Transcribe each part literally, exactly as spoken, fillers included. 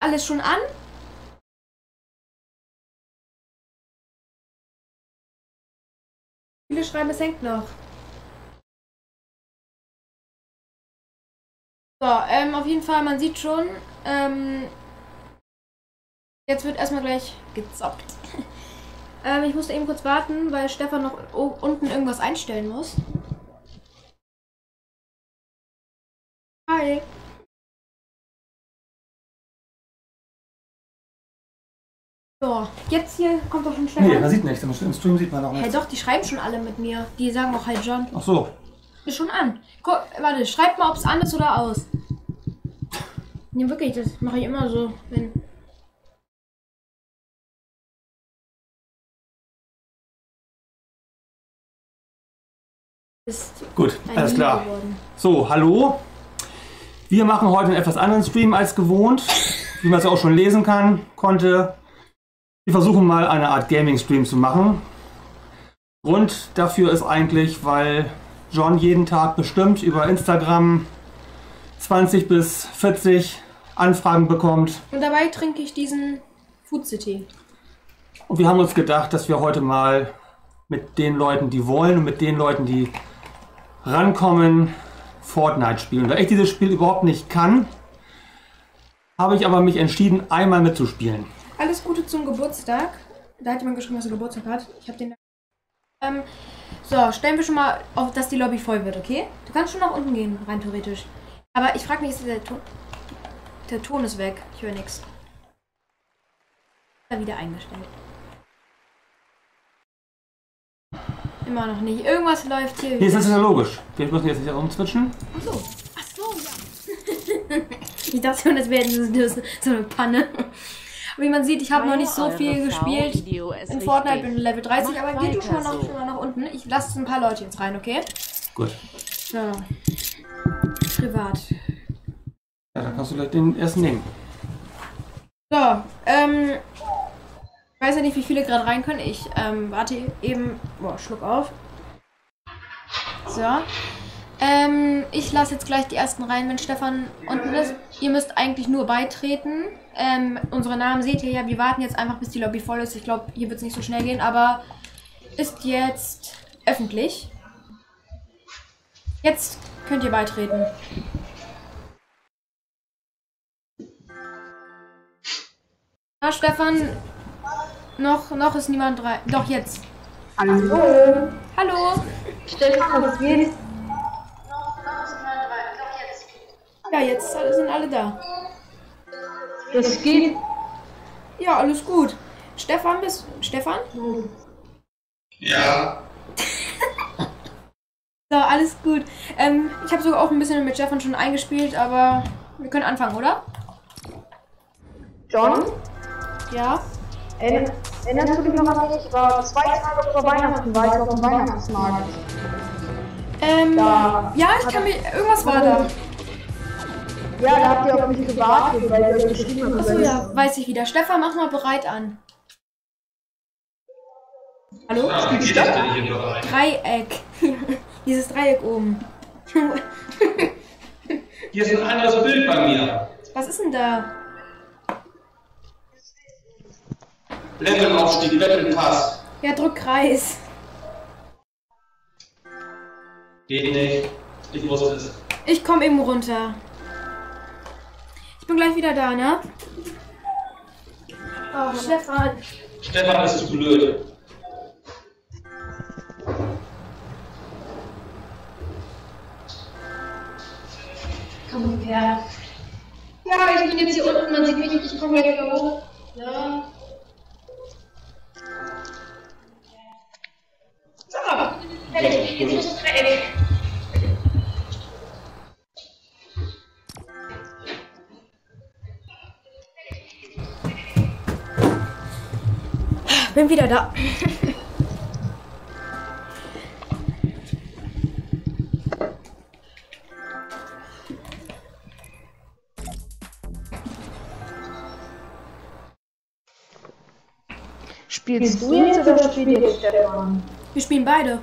alles schon an? Viele schreiben, es hängt noch. So, ähm, auf jeden Fall, man sieht schon, ähm, jetzt wird erstmal gleich gezockt. ähm, ich musste eben kurz warten, weil Stefan noch unten irgendwas einstellen muss. Hi. So, jetzt hier kommt doch schon Stefan. Nee, man sieht nichts. Im Stream sieht man auch nichts. Hey, doch, die schreiben schon alle mit mir. Die sagen auch Hi John. Ach so. Ist schon an. Guck, warte, schreibt mal, ob es an ist oder aus. Nee, wirklich, das mache ich immer so. Wenn ist Gut, ein alles Meme klar. geworden. So, hallo. Wir machen heute einen etwas anderen Stream als gewohnt. Wie man es auch schon lesen kann, konnte. Wir versuchen mal eine Art Gaming-Stream zu machen. Grund dafür ist eigentlich, weil John jeden Tag bestimmt über Instagram zwanzig bis vierzig Anfragen bekommt. Und dabei trinke ich diesen Food City. Und wir haben uns gedacht, dass wir heute mal mit den Leuten, die wollen und mit den Leuten, die rankommen, Fortnite spielen. Da ich dieses Spiel überhaupt nicht kann, habe ich aber mich entschieden, einmal mitzuspielen. Alles Gute zum Geburtstag. Da hat jemand geschrieben, dass er Geburtstag hat. Ich habe den. Ähm, so, stellen wir schon mal auf, dass die Lobby voll wird, okay? Du kannst schon nach unten gehen, rein theoretisch. Aber ich frage mich, ist der Ton. Der Ton ist weg. Ich höre nichts. Wieder eingestellt. Immer noch nicht. Irgendwas läuft hier. Nee, das ist ja logisch. Wir müssen jetzt nicht rumzwitschen. Ach so. Ach so, ja. Ich dachte schon, das wäre so, so eine Panne. Wie man sieht, ich habe noch nicht so viel gespielt in Fortnite, bin Level dreißig, aber geh du schon mal nach, schon mal nach unten. Ich lasse ein paar Leute jetzt rein, okay? Gut. So. Privat. Ja, dann kannst du gleich den ersten nehmen. So, ähm, ich weiß ja nicht, wie viele gerade rein können. Ich ähm, warte eben. Boah, Schluck auf. So. Ähm, ich lasse jetzt gleich die ersten rein, wenn Stefan unten ist. Ihr müsst eigentlich nur beitreten. Ähm, unsere Namen seht ihr ja. Wir warten jetzt einfach, bis die Lobby voll ist. Ich glaube, hier wird es nicht so schnell gehen, aber ist jetzt öffentlich. Jetzt könnt ihr beitreten. Na, Stefan, noch, noch ist niemand rein. Doch, jetzt. Hallo. Hallo. Stefan, was geht? Ja, jetzt sind alle da. Das geht. Ja, alles gut. Stefan, bist Stefan? Ja. So, alles gut. Ähm, ich habe sogar auch ein bisschen mit Stefan schon eingespielt, aber wir können anfangen, oder? John? Ja. Erinner- Erinnerst du dich noch an mich? Ich war zwei Tage vor Weihnachten, war ich auf dem Weihnachtsmarkt. Ähm, Da- ja, ich kann mich. Irgendwas war da. Ja, da habt ihr auf mich gewartet, weil ihr geschrieben habt. Achso, ja, weiß ich wieder. Stefan, mach mal bereit an. Hallo? Ah, wie geht das denn hier bereit? Dreieck. Dieses Dreieck oben. Hier ist ein anderes Bild bei mir. Was ist denn da? Levelaufstieg, Battle Pass. Ja, drück Kreis. Geht nicht. Ich wusste es. Ich komme eben runter. Ich bin gleich wieder da, ne? Oh, Stefan. Stefan ist zu blöd. Komm her. Ja, ich bin jetzt hier unten, man sieht mich, ich komme gleich wieder hoch. Ja. So, fertig, jetzt muss Dreieck. Bin wieder da. Spielst du jetzt oder spielt jetzt Stefan? Wir spielen beide.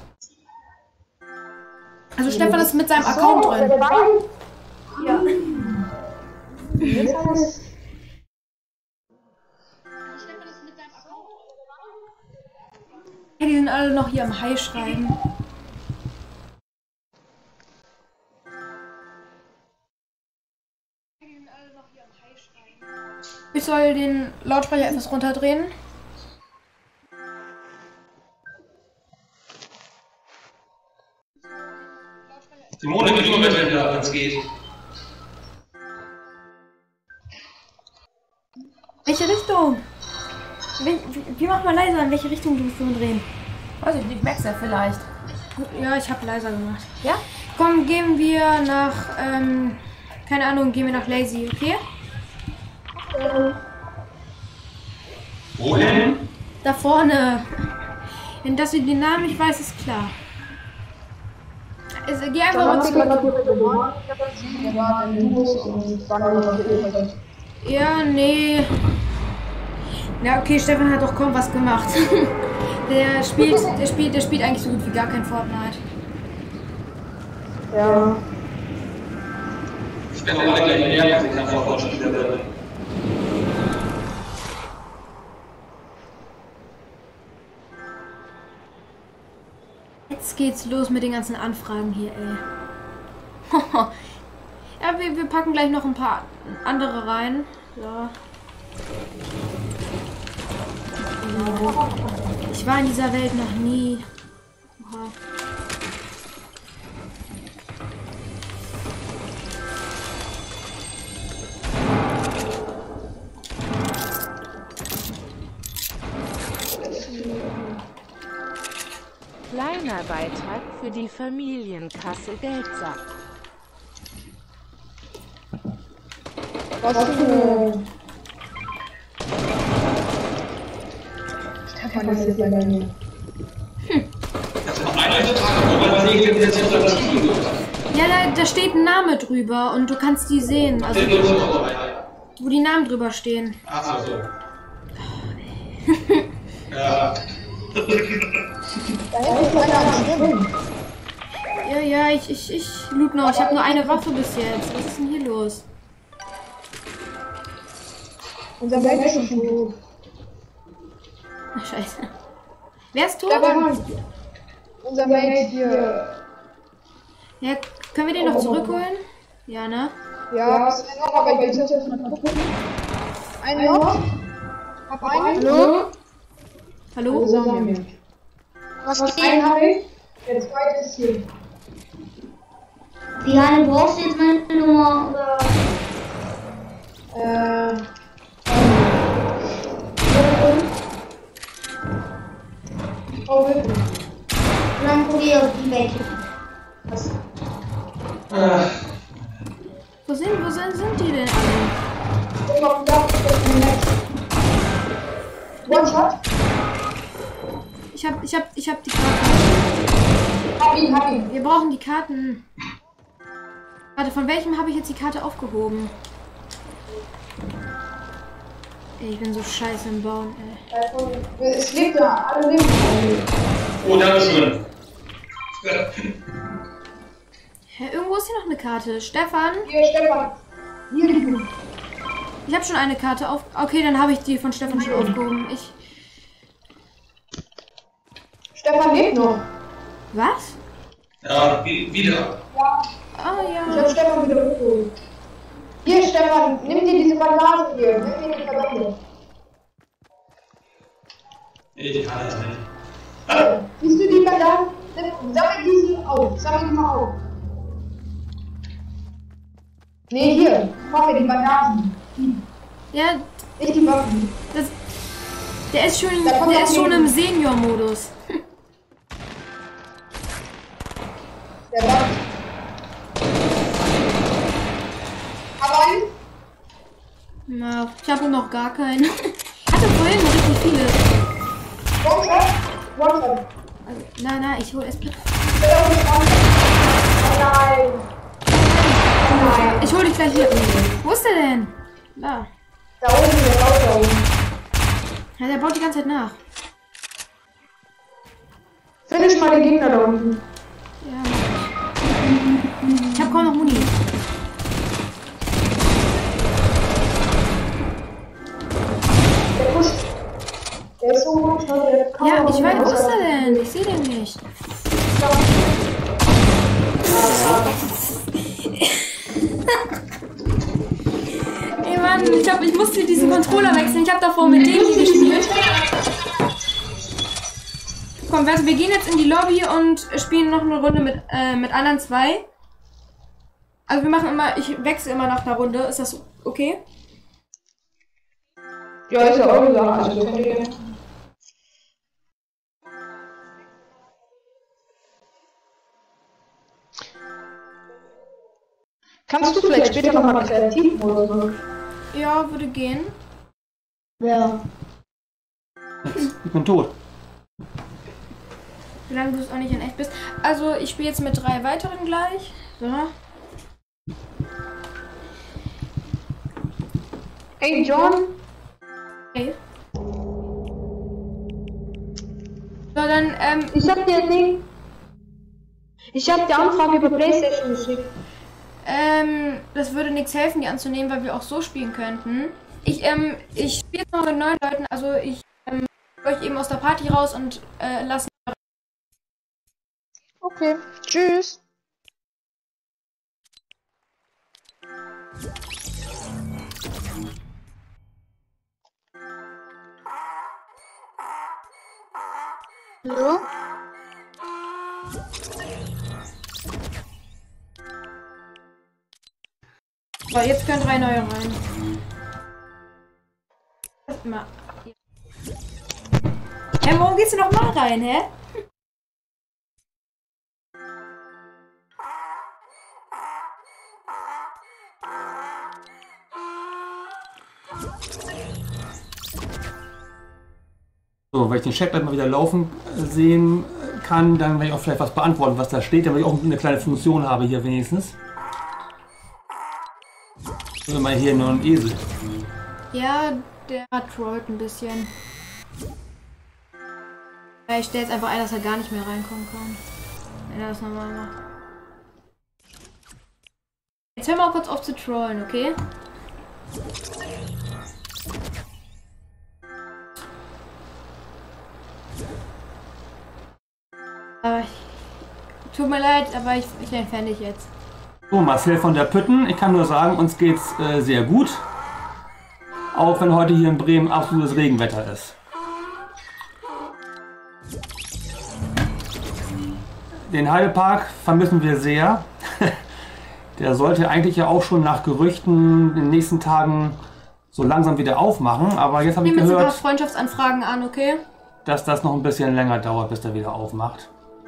Also Stefan ist mit seinem Ach so, Account drin. der Bein- Ja. Jetzt alles. alle noch hier am Hai schreiben? Ich soll den Lautsprecher etwas runterdrehen. Simone, gib mir wenn es geht. Welche Richtung? Wie, wie, wie macht man leiser? In welche Richtung du du drehen? Weiß ich nicht, Max ja vielleicht. Ja, ich habe leiser gemacht. Ja? Komm, gehen wir nach, ähm, keine Ahnung, gehen wir nach Lazy, okay? Wohin? Da vorne. Wenn das wie den Namen nicht weiß, ist klar. Also, geh einfach mal zurück. Ja, nee. Ja, okay, Stefan hat doch kaum was gemacht. der spielt, der spielt, der spielt eigentlich so gut wie gar kein Fortnite. Ja. Ich werde alle gleich näher, ich kann es auch vorstellen. Jetzt geht's los mit den ganzen Anfragen hier, ey. Ja, wir, wir packen gleich noch ein paar andere rein. So. Ich war in dieser Welt noch nie. Oha. Kleiner Beitrag für die Familienkasse Geldsack. Was für... Stefan, das ist leider nicht. Das war einer der Tage, wo man sehen, jetzt ist das Team. Ja, da, da steht ein Name drüber und du kannst die sehen. Also, wo die Namen drüber stehen. Ach so. Ja. Da ist einer drin. Ja, ja, ich, ich, ich loot noch. Ich habe nur eine Waffe bis jetzt. Was ist denn hier los? Unser Welt ist schon tot. Ach, scheiße. Wer ist tot? Unser Welt hier. Ja, können wir den noch zurückholen? Ja, ne? Ja, was ist noch, aber ich will jetzt mal gucken. Einen noch? Hab einen. Hallo? Hallo? Sagen wir. Was Was geht? einen habe ich? Der zweite ist hier. Wie lange brauchst du jetzt meine Nummer? Oder? Äh. Oh, wirklich? Und dann probier auf die weg. Was? Wo sind, wo sind, sind die denn alle? Guck mal, da ist ein Netz. One-Shot? Ich hab, ich hab, ich hab die Karte. Hab ihn, hab ihn. Wir brauchen die Karten. Warte, von welchem habe ich jetzt die Karte aufgehoben? Ey, ich bin so scheiße im Bauen, ey. Es lebt da, alle leben da. Oh, danke schön. Hä, irgendwo ist hier noch eine Karte. Stefan? Hier, Stefan. Hier liegt sie. Ich habe schon eine Karte auf... Okay, dann habe ich die von Stefan schon aufgehoben. Ich... Stefan lebt noch. Was? Ja, wie- wieder. Ja, Ah, ich ja. hab Stefan wieder hochgeholt. Hier, Stefan, nimm dir diese Bandage hier. Nimm dir die Bandage. Ich kann es nicht. Siehst du die Bandage? Sammel diese auf. Sammel die mal auf. Nee, hier. Mach mir die Bandagen. Ja, Nicht die Waffen. das... Der ist schon, Da kommt der noch ist schon jemand. im Senior-Modus. Der Waffen. Aber ein. Na, ich habe noch gar keinen. Ich hatte vorhin richtig viele. One-Shot. One-Shot. Also, na, na, ich hole erst... Oh nein. Nein. Ich hole dich gleich hier. Wo ist der denn? Da. Da oben, der Bauch da oben. Ja, der baut die ganze Zeit nach. Finish mal den Gegner da unten. Ja, mach ich. Ich hab kaum noch Muni. Der pusht. Der ist so gut, der kann Ja, man ich weiß, nicht wo ist er aushalten. denn? Ich sehe den nicht. Ey Mann, ich glaube, ich musste diesen Controller wechseln. Ich habe davor mit dem hier gespielt. Komm, warte, wir gehen jetzt in die Lobby und spielen noch eine Runde mit, äh, mit anderen zwei. Also wir machen immer, ich wechsle immer nach einer Runde. Ist das okay? Ja, ist ja eure Sache. Also, könnt ihr gerne. Kannst du vielleicht später nochmal kreativ oder so? Ja, würde gehen. Ja. Ich bin tot. Solange du es auch nicht in echt bist. Also ich spiele jetzt mit drei weiteren gleich. So. Hey John. Okay. So, dann, ähm, Ich hab dir ein Ding. Ich hab die Anfrage über PlayStation geschickt. ähm, das würde nichts helfen, die anzunehmen, weil wir auch so spielen könnten. Ich, ähm, ich spiele jetzt noch mit neun Leuten, also ich, ähm, euch eben aus der Party raus und, äh, lasse. Okay. Tschüss. Hallo? So, jetzt können drei neue rein. Mal. Hä, warum gehst du noch mal rein, hä? So, wenn ich den Chat mal wieder laufen sehen kann, dann werde ich auch vielleicht was beantworten, was da steht, damit ich auch eine kleine Funktion habe hier wenigstens. Also mal hier nur ein Esel. Ja, der trollt ein bisschen. Ja, ich stelle jetzt einfach ein, dass er gar nicht mehr reinkommen kann. Wenn er das normal macht. Jetzt hör mal kurz auf zu trollen, okay? Aber ich, tut mir leid, aber ich, ich entferne dich jetzt. So, Marcel von der Pütten, ich kann nur sagen, uns geht's äh, sehr gut. Auch wenn heute hier in Bremen absolutes Regenwetter ist. Den Heidepark vermissen wir sehr. Der sollte eigentlich ja auch schon nach Gerüchten in den nächsten Tagen so langsam wieder aufmachen. Aber jetzt habe ich Nehmen jetzt ein paar gehört, Freundschaftsanfragen an, okay? dass das noch ein bisschen länger dauert, bis der wieder aufmacht.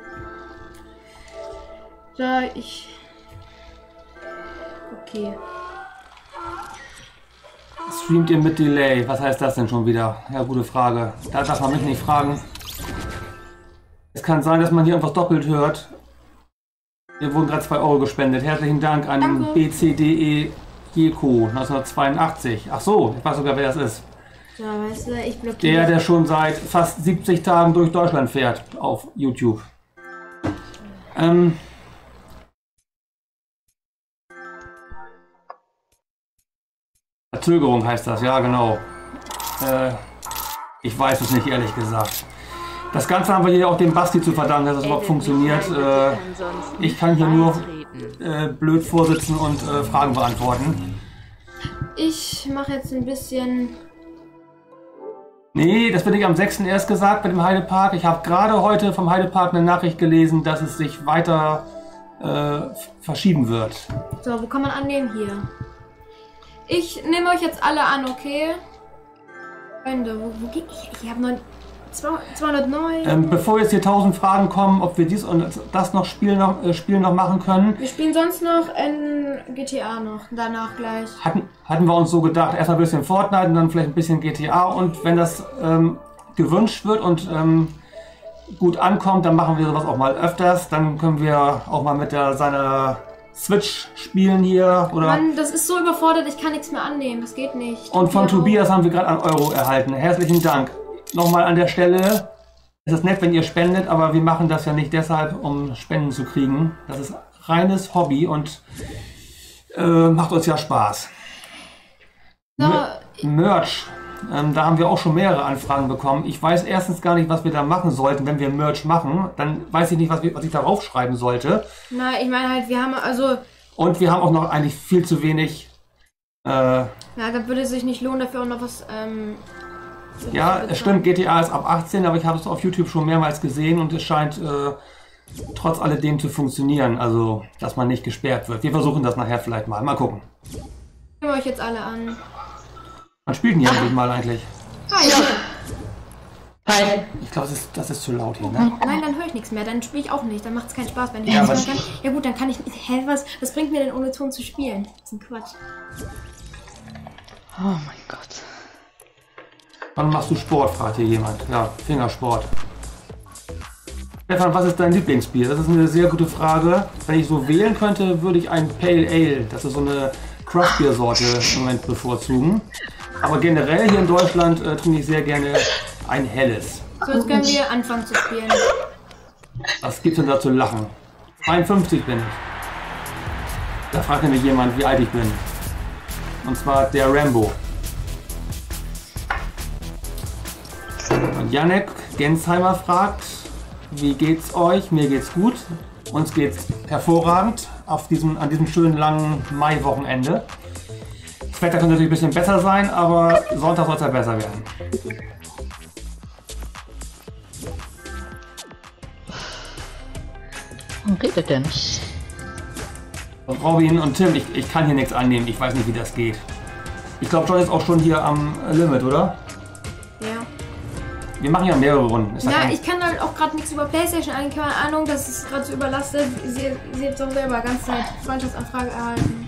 Ja, ich... Okay. Streamt ihr mit Delay? Was heißt das denn schon wieder? Ja, gute Frage. Da darf man mich nicht fragen. Es kann sein, dass man hier irgendwas doppelt hört. Hier wurden gerade zwei Euro gespendet. Herzlichen Dank an Danke. B C D E Jeko neunzehnhundertzweiundachtzig. Ach so, ich weiß sogar, wer das ist. Ja, weißt du, ich blockiere. Der, der schon seit fast siebzig Tagen durch Deutschland fährt auf YouTube. Ähm... Verzögerung heißt das, ja genau. Äh, ich weiß es nicht, ehrlich gesagt. Das Ganze haben wir hier auch dem Basti zu verdanken, dass es überhaupt funktioniert. Äh, ich kann hier nur äh, blöd vorsitzen und äh, Fragen beantworten. Ich mache jetzt ein bisschen... Nee, das wird nicht am sechsten erst gesagt mit dem Heidepark. Ich habe gerade heute vom Heidepark eine Nachricht gelesen, dass es sich weiter äh, verschieben wird. So, wo kann man annehmen? Hier. Ich nehme euch jetzt alle an, okay? Freunde, wo, wo geht ich? Ich habe noch zweihundertneun. Ähm, bevor jetzt hier tausend Fragen kommen, ob wir dies und das noch Spiel noch, äh, Spiel noch machen können, Wir spielen sonst noch in G T A noch, danach gleich. hatten, hatten wir uns so gedacht, erst ein bisschen Fortnite und dann vielleicht ein bisschen G T A. Und wenn das ähm, gewünscht wird und ähm, gut ankommt, dann machen wir sowas auch mal öfters. Dann können wir auch mal mit der seiner Switch spielen hier. Oder Mann, das ist so überfordert, ich kann nichts mehr annehmen, das geht nicht. und von Tokio. Tobias haben wir gerade einen Euro erhalten. Herzlichen Dank. Nochmal an der Stelle. Es ist nett, wenn ihr spendet, aber wir machen das ja nicht deshalb, um Spenden zu kriegen. Das ist reines Hobby und äh, macht uns ja Spaß. So, Mer- Merch Ähm, da haben wir auch schon mehrere Anfragen bekommen. Ich weiß erstens gar nicht, was wir da machen sollten, wenn wir Merch machen. Dann weiß ich nicht, was, wir, was ich darauf schreiben sollte. Na, ich meine halt, wir haben also... Und wir haben auch noch eigentlich viel zu wenig... Äh, ja, dann würde es sich nicht lohnen, dafür auch noch was... Ähm, ja, es stimmt, G T A ist ab achtzehn, aber ich habe es auf YouTube schon mehrmals gesehen und es scheint äh, trotz alledem zu funktionieren. Also, dass man nicht gesperrt wird. Wir versuchen das nachher vielleicht mal. Mal gucken. Nehmen wir euch jetzt alle an. Man spielt nie endlich mal eigentlich. Hi. Hi. Ich glaube, das ist, das ist zu laut hier, ne? Nein, dann höre ich nichts mehr. Dann spiele ich auch nicht. Dann macht es keinen Spaß, wenn ich Ja, nichts was- hören kann. Ja gut, dann kann ich... Hä, was, was bringt mir denn ohne Ton zu spielen? Das ist ein Quatsch. Oh mein Gott. Wann machst du Sport, fragt hier jemand. Ja, Fingersport. Stefan, was ist dein Lieblingsbier? Das ist eine sehr gute Frage. Wenn ich so wählen könnte, würde ich ein Pale Ale, das ist so eine Craft-Bier-Sorte, im Moment bevorzugen. Aber generell hier in Deutschland äh, trinke ich sehr gerne ein helles. So, jetzt können wir anfangen zu spielen. Was gibt's denn da zu lachen? zweiundfünfzig bin ich. Da fragt nämlich jemand, wie alt ich bin. Und zwar der Rambo. Und Janek Gensheimer fragt, wie geht's euch? Mir geht's gut. Uns geht's hervorragend auf diesem, an diesem schönen langen Mai-Wochenende. Das Wetter könnte natürlich ein bisschen besser sein, aber Sonntag soll es ja besser werden. Warum redet denn? Und Robin und Tim, ich, ich kann hier nichts annehmen. Ich weiß nicht, wie das geht. Ich glaube, John ist auch schon hier am Limit, oder? Ja. Wir machen ja mehrere Runden. Ist das Ja, ein- ich kann halt auch gerade nichts über PlayStation an. Keine Ahnung, das ist gerade so überlastet. Sie, sie hat doch selber ganz Zeit Freundschaftsanfrage erhalten.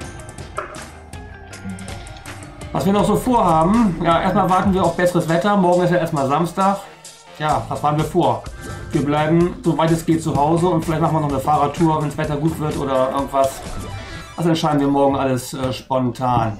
Was wir noch so vorhaben, ja, erstmal warten wir auf besseres Wetter. Morgen ist ja erstmal Samstag. Ja, was haben wir vor? Wir bleiben, soweit es geht, zu Hause und vielleicht machen wir noch eine Fahrradtour, wenn das Wetter gut wird oder irgendwas. Das entscheiden wir morgen alles äh, spontan.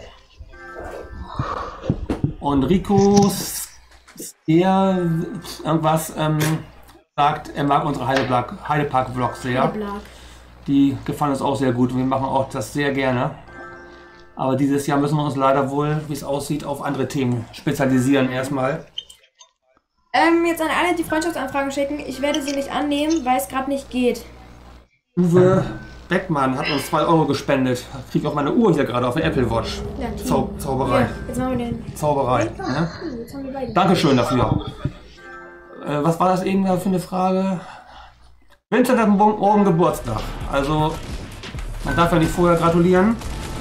Und Rico der irgendwas ähm, sagt, er mag unsere Heidepark- Heidepark-Vlogs sehr. Black. Die gefallen uns auch sehr gut und wir machen auch das sehr gerne. Aber dieses Jahr müssen wir uns leider wohl, wie es aussieht, auf andere Themen spezialisieren erstmal. Ähm, jetzt an alle, die Freundschaftsanfragen schicken. Ich werde sie nicht annehmen, weil es gerade nicht geht. Uwe Beckmann hat uns zwei Euro gespendet. Krieg auch meine Uhr hier gerade auf der Apple Watch. Ja, Team. Zau Zauberei. Ja, jetzt machen wir den. Zauberei. Ne? Jetzt haben wir beide. Dankeschön dafür. Äh, was war das eben da für eine Frage? Vincent hat morgen morgen Geburtstag. Also, man darf ja nicht vorher gratulieren.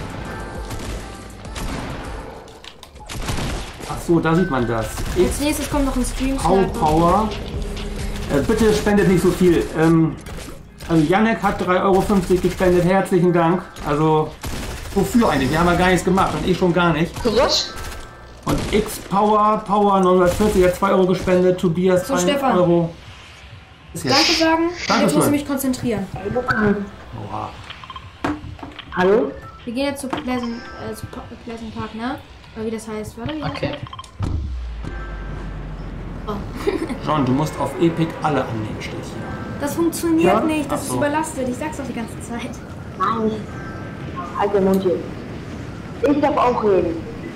Ach so, da sieht man das. Als nächstes kommt noch ein Stream. Pow Power. Äh, bitte spendet nicht so viel. Ähm, also Janek hat drei Euro fünfzig gespendet. Herzlichen Dank. Also, wofür eigentlich? Wir haben ja gar nichts gemacht und ich schon gar nicht. Für was? Und X Power, Power neunhundertvierzig hat zwei Euro gespendet. Tobias So, ein Stefan. Euro. Ist jetzt- Danke sagen. Dankeschön. Jetzt muss ich mich konzentrieren. Oha. Hallo? Wir gehen jetzt zu Pleasant, äh, zu Pa- Pleasant Park, ne? Oder wie das heißt, warte. Wie Okay. John, du musst auf Epic alle annehmen, steht hier. Das funktioniert Ja? nicht, das Ach ist so. überlastet. Ich sag's doch die ganze Zeit. Nein. Alter Mund jetzt. Ich darf auch reden.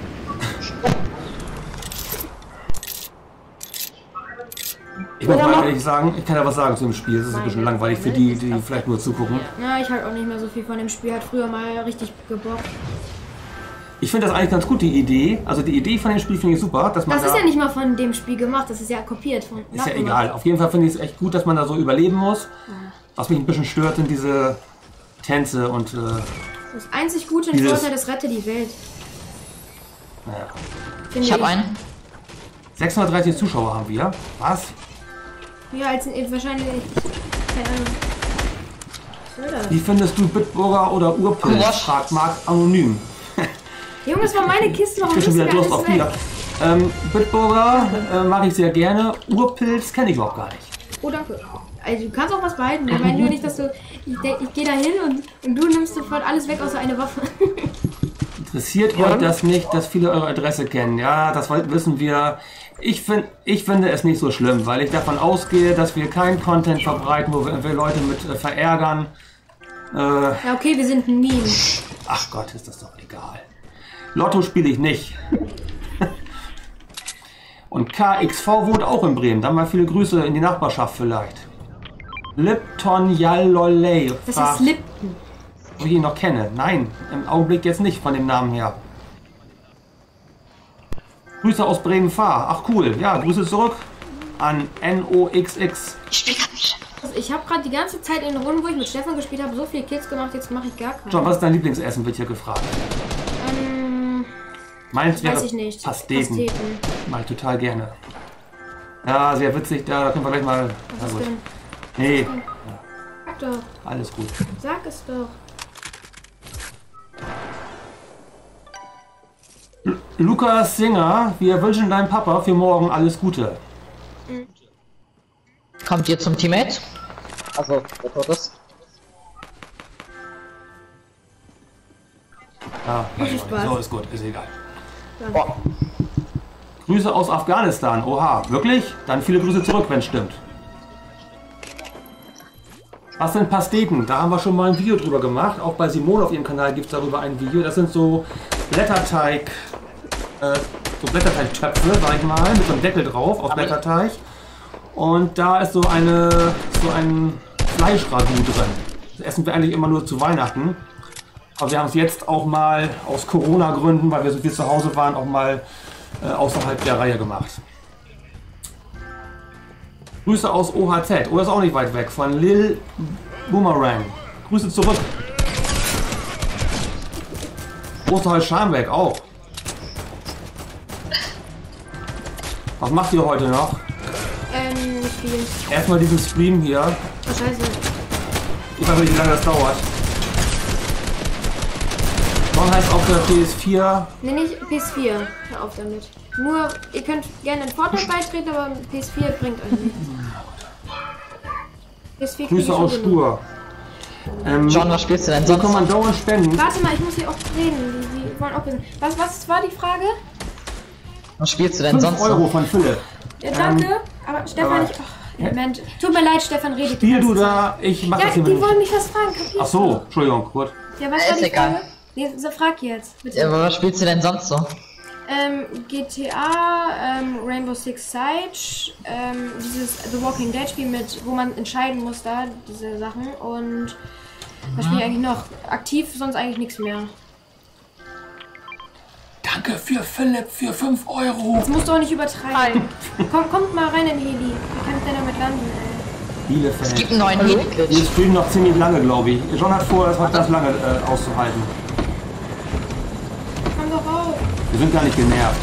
Ich muss Oder mal noch- ehrlich sagen, ich kann ja was sagen zu dem Spiel. Es ist ein bisschen langweilig für die, die vielleicht nur zugucken. Na, ich halt auch nicht mehr so viel von dem Spiel. Hat früher mal richtig gebockt. Ich finde das eigentlich ganz gut, die Idee. Also die Idee von dem Spiel finde ich super, dass man Das da... ist ja nicht mal von dem Spiel gemacht, das ist ja kopiert von. Ist ja egal. Auf jeden Fall finde ich es echt gut, dass man da so überleben muss. Was mich ein bisschen stört, sind diese Tänze und äh, Das einzig Gute in Dieses- Fortnite ist Rette die Welt. naja. Finde Ich habe einen. sechshundertdreißig Zuschauer haben wir. Was? Ja, als äh, wahrscheinlich. Keine Ahnung. Was soll das? Wie findest du Bitburger oder Urpilz? Was? Fragt Marc anonym. Junge, das war meine Kiste, warum Ich bin schon bist wieder du Durst auf alles Bier. weg? Ähm, Bitburger äh, mag ich sehr gerne. Urpilz kenne ich überhaupt gar nicht. Oh, danke. Also, du kannst auch was behalten. Ich meine nur nicht, dass du. Ich, denk- ich gehe da hin und, und du nimmst sofort alles weg außer eine Waffe. Interessiert euch das nicht, dass viele eure Adresse kennen? Ja, das wissen wir. Ich, find, ich finde es nicht so schlimm, weil ich davon ausgehe, dass wir keinen Content verbreiten, wo wir, wir Leute mit äh, verärgern. Äh, Ja, okay, wir sind ein Meme. ach Gott, ist das doch egal. Lotto spiele ich nicht. Und K X V wohnt auch in Bremen. Dann mal viele Grüße in die Nachbarschaft vielleicht. Lipton Yaloley. Das ist Lipton. Ob ich ihn noch kenne. Nein, im Augenblick jetzt nicht von dem Namen her. Grüße aus Bremen-Fahr. Ach cool. Ja, Grüße zurück an N O X X. Also ich habe gerade die ganze Zeit in den Runden, wo ich mit Stefan gespielt habe, so viele Kills gemacht, jetzt mache ich gar keine. John, was ist dein Lieblingsessen, wird hier gefragt. Ähm, Meins wäre weiß ich nicht. Pasteten. Pasteten. Mag ich total gerne. Ja, sehr witzig, da, da können wir gleich mal... Was Na ist gut. denn? Nee, Sag doch. alles gut. Sag es doch. L Lukas Singer, wir wünschen deinem Papa für morgen alles Gute. Kommt ihr zum Teammate? Also, wer tut das? Ja, Viel Spaß. so ist gut, ist egal. Boah. Grüße aus Afghanistan. Oha, wirklich? Dann viele Grüße zurück, wenn es stimmt. Was sind Pasteten? Da haben wir schon mal ein Video drüber gemacht. Auch bei Simone auf ihrem Kanal gibt es darüber ein Video. Das sind so Blätterteig, äh, so Blätterteigtöpfe, sag ich mal, mit so einem Deckel drauf auf Blätterteig. Und da ist so eine, so ein Fleischragout drin. Das essen wir eigentlich immer nur zu Weihnachten. Aber wir haben es jetzt auch mal aus Corona-Gründen, weil wir so viel zu Hause waren, auch mal äh, außerhalb der Reihe gemacht. Grüße aus O H Z. Oh, das ist auch nicht weit weg. Von Lil Boomerang. Grüße zurück. Osterholz-Scharmbeck auch. Was macht ihr heute noch? Ähm, nicht viel. Erstmal diesen Stream hier. Oh, scheiße. Ich weiß nicht, wie lange das dauert. Morgen heißt auf der P S vier. Ne, nicht P S vier. Hör auf damit. Nur, ihr könnt gerne in Fortnite beitreten, aber P S vier bringt euch nichts. P S vier krieg ich Grüße schon aus genug. Stur. Ähm, John, was spielst du denn so sonst? kann man dauernd spenden. Warte mal, ich muss hier auch reden. Die, die wollen auch wissen. Was, was war die Frage? Was spielst du denn fünf sonst? Euro noch? von Philipp. Ja, danke. Ähm, aber Stefan, aber- ich. Oh, Moment. Tut mir leid, Stefan, redet. die Spiel ganze du Zeit. da, ich mach Ja, das hier die mit. wollen mich was fragen, kapierst Ach so, du? Entschuldigung, gut. Ja, was Ja, war ist die egal. Frage? Nee, so frag jetzt, bitte. Ja, aber was spielst du denn sonst so? Ähm, G T A, ähm, Rainbow Six Siege, ähm, dieses The Walking Dead Spiel mit, wo man entscheiden muss da, diese Sachen und was spiele ich eigentlich noch? Aktiv, sonst eigentlich nichts mehr. Danke für Philipp für fünf Euro. Jetzt musst du auch nicht übertreiben. Komm, kommt mal rein in Heli. Wie kann ich denn damit landen, ey? Bielefeld. Es gibt einen neuen Wir Heli-Glitch. streamen noch ziemlich lange, glaube ich. John hat vor, das hat das lange äh, auszuhalten. Komm doch raus. Wir sind gar nicht genervt.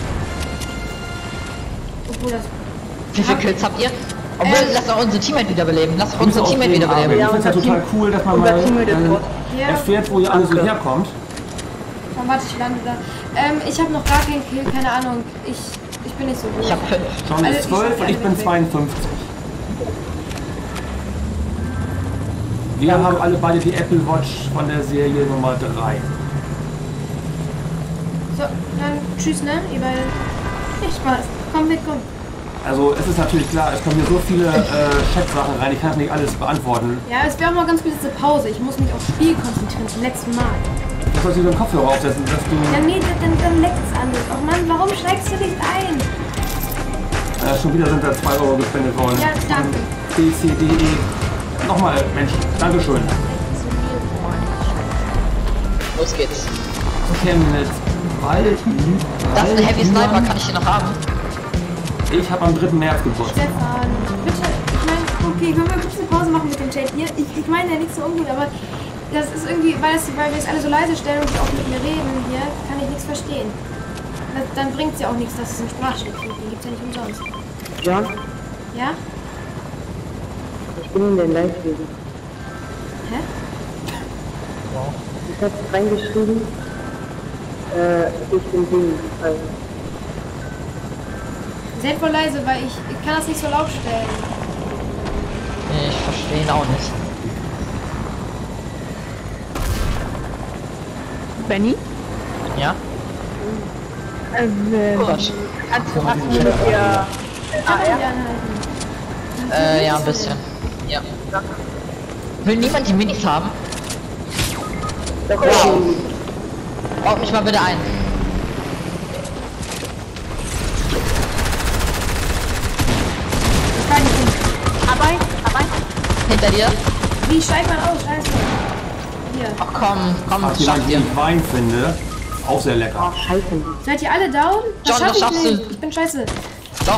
Obwohl das... Wie viele Kills habt ihr? Obwohl, Ähm, lass doch unsere Teammate wiederbeleben. Lass doch Grüße unsere aus Teammate Bremerhaven. wiederbeleben. Ich finde es ja total cool, dass man mal äh, Ja. erfährt, wo ihr alles so herkommt. Komm, warte, ich lande da. Ähm, ich habe noch gar keinen Kill, keine Ahnung. Ich, ich bin nicht so gut. Ich hab fünf. John Also, ist ich zwölf schaff und die ich bin alle weg. zweiundfünfzig. Wir haben alle beide die Apple Watch von der Serie Nummer drei. So, dann tschüss, ne? Ihr beide. Viel Spaß. Komm mit, komm. Also es ist natürlich klar, es kommen hier so viele äh, Chat-Sachen rein, ich kann nicht alles beantworten. Ja, es wäre auch mal ganz gut diese Pause. Ich muss mich aufs Spiel konzentrieren, zum letzten Mal. Du sollst dir den Kopfhörer aufsetzen, dass du Ja, nee, dann, dann leckt es anders. Oh Mann, warum steigst du nicht ein? äh, schon wieder sind da zwei Euro gespendet worden. Ja, danke. B C D E. Nochmal, Mensch, Dankeschön. Los geht's. Chemnitz, Wald, Das ist ein Heavy Sniper, kann ich hier noch haben? Ich habe am dritten März Geburtstag. Stefan, bitte, ich meine, okay, können wir kurz eine Pause machen mit dem Chat hier? Ich, ich meine ja nichts so ungut, aber das ist irgendwie, weil, es, weil wir es alle so leise stellen und die auch mit mir reden hier, kann ich nichts verstehen. Das, dann bringt es ja auch nichts, dass es einen Sprachschnitt gibt, den gibt es ja nicht umsonst. John, Ja? ich bin in der Live-Video. Hä? Ich habe reingeschrieben, äh, ich bin Ding. Also, Seid voll leise, weil ich, ich kann das nicht so laut stellen. Nee, ich verstehe ihn auch nicht. Benny? Ja? Ähm, Gott. kannst du hast du mit ihr... Ah, ja. Äh, ja, ein bisschen. Ja. Will niemand die Minis haben? Wow. Baut mich mal bitte ein. hinter dir. Wie steigt man aus? Scheiße. Hier. Ach komm, komm, Ach, das jemand, schafft den ihr. ich Wein finde. Auch sehr lecker. Oh, scheiße. Seid ihr alle down? John, schaff das ich schaffst nicht. du. Ich bin scheiße. Doch.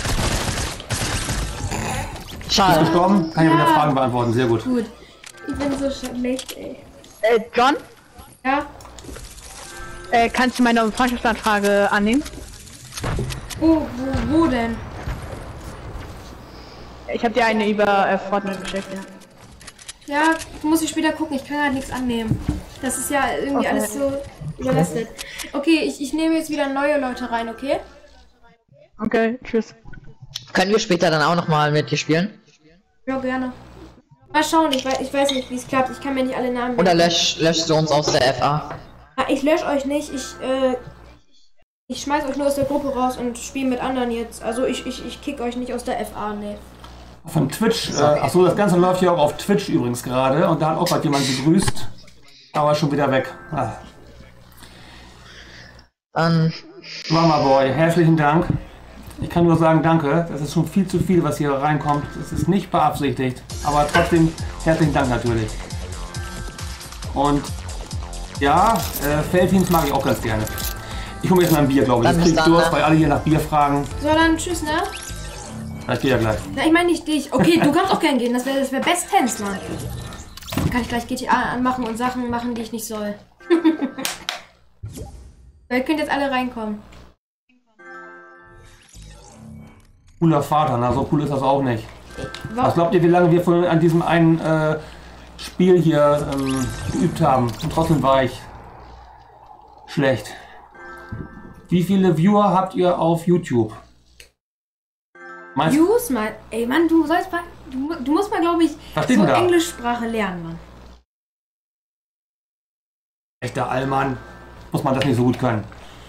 Ist Schade. gestorben? Kann ich Ja. wieder Fragen beantworten. Sehr gut. Gut. Ich bin so schlecht, ey. Äh, John, Ja? äh, kannst du meine Freundschaftsanfrage annehmen? Wo, wo, wo denn? Ich habe dir eine über äh, Fortnite geschickt, ja. Ja, muss ich später gucken. Ich kann halt nichts annehmen. Das ist ja irgendwie Okay. alles so überlastet. Okay, ich, ich nehme jetzt wieder neue Leute rein, okay? Okay, tschüss. Können wir später dann auch nochmal mit dir spielen? Ja, gerne. Mal schauen, ich weiß, ich weiß nicht, wie es klappt. Ich kann mir nicht alle Namen Oder merken. lösch, löschst du uns aus der F A? Ah, ich lösche euch nicht. Ich, äh, ich schmeiß euch nur aus der Gruppe raus und spiele mit anderen jetzt. Also ich, ich, ich kick euch nicht aus der F A, ne. Von Twitch. Äh, achso, das Ganze läuft ja auch auf Twitch übrigens gerade. Und da hat auch gerade jemand begrüßt. Aber schon wieder weg. Ah. Dann, Mama Boy, herzlichen Dank. Ich kann nur sagen, danke. Das ist schon viel zu viel, was hier reinkommt. Es ist nicht beabsichtigt. Aber trotzdem herzlichen Dank natürlich. Und ja, äh, Feldteams mag ich auch ganz gerne. Ich hole mir jetzt mal ein Bier, glaube ich. Dann Ich bis krieg dann, Durst, ne? weil alle hier nach Bier fragen. So, dann tschüss, ne? Ich gehe ja gleich. Na, ich meine nicht dich. Okay, du kannst auch gern gehen. Das wäre das wär bestens, Mann. Dann kann ich gleich G T A anmachen und Sachen machen, die ich nicht soll. Ihr könnt jetzt alle reinkommen. Cooler Vater, na so cool ist das auch nicht. Was Warum? glaubt ihr, wie lange wir von, an diesem einen äh, Spiel hier ähm, geübt haben? Und trotzdem war ich schlecht. Wie viele Viewer habt ihr auf YouTube? Meinst du? Use mal. Ey, Mann, du sollst mal. Du, du musst mal, glaube ich, Was steht so denn da? Englischsprache lernen, Mann. Echter Allmann. Muss man das nicht so gut können.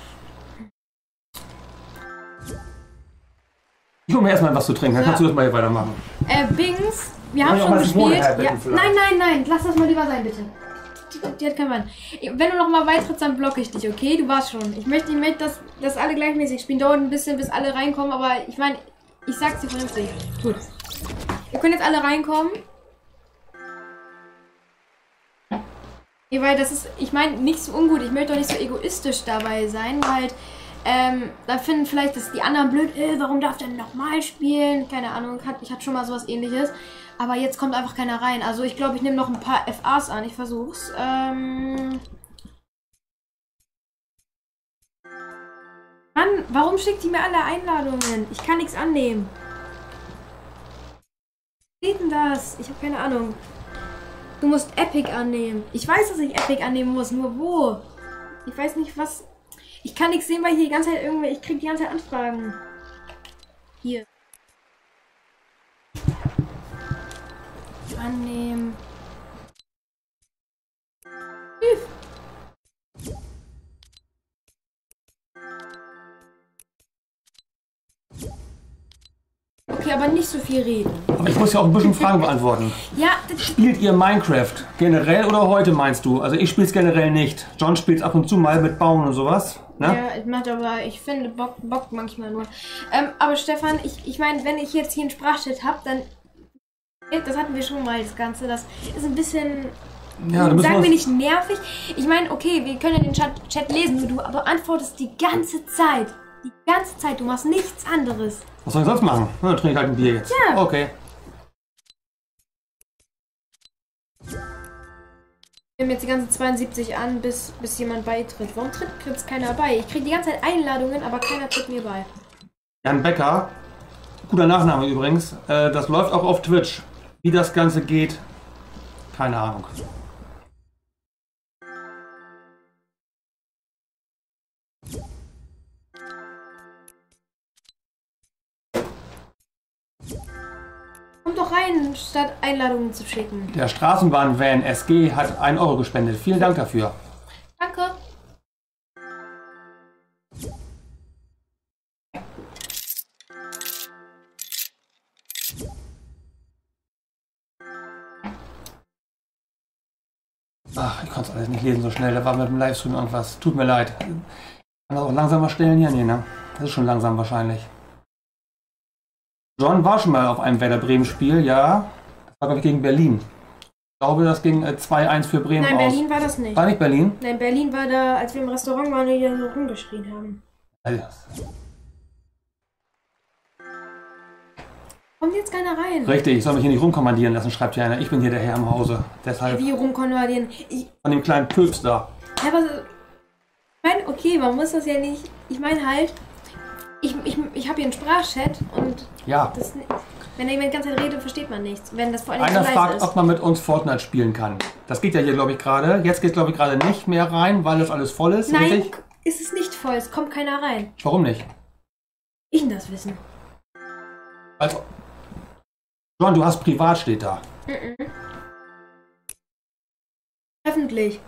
Ich hole mir erstmal was zu trinken, dann Ja. kannst du das mal hier weitermachen. Äh, Bings, wir haben ich auch schon mal Simone gespielt. herbitten Ja. vielleicht? Nein, nein, nein, lass das mal lieber sein, bitte. Die, die hat keinen Mann. Wenn du noch mal beitrittst, dann blocke ich dich, okay? Du warst schon. Ich möchte nicht, mit, dass, dass alle gleichmäßig spielen. Dauert ein bisschen, bis alle reinkommen, aber ich meine, ich sag's dir vernünftig. Gut. Ihr könnt jetzt alle reinkommen. Ja, weil das ist, ich meine, nicht so ungut. Ich möchte doch nicht so egoistisch dabei sein, weil halt, ähm, da finden vielleicht das die anderen blöd, äh, warum darf der nochmal spielen? Keine Ahnung, hat, ich hatte schon mal sowas ähnliches. Aber jetzt kommt einfach keiner rein. Also ich glaube, ich nehme noch ein paar F As an. Ich versuch's. Ähm Mann, warum schickt die mir alle Einladungen? Ich kann nichts annehmen. Was geht denn das? Ich habe keine Ahnung. Du musst Epic annehmen. Ich weiß, dass ich Epic annehmen muss, nur wo? Ich weiß nicht, was... Ich kann nichts sehen, weil hier die ganze Zeit irgendwie... Ich krieg die ganze Zeit Anfragen. Hier. Annehmen. Üff. Okay, aber nicht so viel reden. Aber ich muss ja auch ein bisschen Fragen beantworten. Ja, das, Spielt ihr Minecraft generell oder heute, meinst du? Also ich spiele es generell nicht. John spielt ab und zu mal mit Bauen und sowas. Ne? ja, ich mache aber, ich finde, Bock, Bock manchmal nur. Ähm, aber Stefan, ich, ich meine, wenn ich jetzt hier einen Sprachchat habe, dann, das hatten wir schon mal, das Ganze, das ist ein bisschen, Ja, da müssen sagen wir wir nicht nervig. Ich meine, okay, wir können ja den Chat, Chat lesen, nur du beantwortest die ganze Zeit. Die ganze Zeit, du machst nichts anderes. Was soll ich sonst machen? Na, dann trinke ich halt ein Bier jetzt. Ja. Okay. Wir haben jetzt die ganze zweiundsiebzig an, bis, bis jemand beitritt. Warum tritt jetzt keiner bei? Ich kriege die ganze Zeit Einladungen, aber keiner tritt mir bei. Jan Becker, guter Nachname übrigens. Äh, das läuft auch auf Twitch. Wie das Ganze geht, keine Ahnung. Kommt doch rein, statt Einladungen zu schicken. Der Straßenbahn-Van S G hat einen Euro gespendet. Vielen Dank dafür. Danke. Ach, ich konnte es alles nicht lesen so schnell. Da war mit dem Livestream irgendwas. Tut mir leid. Kann das auch langsamer stellen hier? Nee, ne? Das ist schon langsam wahrscheinlich. John war schon mal auf einem Werder Bremen Spiel, ja. War, glaube ich, gegen Berlin. Ich glaube, das ging äh, zwei eins für Bremen Nein, aus. Berlin war das nicht. War nicht Berlin? Nein, Berlin war da, als wir im Restaurant waren und die da so rumgeschrien haben. Also, Kommt jetzt keiner rein. richtig, ich soll mich hier nicht rumkommandieren lassen, schreibt hier einer. Ich bin hier der Herr im Hause. Deshalb Wie rumkonvertieren. Ich, von dem kleinen Pöps da. ja, aber ich meine, okay, man muss das ja nicht. Ich meine halt, ich, ich, ich habe hier einen Sprachchat und Ja. das, wenn da jemand die ganze Zeit redet, versteht man nichts. Wenn das vor allem Einer so fragt, leise ob ist. man mit uns Fortnite spielen kann. Das geht ja hier, glaube ich, gerade. Jetzt geht es, glaube ich, gerade nicht mehr rein, weil das alles voll ist. Nein, Richtig? ist es nicht voll. Es kommt keiner rein. Warum nicht? Ich denn das wissen. Also, John, du hast privat, steht da. Mhm. Öffentlich.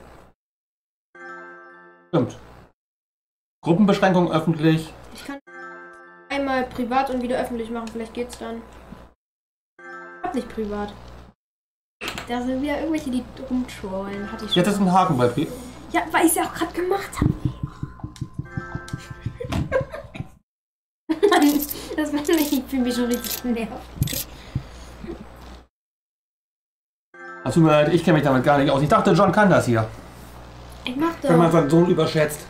Stimmt. Gruppenbeschränkung öffentlich. Ich kann einmal privat und wieder öffentlich machen. Vielleicht geht's dann. Ich hab nicht privat. Da sind wieder irgendwelche, die rumtrollen. Hatte ich schon. Jetzt ist ein Haken bei Pri Ja, weil ich es ja auch gerade gemacht habe. Mann, das war nicht. Ich fühle mich schon richtig genervt. Das tut mir leid, ich kenne mich damit gar nicht aus. Ich dachte, John kann das hier. Ich mach Wenn man das. seinen Sohn überschätzt.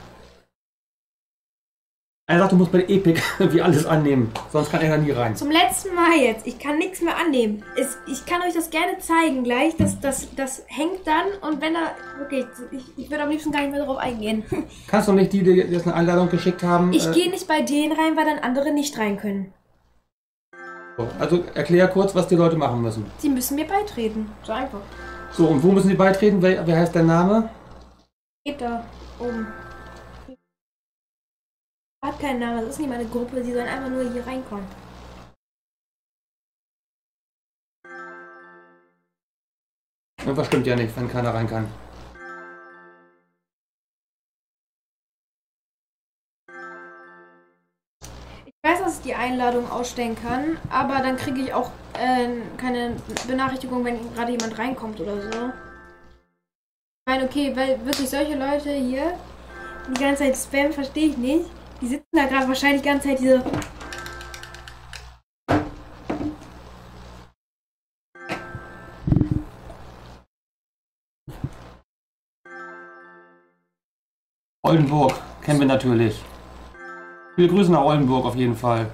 Er sagt, du musst bei Epic wie alles annehmen, sonst kann er da nie rein. Zum letzten Mal jetzt. Ich kann nichts mehr annehmen. Es, ich kann euch das gerne zeigen gleich. Das, das, das hängt dann und wenn da. Okay, ich, ich würde am liebsten gar nicht mehr drauf eingehen. Kannst du nicht die, die jetzt eine Einladung geschickt haben? Ich äh, gehe nicht bei denen rein, weil dann andere nicht rein können. so. Also erklär kurz, was die Leute machen müssen. Sie müssen mir beitreten. So einfach. So, und wo müssen sie beitreten? Wer, wer heißt der Name? Geht da oben. Hat keinen Namen, das ist nicht meine Gruppe, sie sollen einfach nur hier reinkommen. Irgendwas stimmt ja nicht, wenn keiner rein kann. Ich weiß, dass ich die Einladung ausstellen kann, aber dann kriege ich auch äh, keine Benachrichtigung, wenn gerade jemand reinkommt oder so. Ich meine, okay, weil wirklich solche Leute hier die ganze Zeit spammen, verstehe ich nicht. Die sitzen da gerade wahrscheinlich die ganze Zeit diese... Oldenburg, kennen wir natürlich. Viele Grüße nach Oldenburg auf jeden Fall.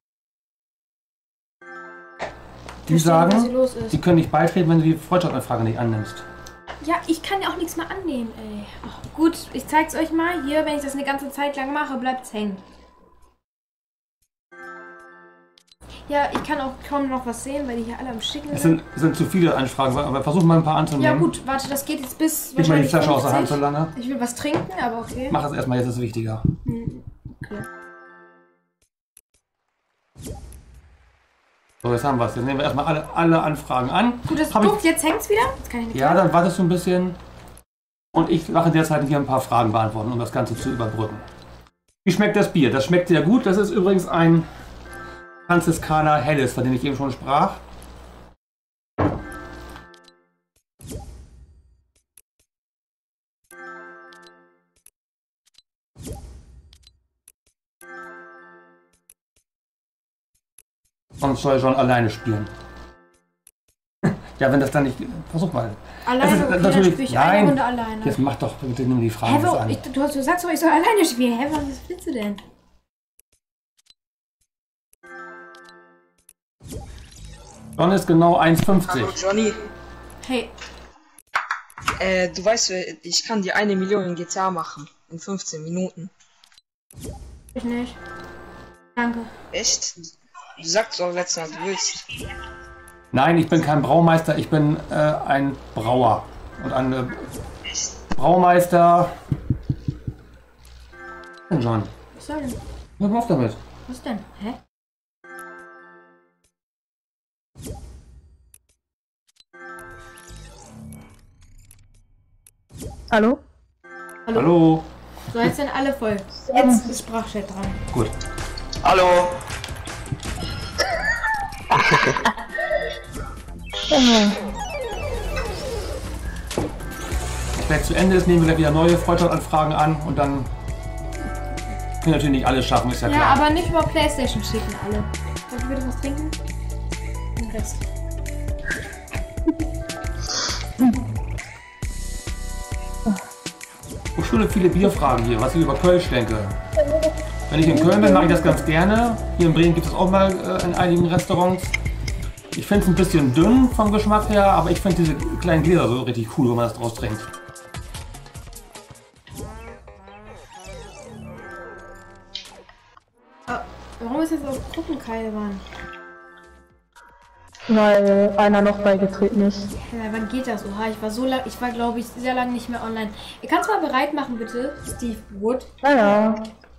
Die Verstehen, was hier sagen, los ist. sie können nicht beitreten, wenn du die Freundschaftsanfrage nicht annimmst. Ja, ich kann ja auch nichts mehr annehmen, ey. Ach, gut, ich zeig's euch mal. Hier, wenn ich das eine ganze Zeit lang mache, bleibt's hängen. Ja, ich kann auch kaum noch was sehen, weil die hier alle am Schicken Es sind. sind, sind zu viele Anfragen, aber versuch mal ein paar anzunehmen. Ja gut, warte, das geht jetzt bis Gib mal die wahrscheinlich Flasche aus der Hand so fünfzig. lange. Ich will was trinken, aber okay. Mach es erstmal, jetzt ist es wichtiger. Hm, okay. So, jetzt haben wir es. Jetzt nehmen wir erstmal alle, alle Anfragen an. Gut, das Hab ich- guckt, jetzt hängt's wieder. Jetzt kann ich nicht Ja, mehr. dann wartest du ein bisschen. Und ich mache derzeit hier ein paar Fragen beantworten, um das Ganze zu überbrücken. Wie schmeckt das Bier? Das schmeckt sehr gut. Das ist übrigens ein Franziskaner Helles, von dem ich eben schon sprach. Sonst soll John alleine spielen. Ja, wenn das dann nicht... Versuch mal. Alleine, Das ist okay, dann natürlich- spiele ich nein. eine Runde alleine. Jetzt mach doch bitte nimm die Fragen Hä, jetzt wo, an. ich, du, hast- du sagst doch, ich soll alleine spielen. Hä, was willst du denn? John ist genau eins fünfzig. Hallo Johnny, Hey, äh, du weißt, ich kann dir eine Million in G T A machen. In fünfzehn Minuten. ich nicht. Danke. Echt? Du sagst doch letztes Mal, du willst. Nein, ich bin kein Braumeister, ich bin äh, ein Brauer. Und ein äh, Braumeister... John, Was soll denn? hör mal auf damit. Was denn? Hä? Hallo? Hallo. So, jetzt sind alle voll. Jetzt ist Sprachchat dran. Gut. Hallo. Wenn es zu Ende ist, nehmen wir gleich wieder neue Freundschaftsanfragen an und dann können wir natürlich nicht alles schaffen, ist ja Ja, klar. aber nicht über Playstation schicken alle. Darf ich bitte was trinken? Den Rest. viele, viele Bierfragen hier, was ich über Kölsch denke. Wenn ich in Köln bin, mache ich das ganz gerne. Hier in Bremen gibt es auch mal äh, in einigen Restaurants. Ich finde es ein bisschen dünn vom Geschmack her, aber ich finde diese kleinen Gläser so richtig cool, wenn man das draus trinkt. Ah, warum ist jetzt so Gruppenkeile waren? Weil einer noch beigetreten ist. Ja, wann geht das? Oha, ich war so lang, ich war glaube ich sehr lange nicht mehr online. Ihr kannst mal bereit machen, bitte, Steve Wood. Naja.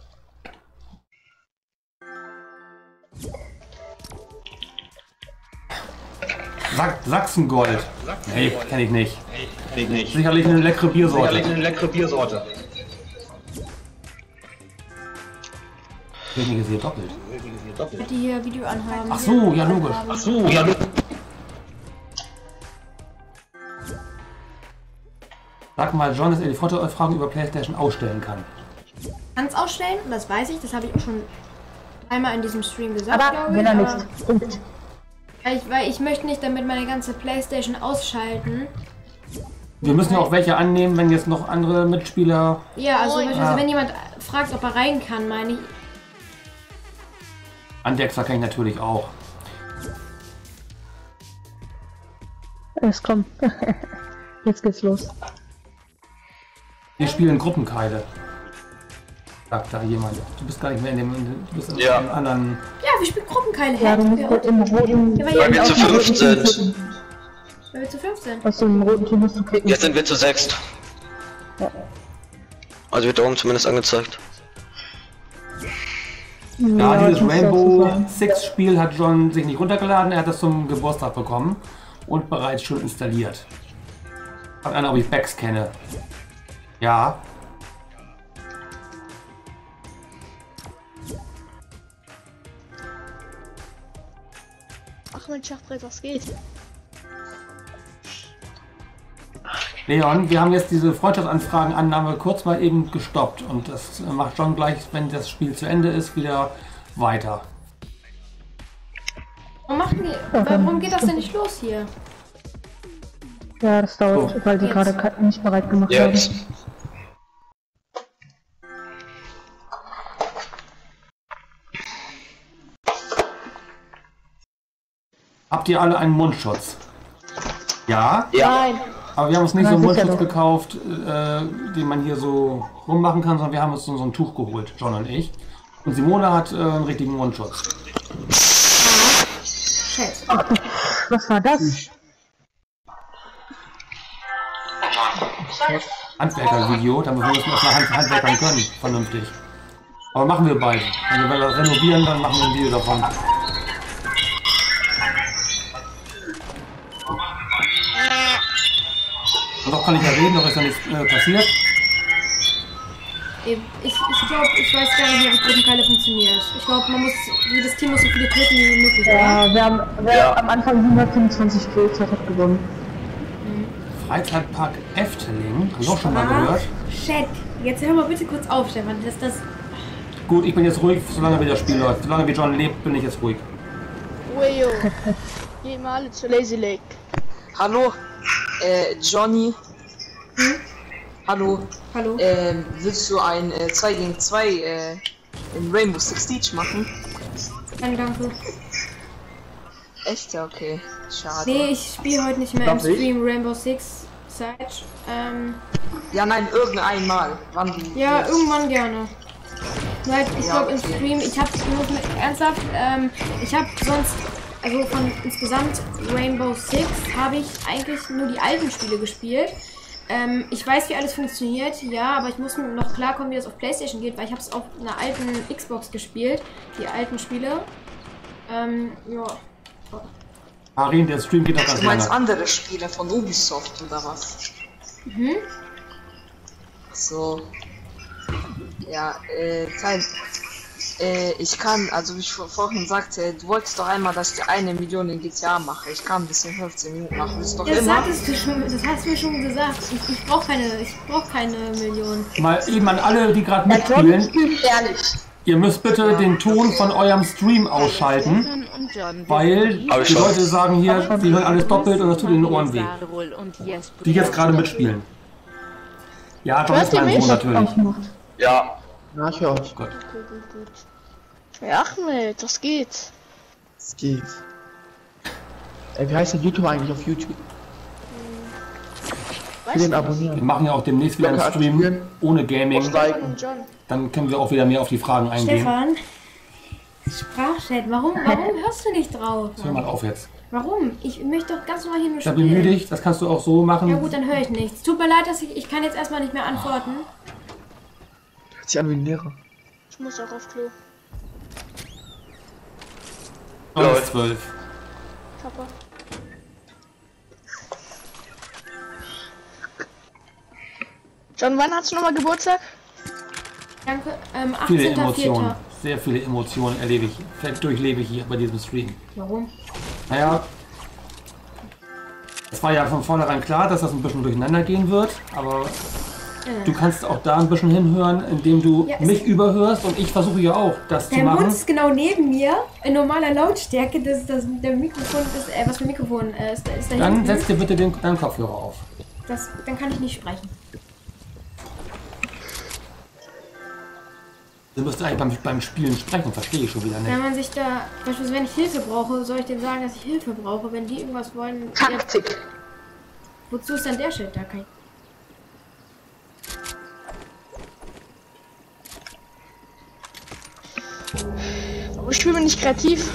Sa Sachsengold. Nee, kenne ich nicht. Kenn ich nicht. Sicherlich eine leckere Biersorte. Sicherlich eine leckere Biersorte. Ich bin hier doppelt. Die hier Video anhaben. Ach so, ja logisch. Ach so, ja. Sag mal, John, dass er die Fotoaufragen über PlayStation ausstellen kann. Kannst ausstellen, das weiß ich, das habe ich auch schon einmal in diesem Stream gesagt, Aber glaube wenn ich. er aber- nicht. Punkt. Weil ich, weil ich möchte nicht damit meine ganze PlayStation ausschalten. Wir müssen ja auch welche annehmen, wenn jetzt noch andere Mitspieler... Ja, also, beispielsweise, Ah. wenn jemand fragt, ob er rein kann, meine ich. Andexer kann ich natürlich auch. Es kommt. Jetzt geht's los. Wir spielen Gruppenkeile. Sagt da jemand. Du bist gar nicht mehr in dem... Du bist in Ja. einem anderen... Ja, wir spielen Gruppenkeile. Ja, du Hä? musst Ja, halt im roten. Ja, weil Weil wir ja, zu fünft sind. weil wir zu fünf sind. Aus dem roten Team musst du klicken. Jetzt sind wir zu sechst. Ja. Also wird da oben zumindest angezeigt. Ja, ich dieses muss dazu Rainbow sagen. Six Spiel hat John sich nicht runtergeladen. Er hat das zum Geburtstag bekommen und bereits schon installiert. Fragt einer, ob ich Backs kenne. Ja. Ach mein Schachbrett, was geht? Leon, wir haben jetzt diese Freundschaftsanfragenannahme kurz mal eben gestoppt und das macht John gleich, wenn das Spiel zu Ende ist, wieder weiter. Warum, machen die, warum geht das denn nicht los hier? Ja, das dauert, So. weil die Jetzt. gerade ka- nicht bereit gemacht Jetzt. haben. Habt ihr alle einen Mundschutz? Ja, Nein. aber wir haben uns nicht so Na, einen sicher Mundschutz doch. gekauft, äh, den man hier so rummachen kann, sondern wir haben uns so so ein Tuch geholt, John und ich. Und Simone hat äh, einen richtigen Mundschutz. Chat. Was war das? Handwerker-Video, damit wir müssen erstmal Hand handwerkern können, vernünftig. Aber machen wir bald. Wenn wir das renovieren, dann machen wir ein Video davon. Und doch kann ich ja reden, doch ist ja nichts äh, passiert. Ich, ich glaube, ich weiß gar nicht mehr, wie Gruppenkeile funktioniert. Ich glaube, man muss, jedes Team muss so viele töten wie möglich, oder? Ja, wir haben wer Ja. am Anfang hundertfünfundzwanzig Kills hat, hat gewonnen. Freizeitpark Efteling, hab ich auch schon mal Ah, gehört. Chat. Jetzt hör mal bitte kurz auf, Stefan. Das, das, Gut, ich bin jetzt ruhig, solange wie das Spiel läuft. Solange wie John lebt, bin ich jetzt ruhig. Weyo. Gehen wir alle zu Lazy Lake. Hallo, äh, Johnny. Hallo, hallo? ähm, willst du ein äh, zwei gegen zwei äh, in Rainbow Six Siege machen? Nein, danke. Echt? Ja, okay. Schade. Nee, ich spiele heute nicht mehr im Darf ich? Stream Rainbow Six Siege. Ähm, Ja, nein, irgendein Mal. Wann du ja, willst. irgendwann gerne. Halt, ich Ja, glaube im okay. Stream, ich habe nur mit, ernsthaft, ähm, ich habe sonst, also von insgesamt Rainbow Six habe ich eigentlich nur die alten Spiele gespielt. Ähm, ich weiß, wie alles funktioniert, ja, aber ich muss mir noch klarkommen, wie das auf PlayStation geht, weil ich habe es auf einer alten Xbox gespielt, die alten Spiele. Ähm, ja. Karin, der Stream geht noch ganz Du meinst lange. andere Spiele von Ubisoft oder was? Mhm. So. Ja, äh, Teil. Äh, ich kann, also wie ich vor- vorhin sagte, du wolltest doch einmal, dass ich eine Million in G T A mache. Ich kann bis in fünfzehn Minuten machen. Das ist doch Das immer. sagtest du schon, das hast du mir schon gesagt. Ich, ich brauche keine, ich brauche keine Million. Mal eben an alle, die gerade Der John mitspielen. spielt ehrlich. Ihr müsst bitte den Ton von eurem Stream ausschalten, Stefan und John weil Hab ich die schon. Leute sagen hier, sie hören alles doppelt und das tut in den Ohren weh. Die jetzt gerade mitspielen. Ja, John ist Hört ihr mein Sohn mich? natürlich. Ja. Ja, ich höre euch. Gut. Gut, gut, gut. Ja, Ahmed, das geht. Es geht. Ey, wie heißt der YouTuber eigentlich auf YouTube? Weißt Für den du was? Wir abonnieren. machen ja auch demnächst wieder einen Glocke Stream aktivieren. ohne Gaming. Und liken. Und John. Dann können wir auch wieder mehr auf die Fragen eingehen. Stefan, Sprachchat, warum, warum hörst du nicht drauf? Hör mal auf jetzt. Warum? Ich möchte doch ganz normal hier nur Da bemühe spielen. dich, das kannst du auch so machen. Ja gut, dann höre ich nichts. Tut mir leid, dass ich, ich kann jetzt erstmal nicht mehr antworten. Hört sich an wie ein Lehrer. Ich muss auch auf Klo. John ist zwölf. Papa. John, wann hast du nochmal Geburtstag? Danke. Ähm, Viele achtzehnter Emotionen. vierter Sehr viele Emotionen erlebe ich, durchlebe ich hier bei diesem Stream. Warum? Naja, es war ja von vornherein klar, dass das ein bisschen durcheinander gehen wird, aber Äh. du kannst auch da ein bisschen hinhören, indem du Ja, es- mich überhörst und ich versuche ja auch das zu Der Mund machen. ist genau neben mir, in normaler Lautstärke. Das, das, der Mikrofon ist, äh, was für ein Mikrofon äh, ist, ist da Dann hinten. setz dir bitte den, deinen Kopfhörer auf. Das, dann kann ich nicht sprechen. Du müsst eigentlich beim, beim Spielen sprechen, verstehe ich schon wieder Wenn nicht. man sich da, beispielsweise wenn ich Hilfe brauche, soll ich denen sagen, dass ich Hilfe brauche, wenn die irgendwas wollen. Taktik. Ja, wozu ist dann der Schild da? Kein Aber ich spiele nicht kreativ.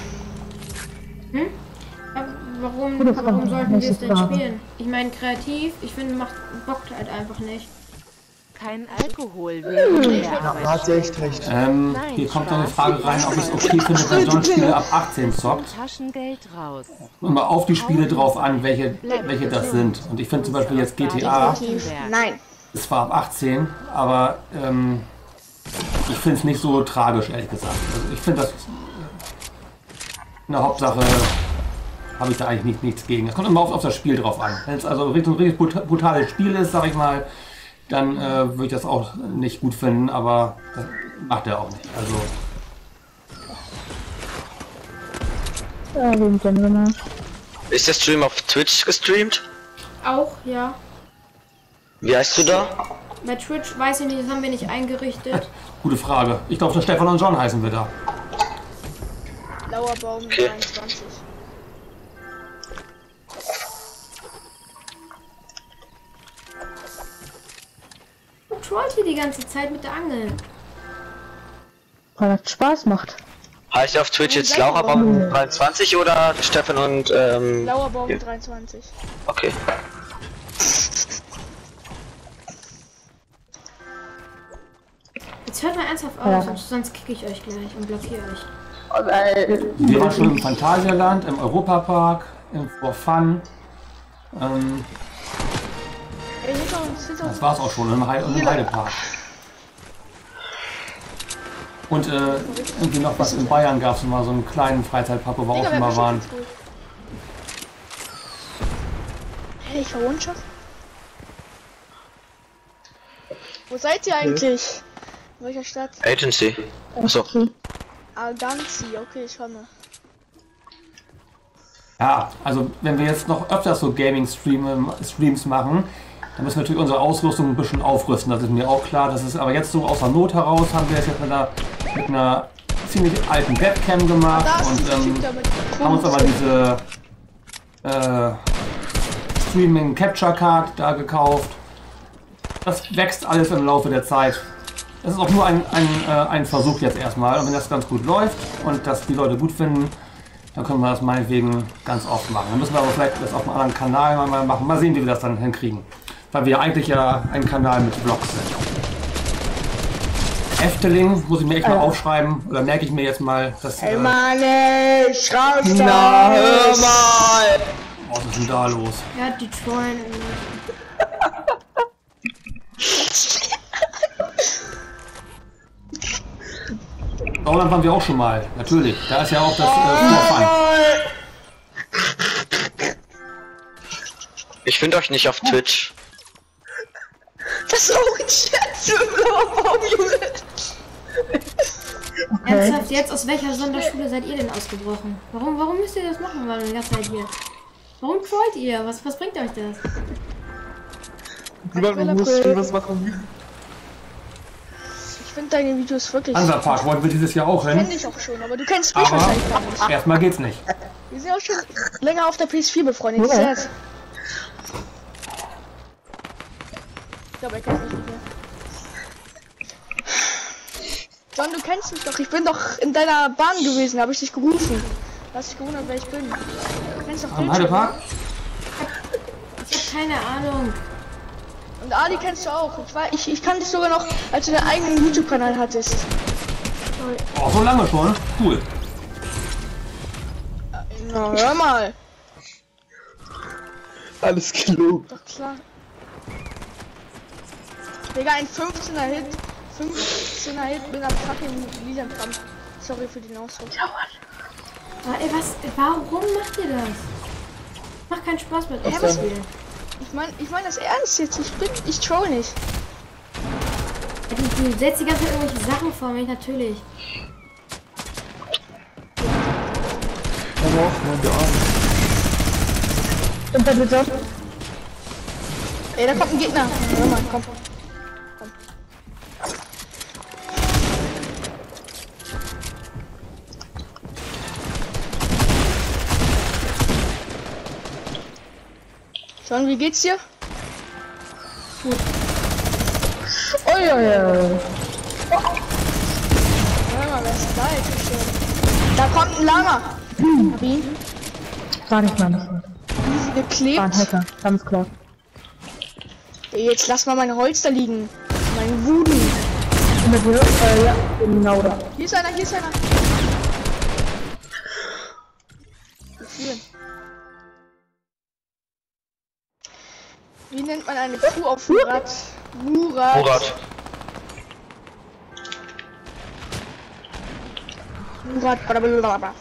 Aber warum, warum sollten wir es denn spielen? Ich meine, kreativ, ich finde, macht bockt halt einfach nicht. Kein Alkohol während der Da hat sie Arbeit. echt recht. Ähm, Nein, hier kommt noch eine Spaß. Frage rein, ob ich es okay finde, wenn John Spiele ab achtzehn zockt. Taschengeld raus. Immer auf die Spiele drauf an, welche, welche das sind. Und ich finde zum Beispiel jetzt G T A, Nein. ist zwar ab achtzehn, aber ähm, ich finde es nicht so tragisch, ehrlich gesagt. Also ich finde das in der Hauptsache habe ich da eigentlich nicht, nichts gegen. Es kommt immer auf, auf das Spiel drauf an. Wenn es also richtig, ein richtig brut- brutales Spiel ist, sag ich mal, dann äh, würde ich das auch nicht gut finden, aber das macht er auch nicht. Also Ist der Stream auf Twitch gestreamt? Auch, ja. Wie heißt du da? Bei Twitch weiß ich nicht, das haben wir nicht eingerichtet. gute Frage. Ich glaube, der Stefan und John heißen wir da. Lauerbaum Okay. dreiundzwanzig. Du trollt hier die ganze Zeit mit der Angel. Weil das Spaß macht. Heißt er auf Twitch jetzt Lauerbaum dreiundzwanzig oder Stefan und ähm. Lauerbaum ja. dreiundzwanzig. Okay. Jetzt hört mal ernsthaft auf, sonst- sonst kicke ich euch gleich und blockiere euch. Wir waren schon im Phantasialand, im Europapark, im For Fun. Ähm, Ey, hinter uns, hinter uns. das war's auch schon, im, Heide, im Heidepark. Und äh, irgendwie noch was in Bayern gab es mal so einen kleinen Freizeitpark, wo wir auch Digga, schon wer mal waren. beschäftigt gut? Hey, ich war One-Shot. Wo seid ihr eigentlich? In welcher Stadt? Agency. Achso. Arganzi, okay, ich komme. Ja, also wenn wir jetzt noch öfters so Gaming-Streams machen, dann müssen wir natürlich unsere Ausrüstung ein bisschen aufrüsten. Das ist mir auch klar. Das ist aber jetzt so aus der Not heraus, haben wir es jetzt mit einer, mit einer ziemlich alten Webcam gemacht Da ist und dieser ähm, Typ da mit haben uns aber diese äh, Streaming Capture Card da gekauft. Das wächst alles im Laufe der Zeit. Das ist auch nur ein, ein, äh, ein Versuch jetzt erstmal. Und wenn das ganz gut läuft und das die Leute gut finden, dann können wir das meinetwegen ganz oft machen. Dann müssen wir aber vielleicht das auf einem anderen Kanal mal machen. Mal sehen, wie wir das dann hinkriegen. Weil wir eigentlich ja ein Kanal mit Vlogs sind. Efteling muss ich mir echt mal aufschreiben. Oder merke ich mir jetzt mal, dass... Äh, Mann, schraub Na, hör mal! Was ist denn da los? Ja, die trollen irgendwie. Sauerland waren wir auch schon mal, natürlich. Da ist ja auch das äh, For Fun. Ich finde euch nicht auf Twitch. Das ist auch ein Scherz, Lauerbaum, Junge. Ernsthaft, jetzt aus welcher Sonderschule seid ihr denn ausgebrochen? Warum, warum müsst ihr das machen, weil ihr die ganze Zeit hier? Warum trollt ihr? Was, was bringt euch das? Niemand muss schon was machen. Ich finde deine Videos wirklich... Hansapark wollten wir dieses Jahr auch hin. Kenn ich auch schon, aber du kennst mich Aber wahrscheinlich gar nicht. erstmal geht's nicht. Wir sind auch schon länger auf der P S vier befreundet. Ja. Ich glaube, er kennt mich nicht mehr. John, du kennst mich doch. Ich bin doch in deiner Bahn gewesen, habe ich dich gerufen. Du hast dich gewundert, wer ich bin. Du kennst doch Am Heidepark? Ich hab keine Ahnung. Und Ali kennst du auch. Ich, war, ich, ich kann dich sogar noch, als du deinen eigenen YouTube-Kanal hattest. Oh, so lange schon? Cool. Na, hör mal. Alles gelogen. Doch klar. Digga, ein fünfzehner Hit. fünfzehner Hit bin am fucking Lilienkampf. Sorry für den Ausdruck. Ah, ey, was? Warum macht ihr das? Macht keinen Spaß mit uns. Was spielen. Ich meine ich mein das ernst jetzt. Ich bin. Ich troll nicht. Ja, du, du setzt die ganze Zeit irgendwelche Sachen vor mich, natürlich. Komm auf, Mann, der Arme. Und bitte. Ey, da kommt ein Gegner. Hör mal, komm. Komm. Schon, wie geht's dir? Gut. Oh ja, ja. Hör mal, wer ist da jetzt schon? Da kommt ein Langer. Hab ihn. Gar nicht mal. Geklebt. War ein Hacker, ganz klar. Ey, jetzt lass mal mein Holz da liegen. Mein Voodoo. Äh, ja, genau da. Hier ist einer, hier ist einer. Hier. Wie nennt man eine Kuh auf Murat? Murat. Murat. Murat. Blablabla.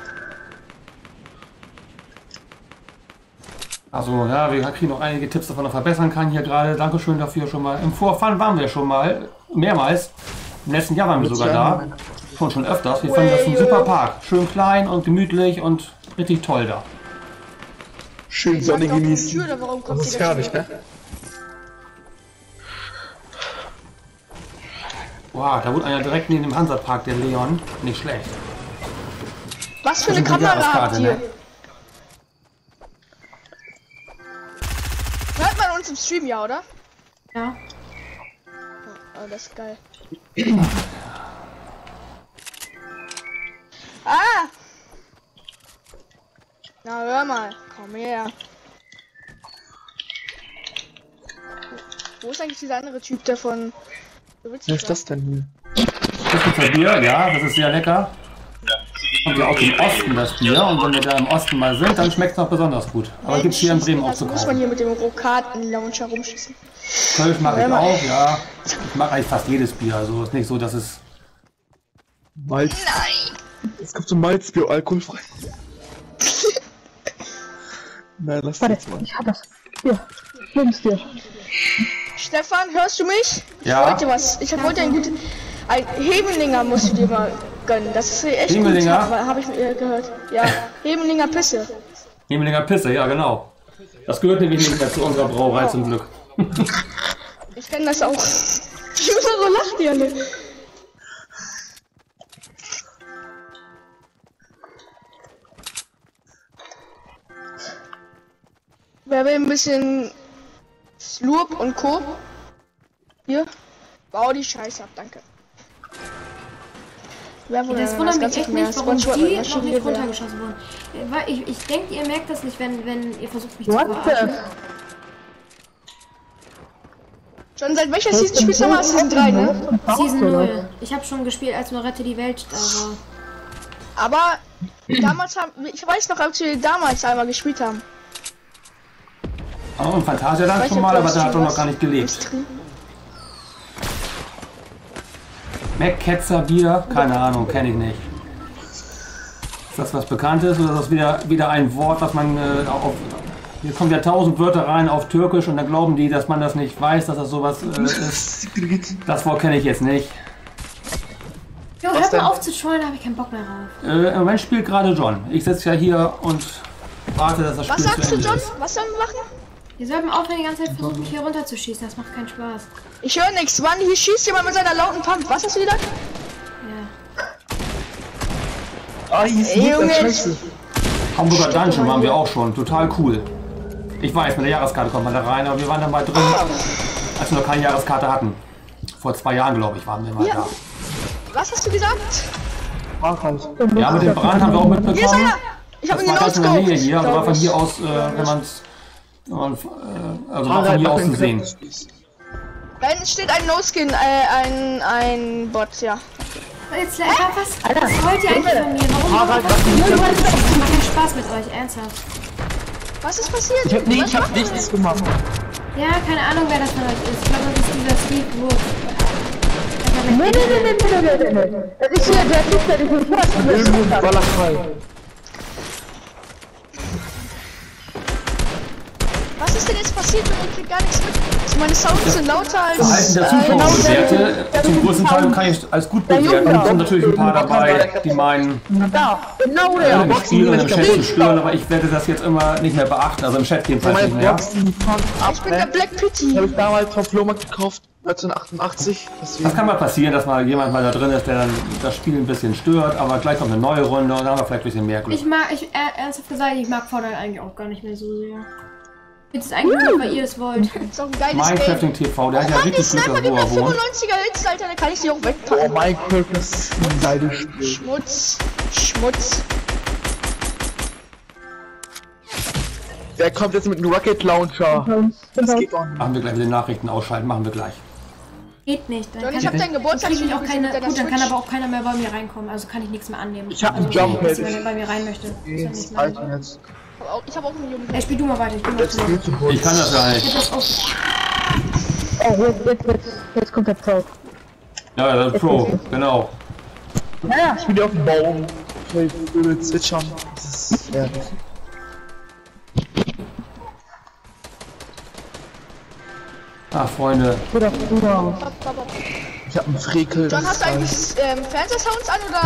Also ja, wir kriegen noch einige Tipps, davon noch verbessern kann hier gerade. Dankeschön dafür schon mal. Im Vorfahren waren wir schon mal mehrmals. Im letzten Jahr waren wir sogar da. Schon schon öfters. Wir fanden das ein super Park. Schön klein und gemütlich und richtig toll da. Schön Sonne genießen. Tür, warum kommt Das ist die da herrlich, ne? Wow, da wohnt einer direkt neben dem Hansapark, der Leon. Nicht schlecht. Was für Das eine ist eine Kamera habt Jahreskarte, ihr? ne? Hört man uns im Stream, ja, oder? Ja. Oh, das ist geil. Ah! Na, hör mal. Komm her. Wo ist eigentlich dieser andere Typ, der von... Was ist das denn hier? Das ist ein Bier, ja, das ist sehr lecker. Kommt ja aus dem Osten das Bier und wenn wir da im Osten mal sind, dann schmeckt es noch besonders gut. Aber gibt es hier in Bremen auch zu muss man kaufen. hier mit dem Rokaten-Launcher rumschießen. Kölsch mache ich auch, ja. Ich mag eigentlich fast jedes Bier, also ist nicht so, dass es... Malz. Nein! Es gibt so Malzbier, alkoholfrei. Nein, lass das mal. Ich hab das. Hier, nimm's dir. Stefan, hörst du mich? Ja. Ich wollte was. Ich hab heute ein gutes... Ein Hebelinger musst du dir mal gönnen. Das ist echt Hebelinger? gut, habe ich äh, gehört. Ja, Hebelinger Pisse. Hemelinger Pisse, ja genau. Das gehört nämlich nicht mehr zu unserer Brauerei zum Glück. Ich kenne das auch. Wieso lacht ihr alle? Wer will ein bisschen Slurp und Co? Hier. Bau die Scheiße ab, danke. Wer wohl Das das wundert mich Ganze echt mehr? nicht, warum die SpongeBob noch Maschine nicht Gewehr. runtergeschossen wurden. Äh, Weil ich, ich denke, ihr merkt das nicht, wenn, wenn ihr versucht mich What zu the? verarschen. Schon seit welcher Season spielst du mal? Season drei, ne? Season null. Ich habe schon gespielt, als nur Rette die Welt da war. Aber damals haben, ich weiß noch, als wir damals einmal gespielt haben. Oh, und Fantasia dann Weiß schon ich, mal, ob aber das da hat er noch was gar nicht gelebt. Stream- Mac-Ketzer Bier? Keine Ahnung, kenne ich nicht. Ist das was Bekanntes oder ist das wieder, wieder ein Wort, was man äh, auf... Hier kommen ja tausend Wörter rein auf Türkisch und dann glauben die, dass man das nicht weiß, dass das sowas äh, ist. Das Wort kenne ich jetzt nicht. Jo, hört mal auf zu trollen, da habe ich keinen Bock mehr drauf. Äh, Im Moment spielt gerade John. Ich sitze ja hier und warte, dass das Was Spiel zu sagst du, Ende John? ist. Was sollen wir machen? Wir sollten aufhören, die ganze Zeit versuchen, mich hier runterzuschießen. Das macht keinen Spaß. Ich höre nichts. Mann, hier schießt jemand mit seiner lauten Pump. Was hast du gesagt? Ja. Ah, hier ist Ey, Junge. Junge. Scheiße. Hamburger Dungeon waren wir auch schon. Total cool. Ich weiß, mit der Jahreskarte kommt man da rein, aber wir waren dann mal drin, als wir noch keine Jahreskarte hatten. Vor zwei Jahren, glaube ich, waren wir mal Ja. da. Was hast du gesagt? Parkhaus. Ja, mit dem Brand haben wir auch Hier ist mitbekommen. einer! Ich hab Das ihn war ganz in der Nähe hier, also war von Glaub ich. hier aus, äh, wenn man es, äh, also war von hier aus zu sehen. Da hinten steht ein No-Skin, äh, ein, ein Bot, ja. Jetzt leider was, was wollt ihr eigentlich von mir? Warum? Harald, was, was was, ist denn- was, das macht keinen Spaß mit euch, ernsthaft. Was ist passiert? Ich hab, nee, Was ich hab macht ihr? nichts gemacht. Ja, keine Ahnung, wer das von euch ist. Ich glaube, das ist dieser Steve Wood. Nee, nee, nee, nee, nee, nee, nee, nee. Das ist hier der Typ, der dich nicht Ölmund, hört. Walachei. Was ist denn jetzt passiert? Ich krieg gar nichts mit. Also meine Sounds sind lauter als... Verhalten der äh, Zuschauer bewerte, zum größten Teil kann ich als gut bewerten. Es sind natürlich ein paar dabei, die meinen, Da, genau äh, der. im Spiel oder im Chat zu stören, aber ich werde das jetzt immer nicht mehr beachten, also im Chat jedenfalls Meine nicht mehr. Boxen, die fahren ab, Ich bin der ne? Black Die Pity. hab ich damals vom Flohmarkt gekauft, neunzehnhundertachtundachtzig. Das Deswegen. kann mal passieren, dass mal jemand mal da drin ist, der dann das Spiel ein bisschen stört, aber gleich kommt eine neue Runde und dann haben wir vielleicht ein bisschen mehr Glück. Ich mag, ich, äh, ernsthaft gesagt, ich mag Fortnite eigentlich auch gar nicht mehr so sehr. Ich finde es eigentlich nur, weil ihr es wollt. Das ist auch ein geiles Minecrafting Game. T V, der hat ja Mann, die richtig Glück, Sniper, die wo mit er wohnt. fünfundneunziger Hits, Alter, da kann ich die auch Oh, wegpacken. Minecraft ist ein geiles Spiel. Schmutz. Schmutz. Der kommt jetzt mit einem Rocket Launcher. Das geht auch nicht. Machen wir gleich mit den Nachrichten ausschalten, machen wir gleich. Geht nicht. Dann John, kann ich hab deinen Geburtstag krieg ich auch gesehen keine, mit deiner gut, dann kann Switch. aber auch keiner mehr bei mir reinkommen. Also kann ich nichts mehr annehmen. Ich hab also, einen Jump wenn Pad. er bei mir rein möchte. Ist ja Jetzt, nicht mein Alter, Ding. jetzt. Ich hab auch- Ich hab auch einen Jungen. Ey, spiel du mal weiter. Ich bin mal Jetzt zu. viel zu kurz. Ich kann das gar Ich nicht. hab das auch. Oh, jetzt, jetzt, jetzt, jetzt kommt der Pro. Ja, das ist Pro, genau. Naja, Ich bin hier auf dem Baum. Ich will Vögel zwitschern. Das ist herrlich. Ah, Freunde, Bruder, Bruder. Ich hab einen Frekel. John, das hast ist du geil. eigentlich ähm, Fernsehsounds an oder?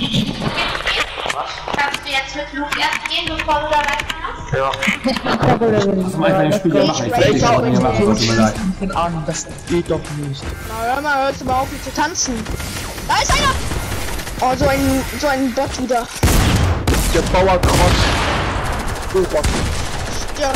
Kannst du jetzt mit Luke erst gehen, bevor du da weitermachst? was soll ich bei dem Spiel hier machen? Ich will nicht hier machen, tut mir leid. Keine Ahnung, das geht doch nicht. Na, hör mal, hörst du mal auf, hier zu tanzen. Da ist einer! Oh, so ein, so ein Bot wieder. Der Bauer Krosch. Oh Gott. Ja.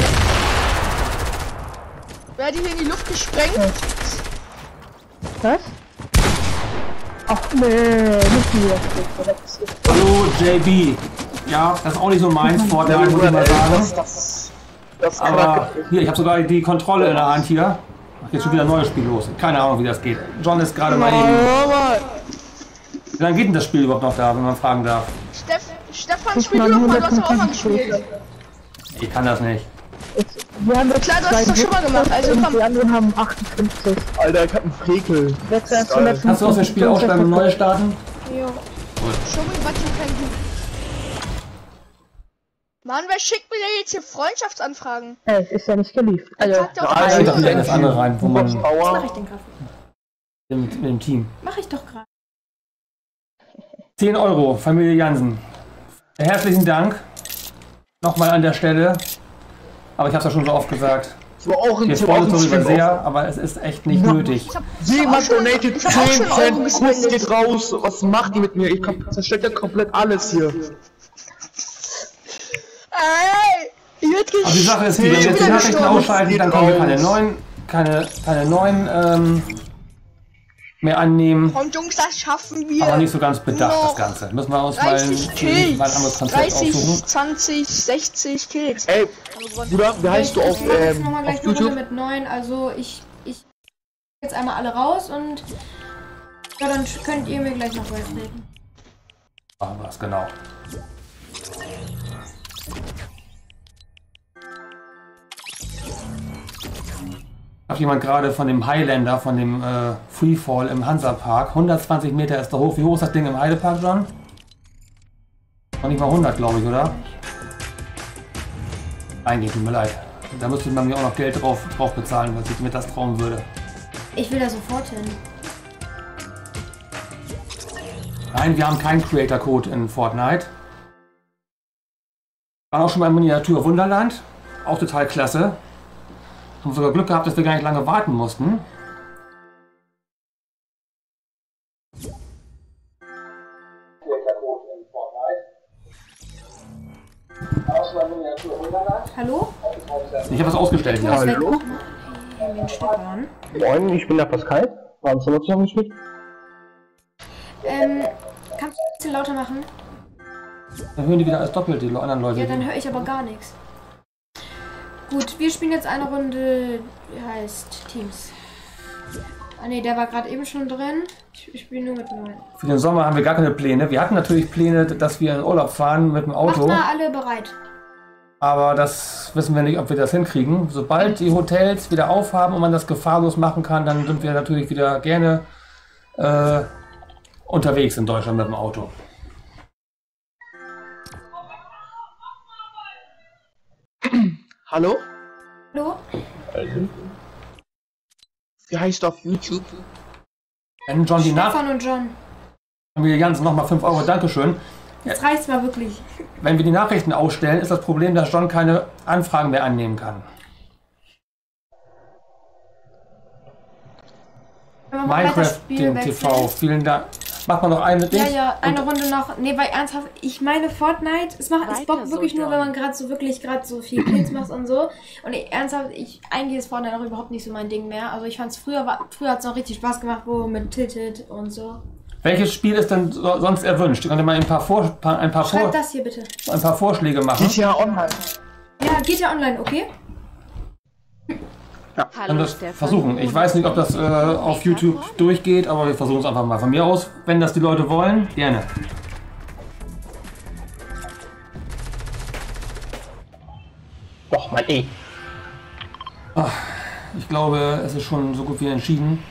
Wer hat die hier in die Luft gesprengt? Was? Ach nee, nicht hier. Hallo, J B. Ja, das ist auch nicht so meins, Fortnite, muss ich mal Das, sagen. das, das Aber hier, ich habe sogar die Kontrolle in der Hand hier. Ach, jetzt schon wieder ein neues Spiel los. Keine Ahnung, wie das geht. John ist gerade mal eben. Wie lange geht denn das Spiel überhaupt noch da, wenn man fragen darf? Steff, Stefan, spiel du doch mal, du hast doch auch mal gespielt. Ich kann das nicht. Wir haben jetzt Klar, du hast es doch schon mal gemacht, also und komm. die anderen haben achtundfünfzig. Alter, ich hab einen Frekel. Jetzt erst Geil. Kannst du aus dem Spiel aussteigen und neu starten? Jo. Schon mal was für kein Gut. Mann, wer schickt mir denn jetzt hier Freundschaftsanfragen? Ey, ist ja nicht geliefert. Also, Sagt doch Ah, ich doch wieder in das mal. andere rein, wo man mit, Was mache Bauer. ich denn gerade? mit dem Team. Mache ich doch gerade. zehn Euro, Familie Jansen. Herzlichen Dank. Nochmal an der Stelle. Aber ich habe es ja schon so oft gesagt. Ich war auch in Wir freuen uns darüber sehr, aber es ist echt nicht nötig. Ich hab, Jemand auch schon- donated ich hab auch zehn schon Euro Cent, Kuss gespendet. geht raus. Was macht die mit mir? Ich kom- zerstört ja komplett alles hier. Ey! Hier wird Aber die Sache ist, die, wenn wir jetzt die Nachrichten ausschalten, dann können wir keine neuen, keine, keine neuen ähm, mehr annehmen. Und Jungs, das schaffen wir. Aber nicht so ganz bedacht, das Noch Ganze. Müssen wir uns mal ein, dreißig Kills. mal ein anderes Konzept dreißig, aussuchen. zwanzig, sechzig Kills. Ey, Bruder, wie heißt du auf, Ich mache jetzt ähm, nochmal auf gleich eine Runde YouTube? mit neun. Also ich, ich jetzt einmal alle raus und ja, dann könnt ihr mir gleich noch beitreten. Machen wir es, genau. Hat jemand gerade von dem Highlander, von dem äh, Freefall im Hansapark. hundertzwanzig Meter ist da hoch. Wie hoch ist das Ding im Heidepark, John? Noch nicht mal hundert, glaube ich, oder? Eigentlich, tut mir leid. Da müsste man mir auch noch Geld drauf, drauf bezahlen, was ich mir das trauen würde. Ich will da sofort hin. Nein, wir haben keinen Creator-Code in Fortnite. War auch schon mal im Miniatur Wunderland. Auch total klasse. Haben sogar Glück gehabt, dass wir gar nicht lange warten mussten. Hallo? Ich habe was ausgestellt. Ja. Hallo? Ja, Moin, ich bin der Pascal. Waren Sie noch zusammengespielt? ähm, kannst du ein bisschen lauter machen? Dann hören die wieder alles doppelt, die anderen Leute. Ja, dann höre ich aber gar nichts. Gut, wir spielen jetzt eine Runde, wie heißt Teams. Ah ne, der war gerade eben schon drin. Ich, ich spiele nur mit neun. Für den Sommer haben wir gar keine Pläne. Wir hatten natürlich Pläne, dass wir in Urlaub fahren mit dem Auto. Macht mal alle bereit. Aber das wissen wir nicht, ob wir das hinkriegen. Sobald die Hotels wieder aufhaben und man das gefahrlos machen kann, dann sind wir natürlich wieder gerne äh, unterwegs in Deutschland mit dem Auto. Hallo? Hallo? Wie heißt du auf YouTube? Wenn John die Nach Stefan und John. haben wir ganz nochmal fünf Euro, Dankeschön. Jetzt reicht's mal wirklich. Wenn wir die Nachrichten ausstellen, ist das Problem, dass John keine Anfragen mehr annehmen kann. Minecraft T V, vielen Dank. Macht man noch eine Ding? Ja, ja, eine Runde noch. Nee, weil ernsthaft, ich meine Fortnite, es macht es Bock wirklich nur, wenn man gerade so wirklich gerade so viel Kills macht und so. Und ich, ernsthaft, ich eigentlich ist Fortnite auch überhaupt nicht so mein Ding mehr. Also ich fand's früher, war, früher hat es noch richtig Spaß gemacht, wo mit Tilted und so. Welches Spiel ist denn so, sonst erwünscht? Könnt ihr mal ein paar, Vor, ein, paar Schreibt Vor, das hier bitte. ein paar Vorschläge machen? G T A Online. Ja, geht ja online, okay? Ja, können das versuchen. Ich weiß nicht, ob das äh, auf YouTube durchgeht, aber wir versuchen es einfach mal. Von mir aus, wenn das die Leute wollen, gerne. Doch, mein E. Ach, ich glaube, es ist schon so gut wie entschieden.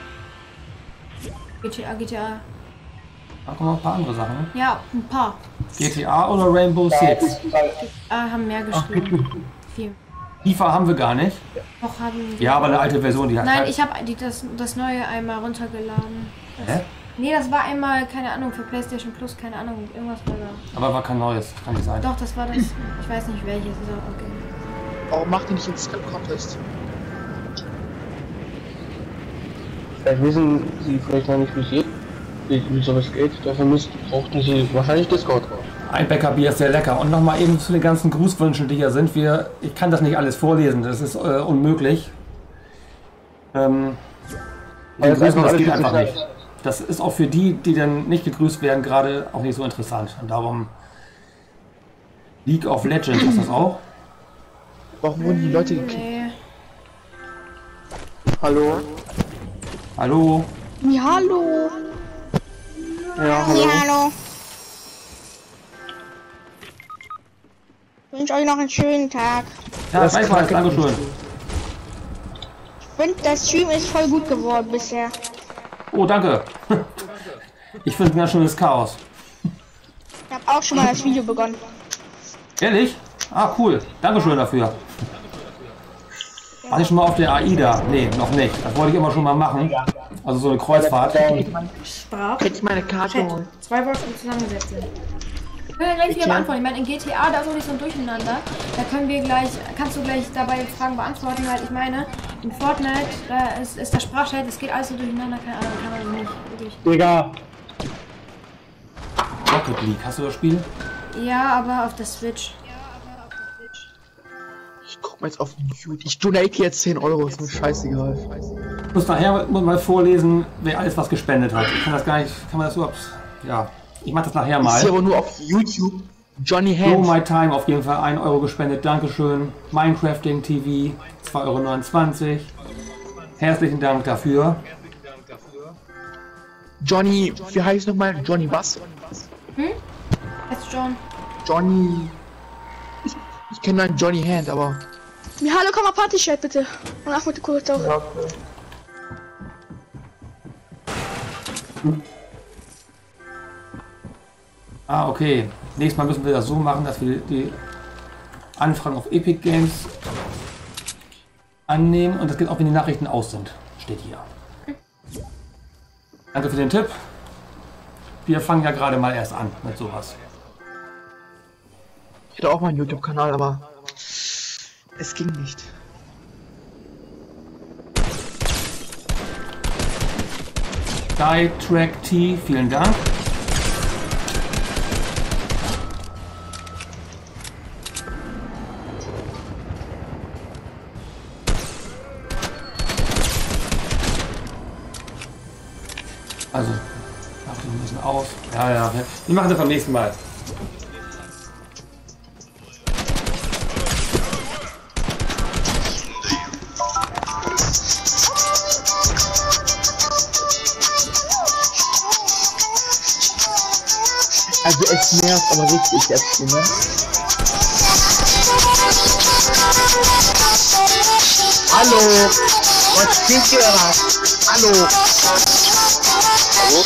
G T A, G T A. Da kommen noch ein paar andere Sachen. Ja, ein paar. G T A oder Rainbow Six? Ah, haben mehr geschrieben. Viel. FIFA haben wir gar nicht. Doch, haben wir. Ja, aber eine alte Version, die hat Nein, halt- ich habe das, das neue einmal runtergeladen. Das, Hä? Nee, das war einmal, keine Ahnung, für PlayStation Plus, keine Ahnung, irgendwas war da. Aber war kein neues, kann nicht sein. Doch, das war das. Ich weiß nicht welches, ist auch okay. Warum macht ihr nicht einen Skill Contest? Vielleicht wissen Sie vielleicht noch nicht, wie es geht, wie, wie sowas geht. Dafür müsst, brauchten Sie wahrscheinlich Discord. Ein Bäckerbier ist sehr lecker. Und nochmal eben zu den ganzen Grußwünschen, die hier sind. Wir, ich kann das nicht alles vorlesen, das ist äh, unmöglich. Ähm, Ja, das grüßen, ist das alles geht viel einfach zu nicht. Das ist auch für die, die dann nicht gegrüßt werden, gerade auch nicht so interessant. Und darum League of Legends, ist das auch? Warum wurden die Leute gekickt? Nee. Hallo? Hallo? Ja, hallo. Ja, hallo. hallo. Ich wünsche euch noch einen schönen Tag. Ja, das weiß man, Dankeschön. Ich finde, das Stream ist voll gut geworden bisher. Oh, danke. Ich finde ein ganz schönes Chaos. Ich habe auch schon mal das Video begonnen. Ehrlich? Ah, cool. Dankeschön dafür. War ich schon mal auf der AIDA? Nee, noch nicht. Das wollte ich immer schon mal machen. Also so eine Kreuzfahrt. Sprach. Hätte ich meine Karte Chat. holen. Zwei Worte zusammengesetzt sind. Ich will ja gleich wieder beantworten. Ich meine, in G T A, da ist auch nicht so ein Durcheinander. Da können wir gleich, kannst du gleich dabei Fragen beantworten, weil ich meine, in Fortnite, da ist, ist der Sprachchat, das geht alles so durcheinander, keine Ahnung, kann man nicht wirklich. Digga. Rocket League, hast du das Spiel? Ja, aber auf der Switch. Ich guck mal jetzt auf YouTube. Ich donate jetzt zehn Euro, ist mir scheißegal. Ich muss nachher mal vorlesen, wer alles was gespendet hat. Ich kann das gar nicht, kann man das überhaupt, ja. Ich mach das nachher Ich sehe mal. aber nur auf YouTube Johnny So, Hands. My Time auf jeden Fall ein Euro gespendet, Dankeschön. Minecrafting T V, zwei Euro neunundzwanzig. Herzlichen Dank dafür. Johnny, wie heißt nochmal? Johnny was? Hm? Jetzt John. Johnny. Ich, ich kenne einen Johnny Hand, aber. Ja, hallo, komm mal Party-Chat bitte. Und Achmed kurz auch. Ja, Ah, okay. Nächstes Mal müssen wir das so machen, dass wir die Anfragen auf Epic Games annehmen und das geht auch, wenn die Nachrichten aus sind. Steht hier. Danke für den Tipp. Wir fangen ja gerade mal erst an mit sowas. Ich hätte auch mal einen YouTube-Kanal, aber es ging nicht. Skytrack T, vielen Dank. Also, mach den ein bisschen aus. Ja, ja, wir machen das beim nächsten Mal. Also es nervt aber richtig jetzt, ne? Hallo! Was steht hier da? Hallo! Hallo?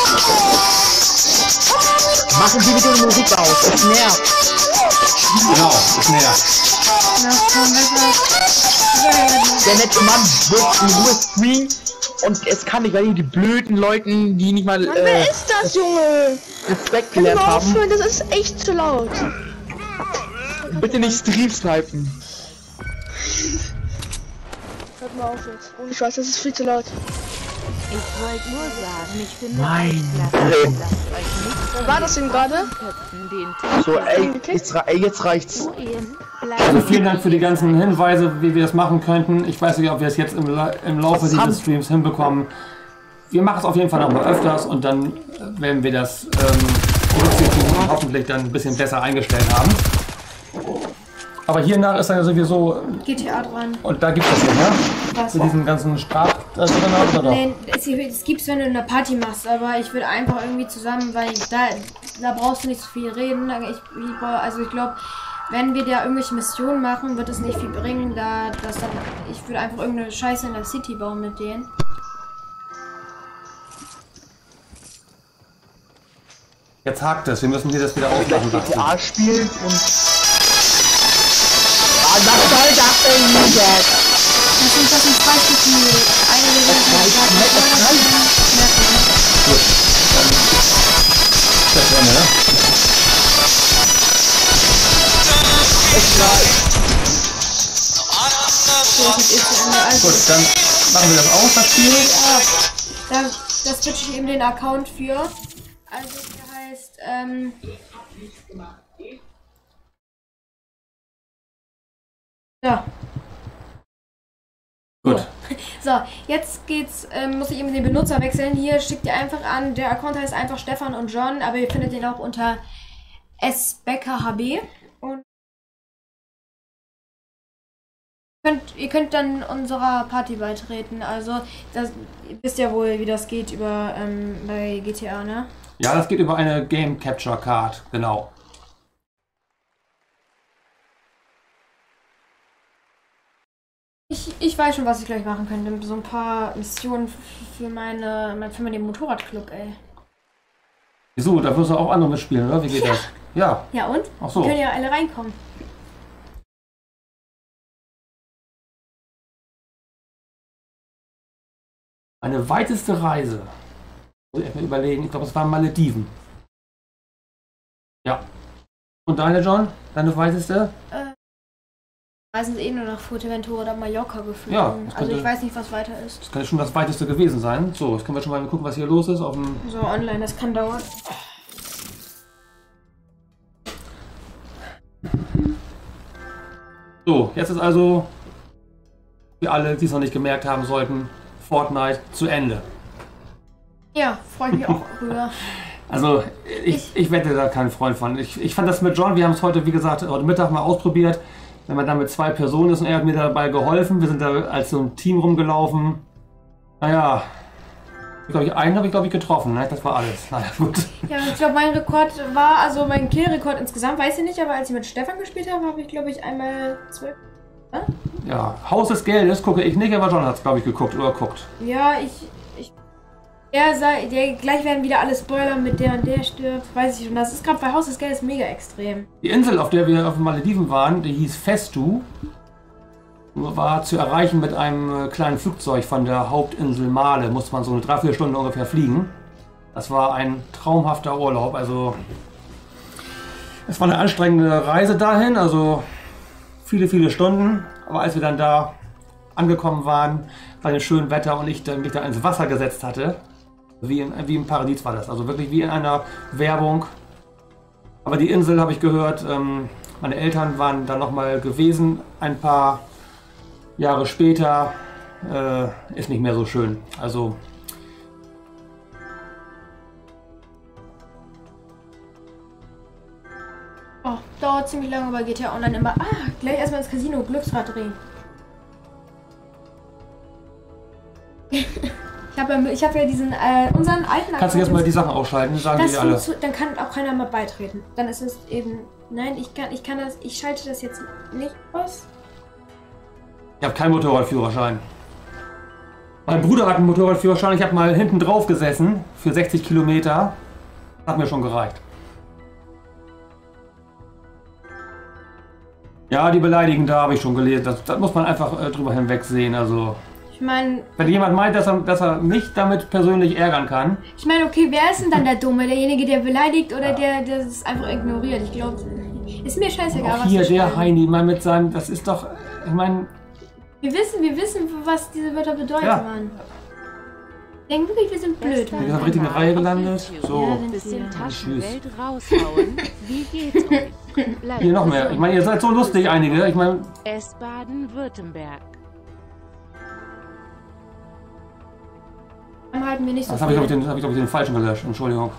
Machen Sie bitte die Musik aus, es nervt! Genau, es nervt. Der nette Mann wird in Ruhe streamen und es kann nicht, weil die blöden Leuten, die nicht mal Mann, äh, wer ist das, Junge? Respekt Kann ich gelernt mal haben. aufhören? Das ist echt zu laut. Bitte nicht Stream snipen. Hört mal auf jetzt. Ohne Scheiß, das ist viel zu laut. Ich wollte nur sagen, ich finde Nein. es klasse, lasst euch nicht Wer war das denn gerade? köpfen, den So, ey, jetzt, ey, jetzt reicht's. Also vielen Dank für die ganzen Hinweise, wie wir das machen könnten. Ich weiß nicht, ob wir es jetzt im, La im Laufe dieses Streams hinbekommen. Wir machen es auf jeden Fall noch mal öfters und dann werden wir das ähm, hoffentlich dann ein bisschen besser eingestellt haben. Aber hiernach ist dann ja sowieso... G T A dran. Und da gibt es das nicht, ne? Was? Zu diesen ganzen Sprach... Oder doch? Nee, es, es gibt's, wenn du eine Party machst, aber ich würde einfach irgendwie zusammen, weil da, da brauchst du nicht so viel reden. Ich, ich, also ich glaube, wenn wir da irgendwelche Missionen machen, wird es nicht viel bringen, da das dann... Ich würde einfach irgendeine Scheiße in der City bauen mit denen. Jetzt hakt es, wir müssen hier das wieder aufmachen. G T A spielen und... Ah, was soll das denn wieder? Das sind, das sind zwei Stück Müll. Eine der Gut, dann... Das war, ne? Gut, dann machen wir das aus, das Spiel. Da, da switche ich eben den Account für. Also der heißt, ähm... Ja. Gut. So, jetzt geht's, ähm, muss ich eben den Benutzer wechseln. Hier schickt ihr einfach an, der Account heißt einfach Stefan und John, aber ihr findet den auch unter sbeckerhb. Und könnt, ihr könnt dann unserer Party beitreten. Also, das, ihr wisst ja wohl, wie das geht über ähm, bei G T A, ne? Ja, das geht über eine Game Capture Card, genau. Ich, ich weiß schon, was ich gleich machen könnte. So ein paar Missionen für meine für meinen Motorradclub, ey. Wieso? Da wirst du auch andere mitspielen, oder? Wie geht das? Ja. Ja und? Ach so. Die können ja alle reinkommen. Meine weiteste Reise. Muss ich erst mal überlegen. Ich glaube, es waren Malediven. Ja. Und deine, John? Deine weiteste? Äh, Reisen sie eh nur nach Fuerteventura oder Mallorca geflogen. Ja, das also könnte- ich weiß nicht, was weiter ist. Das kann ja schon das weiteste gewesen sein. So, jetzt können wir schon mal gucken, was hier los ist. Auf dem So online, das kann dauern. So, jetzt ist also, wie alle, die es noch nicht gemerkt haben sollten, Fortnite zu Ende. Ja, freue ich mich auch rüber. Also, ich, ich wette da kein Freund von. Ich, ich fand das mit John, wir haben es heute, wie gesagt, heute Mittag mal ausprobiert. Wenn man dann mit zwei Personen ist und er hat mir dabei geholfen. Wir sind da als so ein Team rumgelaufen. Naja, ich glaube, einen habe ich, glaube ich, getroffen. Ne? Das war alles. Naja, gut. Ja, ich glaube, mein Rekord war, also mein Kill-Rekord insgesamt, weiß ich nicht, aber als ich mit Stefan gespielt habe, habe ich, glaube ich, einmal zwölf. Ja, Haus des Geldes gucke ich nicht, aber John hat es, glaube ich, geguckt oder guckt. Ja, ich. ich der sei, der, gleich werden wieder alle Spoiler mit der und der stirbt, weiß ich schon. Das ist gerade bei Haus des Geldes mega extrem. Die Insel, auf der wir auf den Malediven waren, die hieß Festu, war zu erreichen mit einem äh, kleinen Flugzeug von der Hauptinsel Male. Musste man so eine dreiviertel Stunde ungefähr fliegen. Das war ein traumhafter Urlaub. Also es war eine anstrengende Reise dahin, also viele, viele Stunden. Aber als wir dann da angekommen waren, bei dem schönen Wetter und ich dann mich da ins Wasser gesetzt hatte, Wie, in, wie im Paradies war das, also wirklich wie in einer Werbung. Aber die Insel habe ich gehört, ähm, meine Eltern waren da nochmal gewesen, ein paar Jahre später, äh, ist nicht mehr so schön. Also oh, dauert ziemlich lange bei G T A Online immer. Ah, gleich erstmal ins Casino, Glücksrad drehen. Ich habe ja, ich hab ja diesen, äh, unseren alten kannst du jetzt mal die Sachen ausschalten, sagen die alle. Zu, dann kann auch keiner mehr beitreten. Dann ist es eben, nein, ich kann, ich kann das, ich schalte das jetzt nicht aus. Ich habe keinen Motorradführerschein. Mein Bruder hat einen Motorradführerschein, ich habe mal hinten drauf gesessen für sechzig Kilometer. Hat mir schon gereicht. Ja, die beleidigen, da habe ich schon gelesen. Das, das muss man einfach äh, drüber hinwegsehen. Also, ich meine, wenn jemand meint, dass er, dass er mich damit persönlich ärgern kann. Ich meine, okay, wer ist denn dann der Dumme? Derjenige, der beleidigt oder ja. der, der es einfach ignoriert? Ich glaube, ist mir scheißegal, auch hier was der Heini mal mit seinem, das ist doch, ich meine. Wir wissen, wir wissen, was diese Wörter bedeuten, ja. Mann. Ich denke wirklich, wir sind blöd. Wir sind richtig in der Reihe gelandet. So. Ja, bisschen Taschengeld raushauen. Wie geht's euch? Bleibt hier noch mehr. Ich meine, ihr seid so lustig, einige. Ich meine. Es Baden-Württemberg. Dann halten wir nicht so das habe ich, glaube ich, den, hab ich, glaub ich, den falschen gelöscht. Entschuldigung.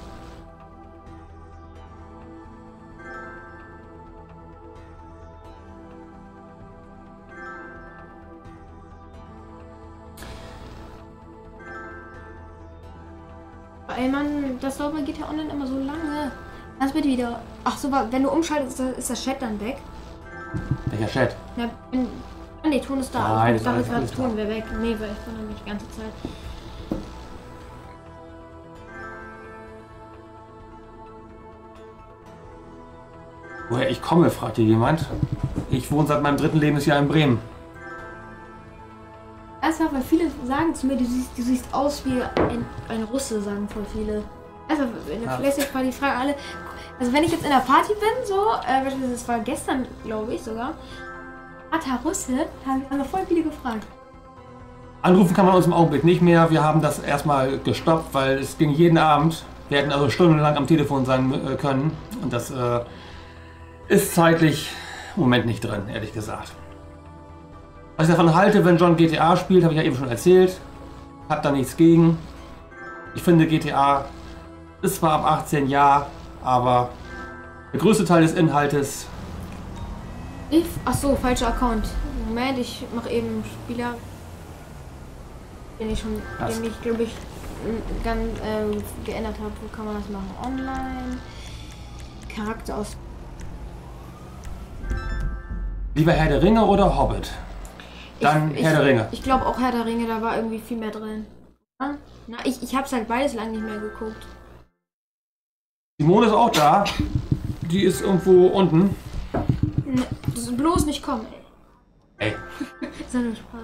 Ey Mann, das dauert bei G T A Online immer so lange. Das wird wieder. Ach so, wenn du umschaltest, ist das Chat dann weg? Welcher Chat? Ja, wenn, ah, nee, Ton ist da. Nein, ich dachte, alles das Ton wäre weg. Nee, weil ich wundere mich die ganze Zeit. Woher ich komme, fragt hier jemand. Ich wohne seit meinem dritten Lebensjahr in Bremen. Erstmal, weil viele sagen zu mir, du siehst, du siehst aus wie ein, ein Russe, sagen voll viele. Erstmal, in der Classic-Party fragen alle. Also wenn ich jetzt in der Party bin, so, äh, das war gestern, glaube ich sogar, Vater Russe, haben, haben voll viele gefragt. Anrufen kann man uns im Augenblick nicht mehr. Wir haben das erstmal gestoppt, weil es ging jeden Abend. Wir hätten also stundenlang am Telefon sein äh, können. Und das äh, ist zeitlich im Moment nicht drin, ehrlich gesagt. Was ich davon halte, wenn John G T A spielt, habe ich ja eben schon erzählt. Hab da nichts gegen. Ich finde, G T A ist zwar ab achtzehn Jahre, aber der größte Teil des Inhaltes. Ich, ach so, falscher Account. Moment, ich mache eben Spieler, den ich schon, Was? den ich glaube ich ganz äh, geändert habe. Wo kann man das machen? Online. Charakter aus. Lieber Herr der Ringe oder Hobbit? Dann ich, Herr ich, der Ringe. Ich glaube auch Herr der Ringe, da war irgendwie viel mehr drin. Na, ich ich habe es halt beides lang nicht mehr geguckt. Simone ist auch da. Die ist irgendwo unten. Ne, bloß nicht kommen, ey. Ey. So eine Spaß.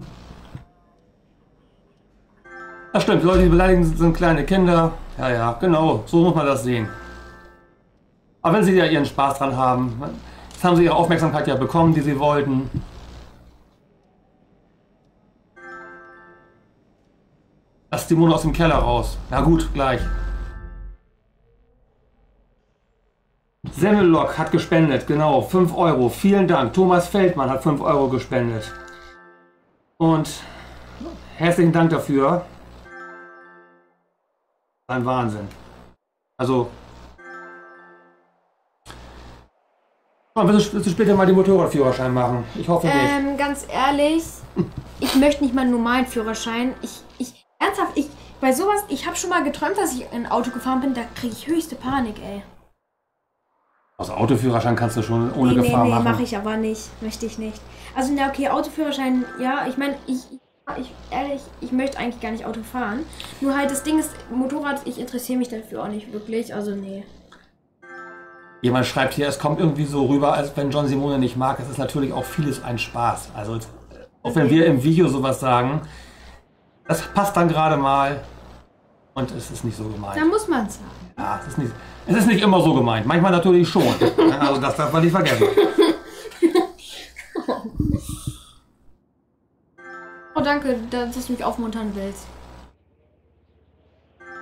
Das stimmt, die Leute, die beleidigen, sind kleine Kinder. Ja, ja, genau. So muss man das sehen. Aber wenn sie ja ihren Spaß dran haben. Jetzt haben sie ihre Aufmerksamkeit ja bekommen, die sie wollten. Lass die Simone aus dem Keller raus. Na gut, gleich. Semmellock hat gespendet, genau, fünf Euro. Vielen Dank. Thomas Feldmann hat fünf Euro gespendet. Und herzlichen Dank dafür. Ein Wahnsinn. Also, willst du später mal den Motorradführerschein machen? Ich hoffe nicht. Ähm, ganz ehrlich, ich möchte nicht mal einen normalen Führerschein. Ich, ich, ernsthaft, ich, bei sowas, ich habe schon mal geträumt, dass ich in ein Auto gefahren bin, da kriege ich höchste Panik, ey. Also Autoführerschein kannst du schon ohne nee, Gefahr nee, nee, machen. mache ich aber nicht. Möchte ich nicht. Also, na okay, Autoführerschein, ja, ich meine, ich, ich, ehrlich, ich möchte eigentlich gar nicht Auto fahren. Nur halt, das Ding ist, Motorrad, ich interessiere mich dafür auch nicht wirklich, also nee. Jemand schreibt hier, es kommt irgendwie so rüber, als wenn John Simone nicht mag. Es ist natürlich auch vieles ein Spaß. Also, auch wenn wir im Video sowas sagen, das passt dann gerade mal und es ist nicht so gemeint. Da muss man es sagen. Ja, es ist, nicht, es ist nicht immer so gemeint. Manchmal natürlich schon. Also das darf man nicht vergessen. Oh, danke, dass du mich aufmuntern willst.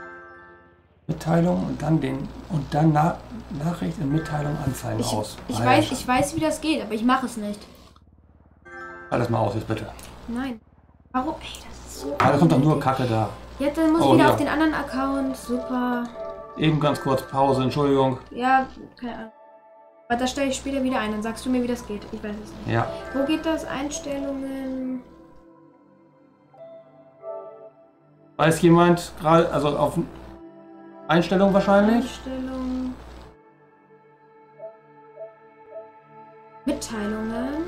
Mitteilung und dann den und dann Na Nachricht in Mitteilung anzeigen Ich, aus. ich, Ah, weiß, ja. ich weiß, wie das geht, aber ich mache es nicht. Alles mal aus jetzt bitte. Nein. Warum? Ey, das ist so. Ah, da kommt doch nur unnötig. Kacke da. Ja, dann muss Oh, ich wieder ja. auf den anderen Account. Super. Eben ganz kurz Pause, Entschuldigung. Ja, keine Ahnung. Aber das stelle ich später wieder ein. Dann sagst du mir, wie das geht. Ich weiß es nicht. Ja. Wo geht das? Einstellungen. Weiß jemand gerade, also auf Einstellung wahrscheinlich? Einstellungen. Mitteilungen.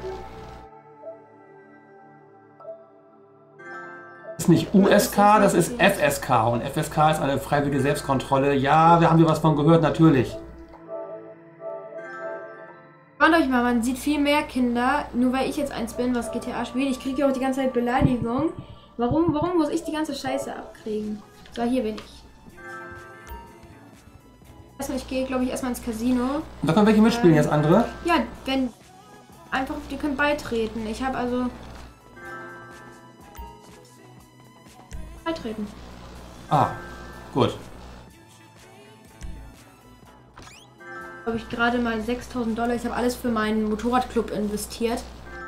Das ist nicht U S K, das ist F S K und F S K ist eine freiwillige Selbstkontrolle. Ja, wir haben hier was von gehört, natürlich. Schaut euch mal, man sieht viel mehr Kinder, nur weil ich jetzt eins bin, was G T A spielt. Ich kriege ja auch die ganze Zeit Beleidigung. Warum, warum muss ich die ganze Scheiße abkriegen? So, hier bin ich. Erstmal, ich gehe, glaube ich, erstmal ins Casino. Und da können welche mitspielen, Ähm, jetzt andere? Ja, wenn... Einfach, die können beitreten. Ich habe also... Beitreten. Ah, gut. Habe ich gerade mal sechstausend Dollar. Ich habe alles für meinen Motorradclub investiert.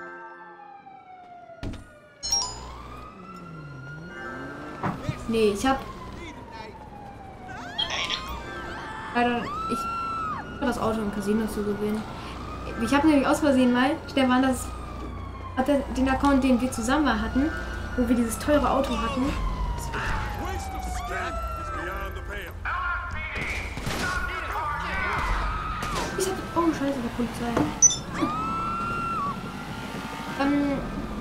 Nee, ich habe... Leider, ich habe das Auto im Casino zu gewinnen. Ich habe nämlich aus Versehen mal, Stefan, das hat der, den Account, den wir zusammen hatten, wo wir dieses teure Auto hatten. Ich hab, oh Scheiße, der Polizei. Ähm,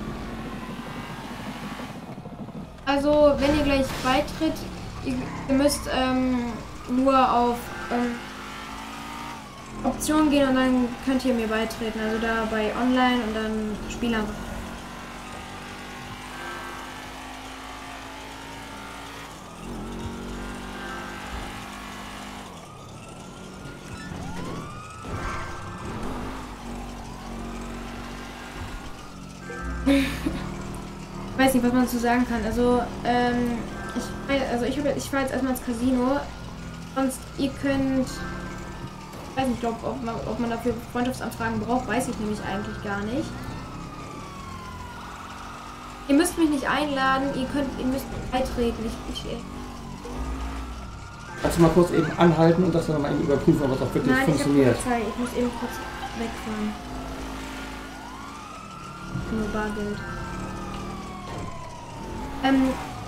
also, wenn ihr gleich beitritt, ihr, ihr müsst ähm, nur auf ähm, Optionen gehen und dann könnt ihr mir beitreten. Also da bei Online und dann Spieler. Ich weiß nicht, was man dazu sagen kann. Also, ähm, ich, also ich, ich fahre jetzt erstmal ins Casino. Sonst, ihr könnt... Ich weiß nicht, glaub, ob, man, ob man dafür Freundschaftsanfragen braucht, weiß ich nämlich eigentlich gar nicht. Ihr müsst mich nicht einladen, ihr könnt, ihr müsst beitreten. Ich, ich, Kannst du mal kurz eben anhalten und das dann mal eben überprüfen, ob das auch wirklich Nein, funktioniert? ich habe Polizei. Ich muss eben kurz wegfahren. Nur Bargeld. Ähm.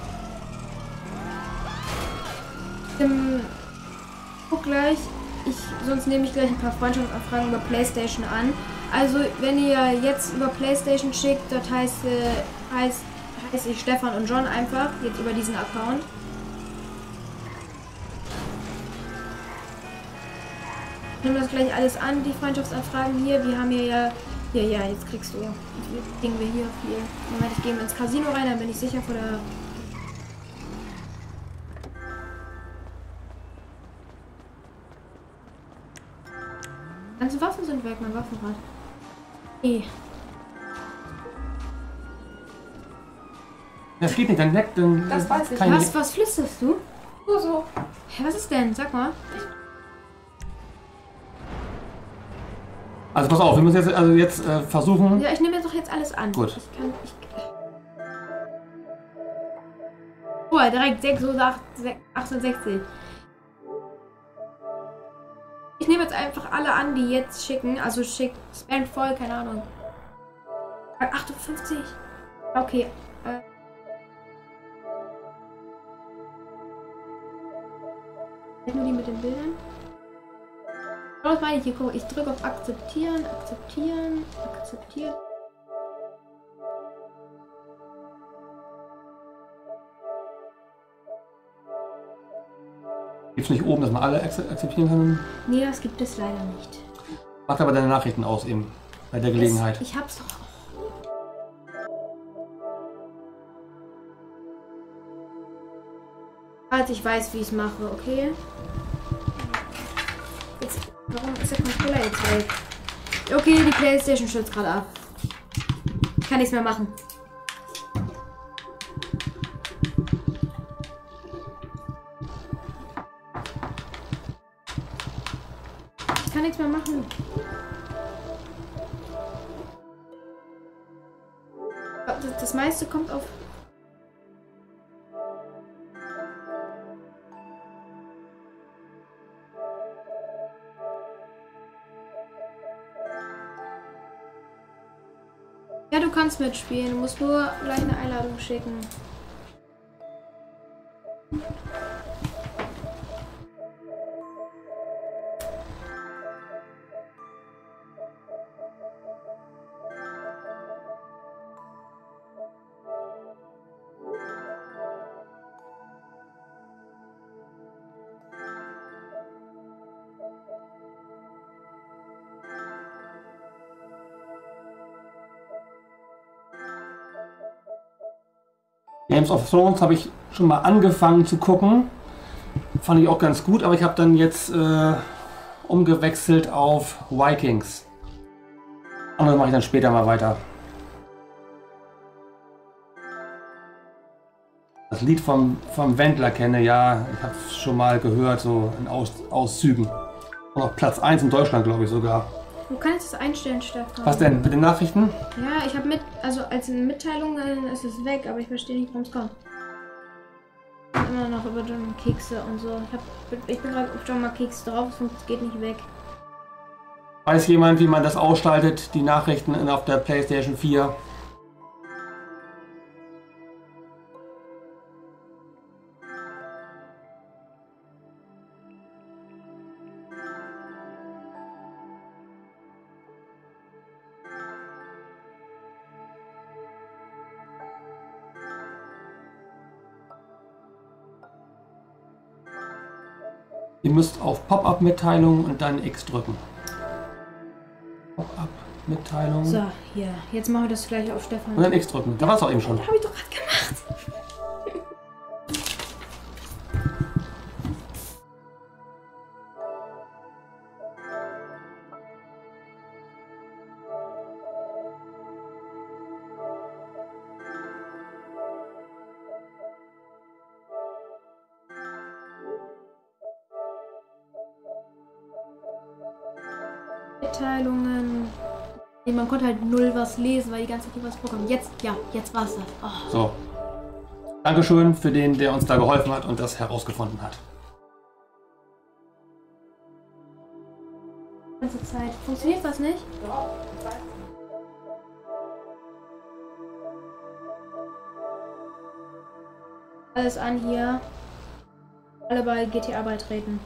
Ähm. Guck gleich. Ich, sonst nehme ich gleich ein paar Freundschaftsanfragen über PlayStation an. Also, wenn ihr jetzt über PlayStation schickt, das heißt, äh, heißt, heißt ich Stefan und John einfach, jetzt über diesen Account. Ich nehme das gleich alles an, die Freundschaftsanfragen hier. Wir haben hier ja... Hier, ja, jetzt kriegst du. Jetzt kriegen wir hier viel. Moment, ich gehe ins Casino rein, dann bin ich sicher vor der... Die ganzen Waffen sind weg, mein Waffenrad. Eh. Das geht nicht, dann weg, dann... Das weiß ich. kann Was, was flüsterst du? Nur so. Hä, was ist denn? Sag mal. Also pass auf, wir müssen jetzt, also jetzt äh, versuchen... Ja, ich nehme jetzt doch jetzt alles an. Gut. Ich kann... Ich... Oh, direkt sechshundertachtundsechzig. Ich nehme jetzt einfach alle an, die jetzt schicken. Also schickt Spam voll, keine Ahnung. achtundfünfzig. Okay. Äh. Nur die mit den Bildern. Was meine ich hier? Guck, ich drücke auf Akzeptieren, Akzeptieren, Akzeptieren. Gibt es nicht oben, dass man alle akzeptieren kann? Nee, das gibt es leider nicht. Mach aber deine Nachrichten aus eben, bei der Gelegenheit. Das, ich hab's doch. Warte, ich weiß, wie ich es mache, okay? Jetzt, warum ist der Controller jetzt weg? Okay, die PlayStation stürzt gerade ab. Ich kann nichts mehr machen. nichts mehr machen. Das, das meiste kommt auf... Ja, du kannst mitspielen. Du musst nur gleich eine Einladung schicken. Games of Thrones habe ich schon mal angefangen zu gucken. Fand ich auch ganz gut, aber ich habe dann jetzt äh, umgewechselt auf Vikings. Andere mache ich dann später mal weiter. Das Lied vom, vom Wendler kenne, ja, ich habe es schon mal gehört, so in Aus, Auszügen. Und auf Platz eins in Deutschland, glaube ich sogar. Du kannst es einstellen, Stefan. Was denn? Mit den Nachrichten? Ja, ich habe mit, also als Mitteilung, dann ist es weg, aber ich verstehe nicht, warum es kommt. Immer noch über John Kekse und so. Ich, hab, ich bin gerade auf John mal Keks drauf, es geht nicht weg. Weiß jemand, wie man das ausschaltet, die Nachrichten auf der PlayStation vier? Ihr müsst auf Pop-up-Mitteilung und dann X drücken. Pop-up-Mitteilung. So, hier. Jetzt machen wir das gleich auf Stefan. Und dann X drücken. Da war es auch eben schon. Habe ich doch gerade gemacht. Mitteilungen. Nee, man konnte halt null was lesen, weil die ganze Zeit was vorkommt. Jetzt, ja, jetzt war es das. Oh. So. Dankeschön für den, der uns da geholfen hat und das herausgefunden hat. Die ganze Zeit. Funktioniert was nicht? Ja. Alles an hier. Alle bei G T A beitreten.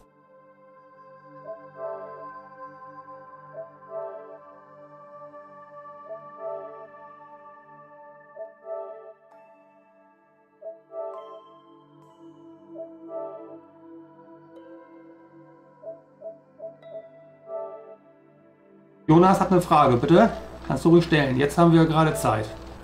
Jonas hat eine Frage, bitte. Kannst du ruhig stellen. Jetzt haben wir gerade Zeit.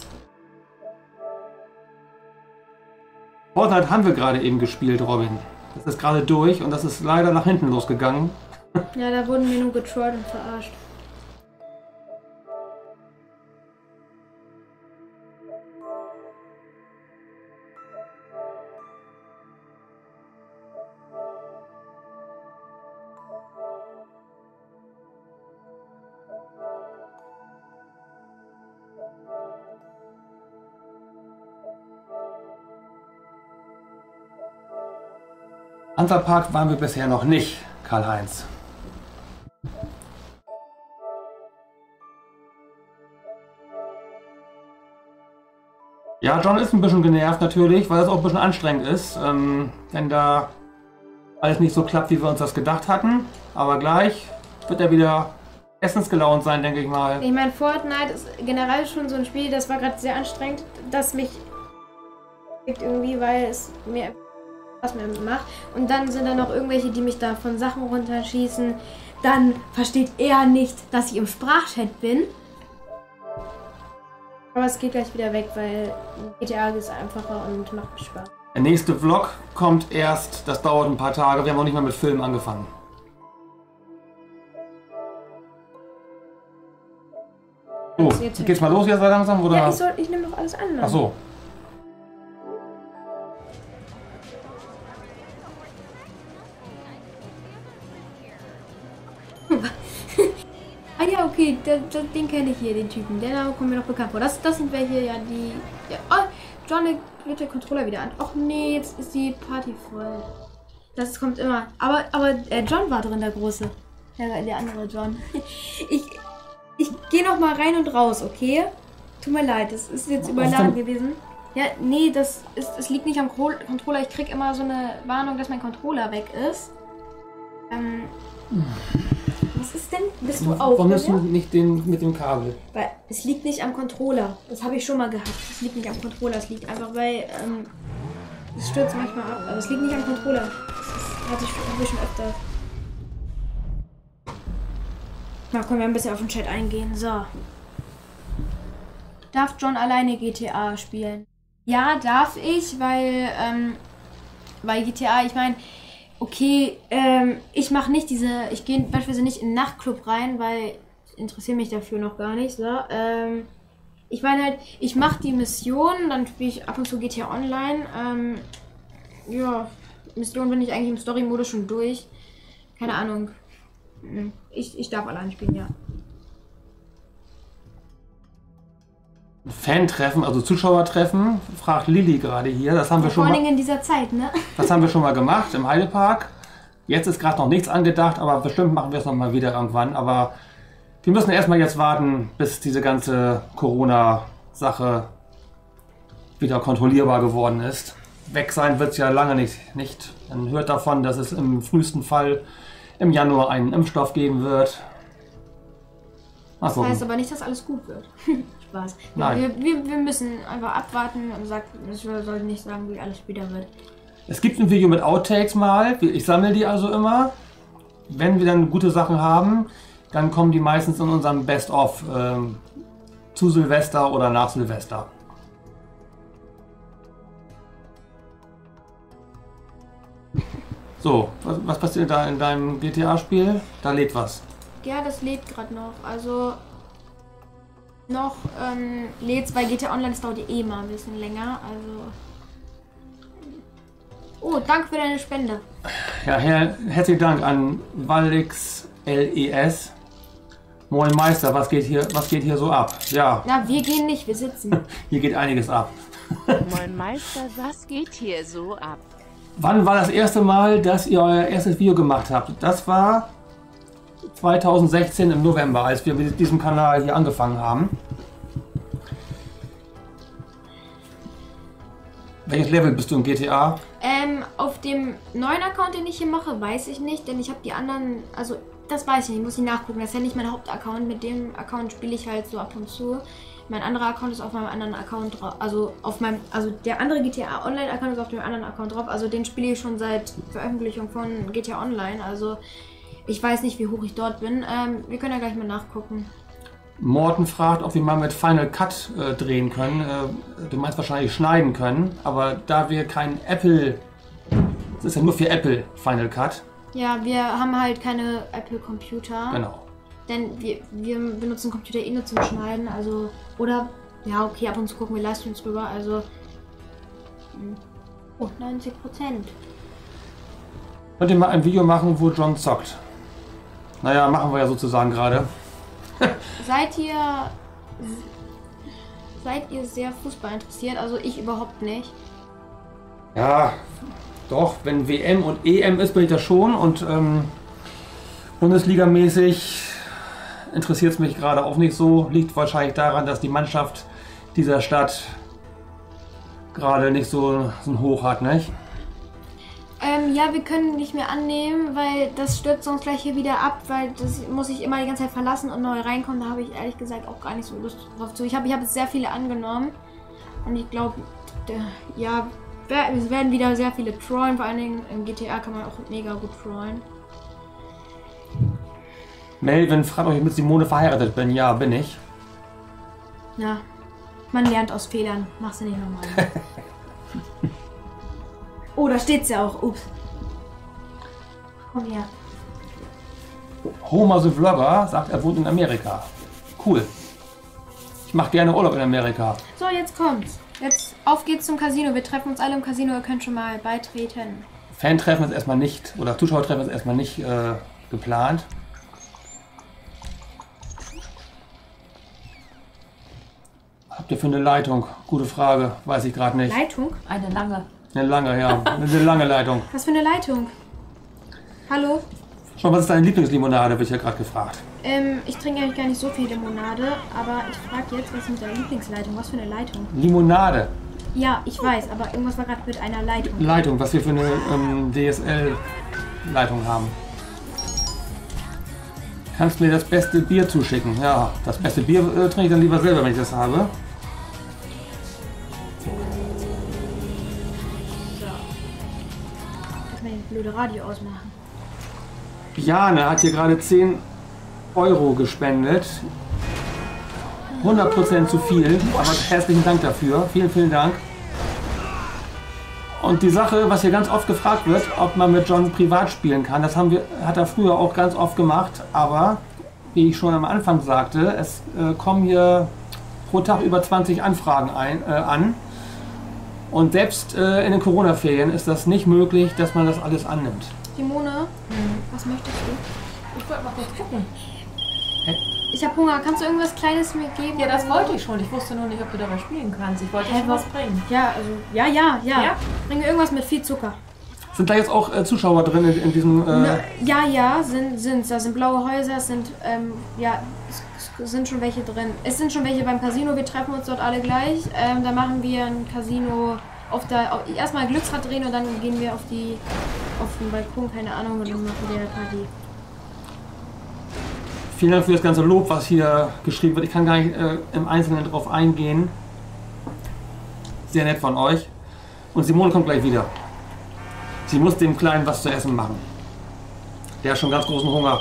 Fortnite haben wir gerade eben gespielt, Robin. Das ist gerade durch und das ist leider nach hinten losgegangen. Ja, da wurden wir nur getrollt und verarscht. Hansapark waren wir bisher noch nicht, Karl-Heinz. Ja, John ist ein bisschen genervt natürlich, weil es auch ein bisschen anstrengend ist, ähm, wenn da alles nicht so klappt, wie wir uns das gedacht hatten. Aber gleich wird er wieder essensgelaunt sein, denke ich mal. Ich meine, Fortnite ist generell schon so ein Spiel, das war gerade sehr anstrengend, das mich irgendwie, weil es mir was mir macht. Und dann sind da noch irgendwelche, die mich da von Sachen runterschießen. Dann versteht er nicht, dass ich im Sprachchat bin. Aber es geht gleich wieder weg, weil G T A ist einfacher und macht Spaß. Der nächste Vlog kommt erst, das dauert ein paar Tage. Wir haben noch nicht mal mit Filmen angefangen. So, jetzt geht's mal los jetzt langsam, oder? Ja, ich, soll, ich nehme doch alles an. Ach so. der, der, den kenne ich hier, den Typen. Der Name kommt mir noch bekannt vor. Das, das sind welche, ja, die... Ja, oh, John wird der Controller wieder an. Och nee, jetzt ist die Party voll. Das kommt immer. Aber, aber äh, John war drin, der Große. Der, der andere John. Ich, ich gehe noch mal rein und raus, okay? Tut mir leid, das ist jetzt überladen gewesen. Ja, nee, das ist, es liegt nicht am Controller. Ich krieg immer so eine Warnung, dass mein Controller weg ist. Ähm, was ist denn? Bist du auch? Warum hast du nicht den mit dem Kabel? Weil es liegt nicht am Controller. Das habe ich schon mal gehabt. Es liegt nicht am Controller. Es liegt einfach, weil ähm, es stürzt manchmal ab. Aber es liegt nicht am Controller. Das hatte ich, hatte ich schon öfter. Na komm, wir ein bisschen auf den Chat eingehen. So. Darf John alleine G T A spielen? Ja, darf ich, weil, ähm, weil G T A, ich meine, okay, ähm, ich mache nicht diese, ich gehe beispielsweise nicht in den Nachtclub rein, weil ich interessiere mich dafür noch gar nicht, so, ähm, ich meine halt, ich mache die Mission, dann spiele ich ab und zu G T A Online, ähm, ja, Mission bin ich eigentlich im Story-Modus schon durch, keine Ahnung, ich, ich darf allein spielen, ja. Fan-Treffen, also Zuschauertreffen, fragt Lilly gerade hier. Das haben wir schon Vor mal, allem in dieser Zeit, ne? das haben wir schon mal gemacht im Heidepark. Jetzt ist gerade noch nichts angedacht, aber bestimmt machen wir es noch mal wieder irgendwann. Aber wir müssen erstmal jetzt warten, bis diese ganze Corona-Sache wieder kontrollierbar geworden ist. Weg sein wird es ja lange nicht, nicht. Man hört davon, dass es im frühesten Fall im Januar einen Impfstoff geben wird. Das heißt aber nicht, dass alles gut wird. Spaß. Nein. Wir, wir, wir müssen einfach abwarten und sagt, ich soll nicht sagen, wie alles später wird. Es gibt ein Video mit Outtakes mal. Ich sammle die also immer. Wenn wir dann gute Sachen haben, dann kommen die meistens in unserem Best-of ähm, zu Silvester oder nach Silvester. So, was, was passiert da in deinem G T A-Spiel? Da lädt was. Ja, das lädt gerade noch. Also noch ähm, lädt es bei G T A Online, das dauert eh mal ein bisschen länger. Also. Oh, danke für deine Spende. Ja, her herzlichen Dank an Valix L E S. Moin Meister, was geht hier, was geht hier so ab? Ja. Na, wir gehen nicht, wir sitzen. Hier geht einiges ab. Moin Meister, was geht hier so ab? Wann war das erste Mal, dass ihr euer erstes Video gemacht habt? Das war zweitausendsechzehn im November, als wir mit diesem Kanal hier angefangen haben. Welches Level bist du in G T A? Ähm, auf dem neuen Account, den ich hier mache, weiß ich nicht, denn ich habe die anderen, also das weiß ich nicht, muss ich nachgucken. Das ist ja nicht mein Hauptaccount, mit dem Account spiele ich halt so ab und zu. Mein anderer Account ist auf meinem anderen Account drauf, also auf meinem, also der andere G T A Online Account ist auf dem anderen Account drauf, also den spiele ich schon seit Veröffentlichung von G T A Online, also ich weiß nicht, wie hoch ich dort bin. Ähm, wir können ja gleich mal nachgucken. Morten fragt, ob wir mal mit Final Cut äh, drehen können. Äh, du meinst wahrscheinlich schneiden können, aber da wir kein Apple, das ist ja nur für Apple Final Cut. Ja, wir haben halt keine Apple Computer. Genau. Denn wir, wir benutzen Computer eh nur zum Schneiden, also, oder, ja okay, ab und zu gucken wir Livestreams drüber, also, oh, neunzig Prozent. Könnt ihr mal ein Video machen, wo John zockt? Naja, machen wir ja sozusagen gerade. Seid ihr, seid ihr sehr Fußball interessiert? Also ich überhaupt nicht. Ja, doch, wenn W M und E M ist, bin ich das schon und ähm, Bundesligamäßig interessiert es mich gerade auch nicht so. Liegt wahrscheinlich daran, dass die Mannschaft dieser Stadt gerade nicht so, so ein Hoch hat, nicht? Ähm, ja, wir können nicht mehr annehmen, weil das stürzt uns gleich hier wieder ab, weil das muss ich immer die ganze Zeit verlassen und neu reinkommen. Da habe ich ehrlich gesagt auch gar nicht so Lust drauf zu. Ich habe ich hab jetzt sehr viele angenommen und ich glaube, ja, es werden wieder sehr viele trollen. Vor allen Dingen im G T A kann man auch mega gut trollen. Melvin fragt, ob ich mit Simone verheiratet bin. Ja, bin ich. Ja, man lernt aus Fehlern. Machst du nicht nochmal. Oh, da steht's ja auch. Ups. Komm her. Homer the Vlogger sagt, er wohnt in Amerika. Cool. Ich mache gerne Urlaub in Amerika. So, jetzt kommt's. Jetzt auf geht's zum Casino. Wir treffen uns alle im Casino. Ihr könnt schon mal beitreten. Fan-Treffen ist erstmal nicht, oder Zuschauertreffen ist erstmal nicht äh, geplant. habt ihr für eine Leitung? Gute Frage, weiß ich gerade nicht. Leitung? Eine lange. Eine lange, ja. Eine lange Leitung. Was für eine Leitung? Hallo? Schon, was ist deine Lieblingslimonade, wird ja gerade gefragt. Ähm, ich trinke eigentlich gar nicht so viel Limonade, aber ich frage jetzt, was ist mit deiner Lieblingsleitung? Was für eine Leitung? Limonade. Ja, ich weiß, aber irgendwas war gerade mit einer Leitung. Leitung, was wir für eine ähm, D S L-Leitung haben. Kannst mir das beste Bier zuschicken? Ja, das beste Bier äh, trinke ich dann lieber selber, wenn ich das habe. Blöde Radio ausmachen. Jane hat hier gerade zehn Euro gespendet. hundert Prozent zu viel, aber herzlichen Dank dafür. Vielen, vielen Dank. Und die Sache, was hier ganz oft gefragt wird, ob man mit John privat spielen kann, das haben wir, hat er früher auch ganz oft gemacht, aber wie ich schon am Anfang sagte, es äh, kommen hier pro Tag über zwanzig Anfragen ein, äh, an. Und selbst äh, in den Corona-Ferien ist das nicht möglich, dass man das alles annimmt. Simone, hm. was möchtest du? Ich wollte mal kurz gucken. Hä? Ich habe Hunger. Kannst du irgendwas Kleines mir geben? Ja, das wollte ich schon. Ich wusste nur nicht, ob du dabei spielen kannst. Ich wollte dir was bringen. Ja, also, ja, ja, ja. Ja? Bring mir irgendwas mit viel Zucker. Sind da jetzt auch äh, Zuschauer drin in, in diesem... Äh Na, ja, ja, sind sind's. Da sind blaue Häuser, es sind, ähm, ja, es, es sind schon welche drin. Es sind schon welche beim Casino. Wir treffen uns dort alle gleich. Ähm, da machen wir ein Casino auf der... Auf, erstmal Glücksrad drehen und dann gehen wir auf die... auf den Balkon, keine Ahnung, und dann machen wir Party. Vielen Dank für das ganze Lob, was hier geschrieben wird. Ich kann gar nicht äh, im Einzelnen drauf eingehen. Sehr nett von euch. Und Simone kommt gleich wieder. Sie muss dem Kleinen was zu essen machen. Der hat schon ganz großen Hunger.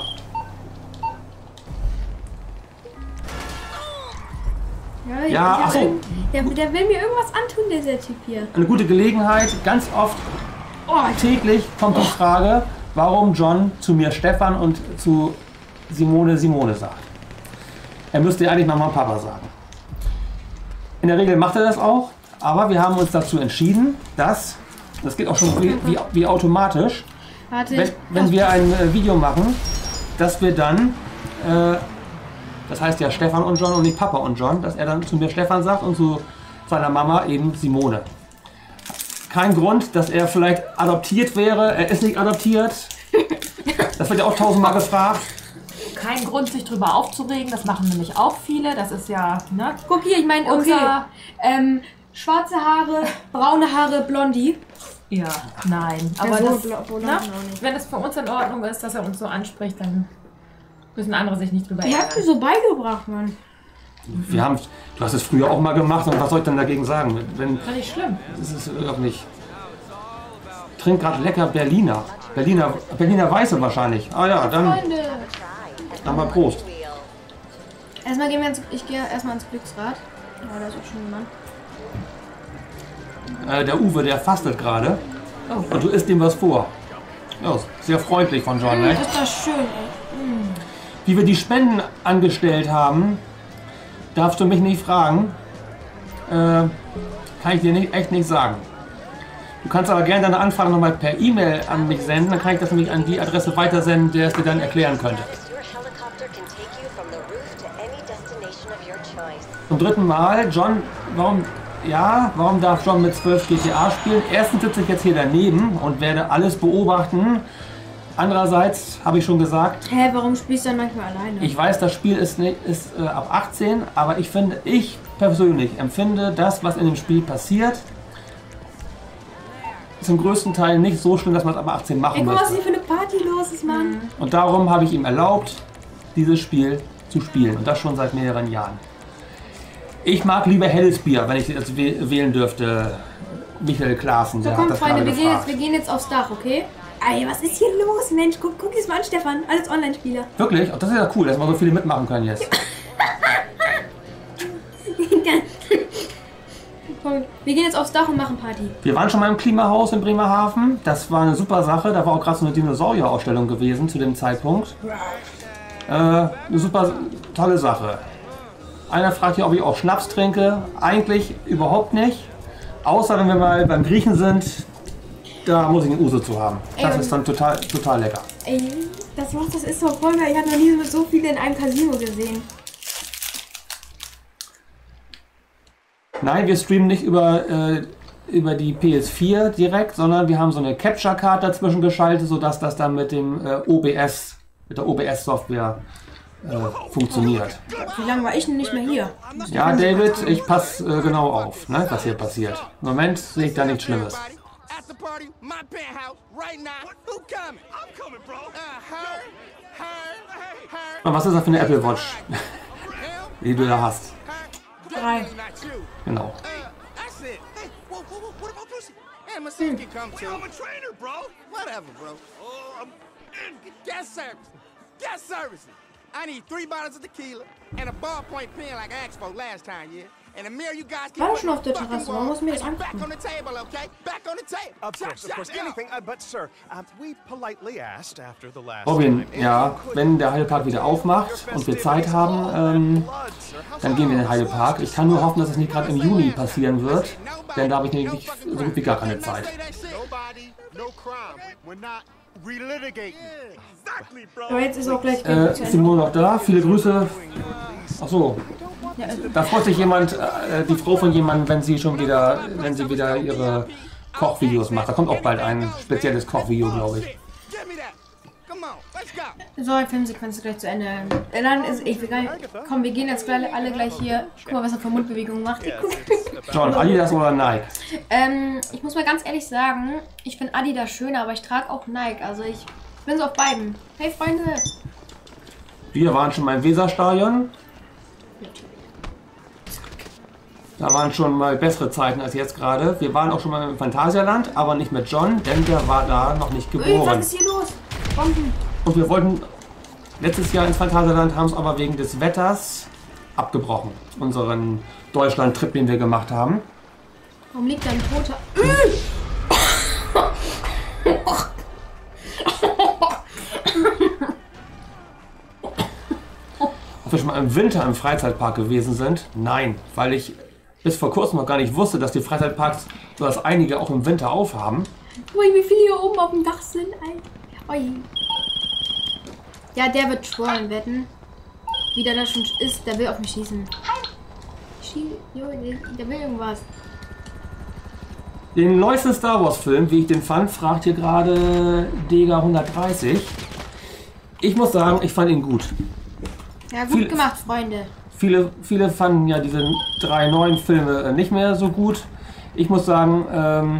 Ja, Ja, ich, ach so. Der, der will mir irgendwas antun, dieser Typ hier. Eine gute Gelegenheit. Ganz oft, oh, täglich kommt die Frage, warum John zu mir Stefan und zu Simone Simone sagt. Er müsste ja eigentlich Mama und Papa sagen. In der Regel macht er das auch, aber wir haben uns dazu entschieden, dass, das geht auch schon wie, wie, wie automatisch, Warte, wenn, wenn wir ein äh, Video machen, dass wir dann, äh, das heißt ja Stefan und John und nicht Papa und John, dass er dann zu mir Stefan sagt und zu seiner Mama eben Simone. Kein Grund, dass er vielleicht adoptiert wäre, er ist nicht adoptiert. Das wird ja auch tausendmal gefragt. Kein Grund, sich drüber aufzuregen, das machen nämlich auch viele, das ist ja, ne? Guck hier, ich meine, okay, Unser- ähm, schwarze Haare, braune Haare, Blondie. Ja, nein, aber so das, bla- bla- ne? auch nicht. Wenn es für uns in Ordnung ist, dass er uns so anspricht, dann müssen andere sich nicht drüber Die hast du ärgern. so beigebracht, Mann. Wir haben, du hast es früher auch mal gemacht und was soll ich denn dagegen sagen? Wenn, Das ist nicht schlimm. das ist doch nicht. Trink gerade lecker Berliner. Berliner, Berliner Weiße wahrscheinlich. Ah ja, dann, Freunde. dann mal Prost. Erstmal gehen wir ins, ich gehe erstmal ins Glücksrad. Ja, da ist auch schon jemand. Äh, der Uwe, der fastet gerade. Oh. Und du isst ihm was vor. Ja, sehr freundlich von John, ne? Ist das schön, ey. Mm. Wie wir die Spenden angestellt haben, darfst du mich nicht fragen. Äh, kann ich dir nicht, echt nicht sagen. Du kannst aber gerne deine Anfrage nochmal per E-Mail an mich senden, dann kann ich das nämlich an die Adresse weitersenden, der es dir dann erklären könnte. Zum dritten Mal, John, warum, ja, warum darf John mit zwölf G T A spielen? Erstens sitze ich jetzt hier daneben und werde alles beobachten. Andererseits habe ich schon gesagt, Hä, warum spielst du dann manchmal alleine? ich weiß, das Spiel ist, nicht, ist äh, ab achtzehn, aber ich finde, ich persönlich empfinde das, was in dem Spiel passiert, ist im größten Teil nicht so schlimm, dass man es ab achtzehn machen Ey, guck mal, was müsste. hier für eine Party los ist, Mann. Und darum habe ich ihm erlaubt, dieses Spiel zu spielen. Und das schon seit mehreren Jahren. Ich mag lieber helles Bier, wenn ich das wäh- wählen dürfte. Michael Klaassen, So, der komm, hat das Freunde, gerade wir gehen, jetzt, gefragt. wir gehen jetzt aufs Dach, okay? Ey, was ist hier los, Mensch? Guck, guck jetzt mal an, Stefan. Alles Online-Spieler. Wirklich? Oh, das ist ja cool, dass mal so viele mitmachen können jetzt. Komm, wir gehen jetzt aufs Dach und machen Party. Wir waren schon mal im Klimahaus in Bremerhaven. Das war eine super Sache. Da war auch gerade so eine Dinosaurierausstellung gewesen zu dem Zeitpunkt. Äh, eine super tolle Sache. Einer fragt hier, ob ich auch Schnaps trinke. Eigentlich überhaupt nicht. Außer wenn wir mal beim Griechen sind, da muss ich einen Uso zu haben. Das Ey, ist dann total, total lecker. Ey, das macht, das ist so voll geil. Ich habe noch nie so viele in einem Casino gesehen. Nein, wir streamen nicht über, äh, über die P S vier direkt, sondern wir haben so eine Capture Card dazwischen geschaltet, sodass das dann mit dem äh, O B S, mit der O B S-Software äh, funktioniert. Wie lange war ich denn nicht mehr hier? Ja, David, ich passe äh, genau auf, ne, was hier passiert. Im Moment sehe ich da nichts Schlimmes. Und was ist das für eine Apple Watch, die du da hast? Drei. Genau. Hm. I need three bottles of tequila and a ballpoint pen like I asked for last time, yeah? And a mirror you guys War schon auf der Terrasse, warum muss ich mir das angucken? back on the table, okay? Back on the table. Of course, of course, anything, uh, but sir, uh, we politely asked after the last Robin, time. ja, wenn der Heidepark wieder aufmacht und wir Zeit haben, ähm, dann gehen wir in den Heidepark. Ich kann nur hoffen, dass es nicht gerade im Juni passieren wird, denn da habe ich nämlich so gut wie gar keine Zeit. Aber jetzt ist auch gleich Äh, ist Simone noch da? Viele Grüße. Achso. Ja, also Da freut sich jemand, äh, die Frau von jemandem, wenn sie schon wieder, wenn sie wieder ihre Kochvideos macht. Da kommt auch bald ein spezielles Kochvideo, glaube ich. So, die Filmsequenz ist gleich zu Ende. Äh, Dann ist ich egal. Komm, wir gehen jetzt gleich alle gleich hier. Guck mal, was er für Mundbewegungen macht. John, Adidas oder Nike? ähm, ich muss mal ganz ehrlich sagen, ich finde Adidas schöner, aber ich trage auch Nike. Also ich bin so auf beiden. Hey Freunde! Wir waren schon mal im Weserstadion. Da waren schon mal bessere Zeiten als jetzt gerade. Wir waren auch schon mal im Phantasialand, aber nicht mit John, denn der war da noch nicht Ui, geboren. was ist hier los? Bomben! Und wir wollten letztes Jahr ins Phantasialand, haben es aber wegen des Wetters abgebrochen. Unseren Deutschland-Trip, den wir gemacht haben. Warum liegt da ein Toter? Ob wir schon mal im Winter im Freizeitpark gewesen sind? Nein, weil ich bis vor kurzem noch gar nicht wusste, dass die Freizeitparks, so dass einige auch im Winter aufhaben. Ui, wie viele hier oben auf dem Dach sind, Alter. Ui. Ja, der wird schworen wetten. Wie der da schon ist, der will auf mich schießen. Schie jo, der will irgendwas. Den neuesten Star Wars Film, wie ich den fand, fragt hier gerade Dega hundertdreißig. Ich muss sagen, ich fand ihn gut. Ja, gut Viel, gemacht, Freunde. Viele, viele fanden ja diese drei neuen Filme nicht mehr so gut. Ich muss sagen, ähm,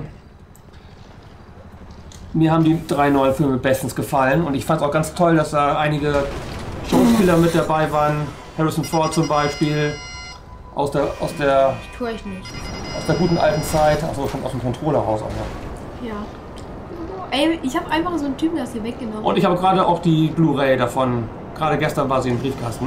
mir haben die drei neuen Filme bestens gefallen. Und ich fand es auch ganz toll, dass da einige Schauspieler mit dabei waren. Harrison Ford zum Beispiel. Aus der, aus der, Tue ich nicht. aus der guten alten Zeit. Achso, schon aus dem Controller raus auch noch. Ja. Ey, ich habe einfach so einen Typen das hier weggenommen. Und ich habe gerade auch die Blu-ray davon. Gerade gestern war sie im Briefkasten.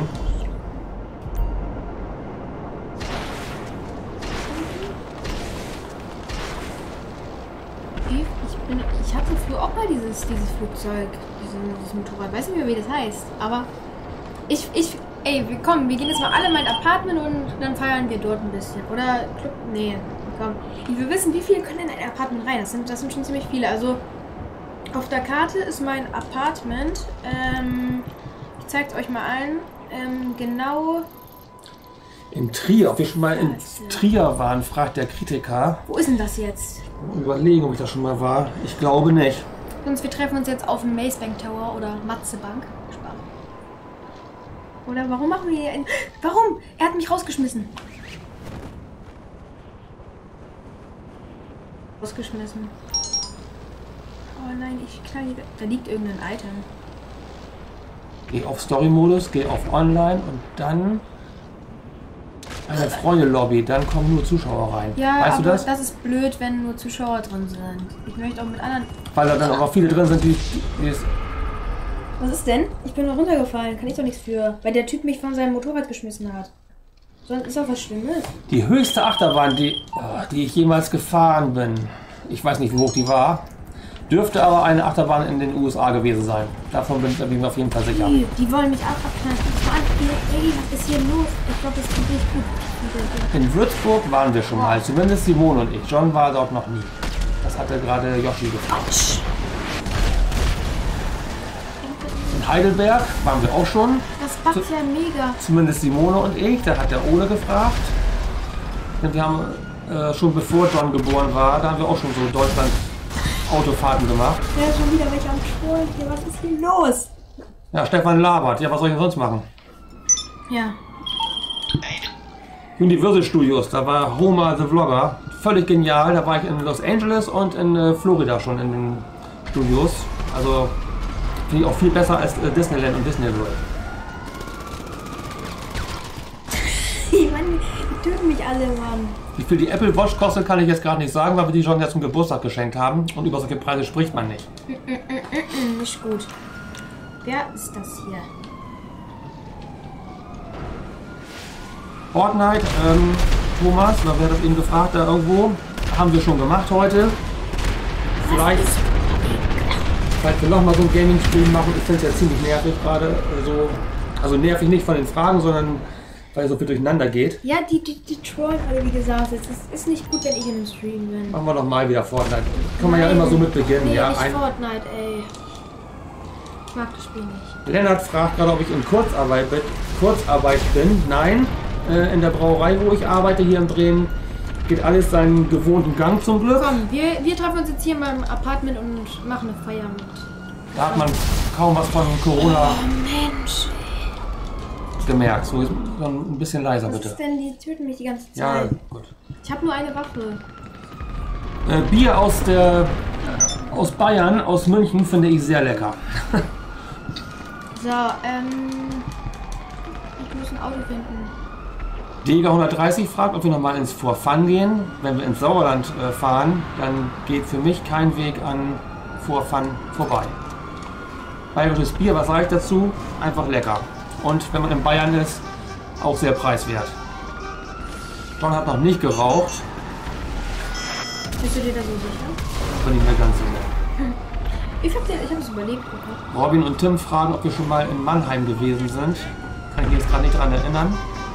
Ich, bin, ich hatte früher auch mal dieses, dieses Flugzeug, dieses, dieses Motorrad. Weiß nicht mehr, wie das heißt. Aber ich, ich, ey, wir kommen, wir gehen jetzt mal alle in mein Apartment und dann feiern wir dort ein bisschen. Oder Club, nee, komm. Wir wissen, wie viele können in ein Apartment rein. Das sind, das sind schon ziemlich viele. Also auf der Karte ist mein Apartment. Ähm, ich zeig's euch mal allen. Ähm, genau. In Trier, ob wir schon mal in Trier waren, fragt der Kritiker. Wo ist denn das jetzt? Überlegen, ob ich da schon mal war. Ich glaube nicht. Sonst wir treffen uns jetzt auf dem Macebank Tower oder Matze Bank. Spaß. Oder warum machen wir hier ein... Warum? Er hat mich rausgeschmissen. Rausgeschmissen. Oh nein, ich knall hier... Da liegt irgendein Item. Geh auf Story-Modus, geh auf Online und dann eine Freunde-Lobby. Dann kommen nur Zuschauer rein. Ja, weißt aber du das? das ist blöd, wenn nur Zuschauer drin sind. Ich möchte auch mit anderen... Weil da dann auch viele drin sind, die... die es Was ist denn? Ich bin noch runtergefallen. Kann ich doch nichts für. Weil der Typ mich von seinem Motorrad geschmissen hat. Sonst ist auch was Schlimmes. Die höchste Achterbahn, die, oh, die ich jemals gefahren bin, ich weiß nicht, wie hoch die war, dürfte aber eine Achterbahn in den U S A gewesen sein. Davon bin, bin ich mir auf jeden Fall sicher. Die, die wollen mich auch abknallen. Mann, ey, was ist hier los? Ich glaube, das geht nicht gut. In Würzburg waren wir schon mal, zumindest Simone und ich. John war dort noch nie. Das hatte gerade Yoshi gefragt. In Heidelberg waren wir auch schon. Das macht ja mega. Zumindest Simone und ich. Da hat der Ole gefragt. Denn wir haben äh, schon bevor John geboren war, da haben wir auch schon so Deutschland Autofahrten gemacht. Ja, schon wieder welche am Trollen hier. Was ist hier los? Ja, Stefan labert. Ja, was soll ich denn sonst machen? Ja. Universal Studios, da war Homer the Vlogger. Völlig genial. Da war ich in Los Angeles und in äh, Florida schon in den Studios. Also finde ich auch viel besser als äh, Disneyland und Disney World. Mann, die töten mich alle, Mann. Wie viel die Apple Watch kostet, kann ich jetzt gerade nicht sagen, weil wir die schon jetzt zum Geburtstag geschenkt haben. Und über solche Preise spricht man nicht. Mm, mm, mm, mm, nicht gut. Wer ist das hier? Fortnite, ähm, Thomas, da wer hat eben gefragt, da irgendwo. Haben wir schon gemacht heute. Vielleicht, vielleicht wir nochmal so einen Gaming-Stream machen. Ich finde es ja ziemlich nervig gerade. Also, also nervig nicht von den Fragen, sondern weil so viel durcheinander geht. Ja, die, die, die trollen alle, wie gesagt. Es ist, ist nicht gut, wenn ich in einem Stream bin. Machen wir doch mal wieder Fortnite. Kann man ja immer so mit beginnen. Nee, Ja, nicht ein Fortnite, ey. Ich mag das Spiel nicht. Lennart fragt gerade, ob ich in Kurzarbeit, Kurzarbeit bin. Nein, äh, in der Brauerei, wo ich arbeite, hier in Bremen, geht alles seinen gewohnten Gang zum Glück. Komm, wir, wir treffen uns jetzt hier in meinem Apartment und machen eine Feier mit. Da hat man kaum was von Corona Oh Mensch. gemerkt. So ist ein bisschen leiser, Was bitte. ist denn? Die töten mich die ganze Zeit. Ja, gut. Ich habe nur eine Waffe. Äh, Bier aus der aus Bayern, aus München, finde ich sehr lecker. So, ähm. Ich muss ein Auto finden. Deger hundertdreißig fragt, ob wir nochmal ins For Fun gehen. Wenn wir ins Sauerland äh, fahren, dann geht für mich kein Weg an For Fun vorbei. Bayerisches Bier, was sage ich dazu? Einfach lecker. Und wenn man in Bayern ist, auch sehr preiswert. John hat noch nicht geraucht. Bist du dir da so sicher? Bin ich mir ganz sicher. Ich hab, den, ich hab es überlegt. Okay. Robin und Tim fragen, ob wir schon mal in Mannheim gewesen sind. Kann ich mich jetzt gerade nicht daran erinnern.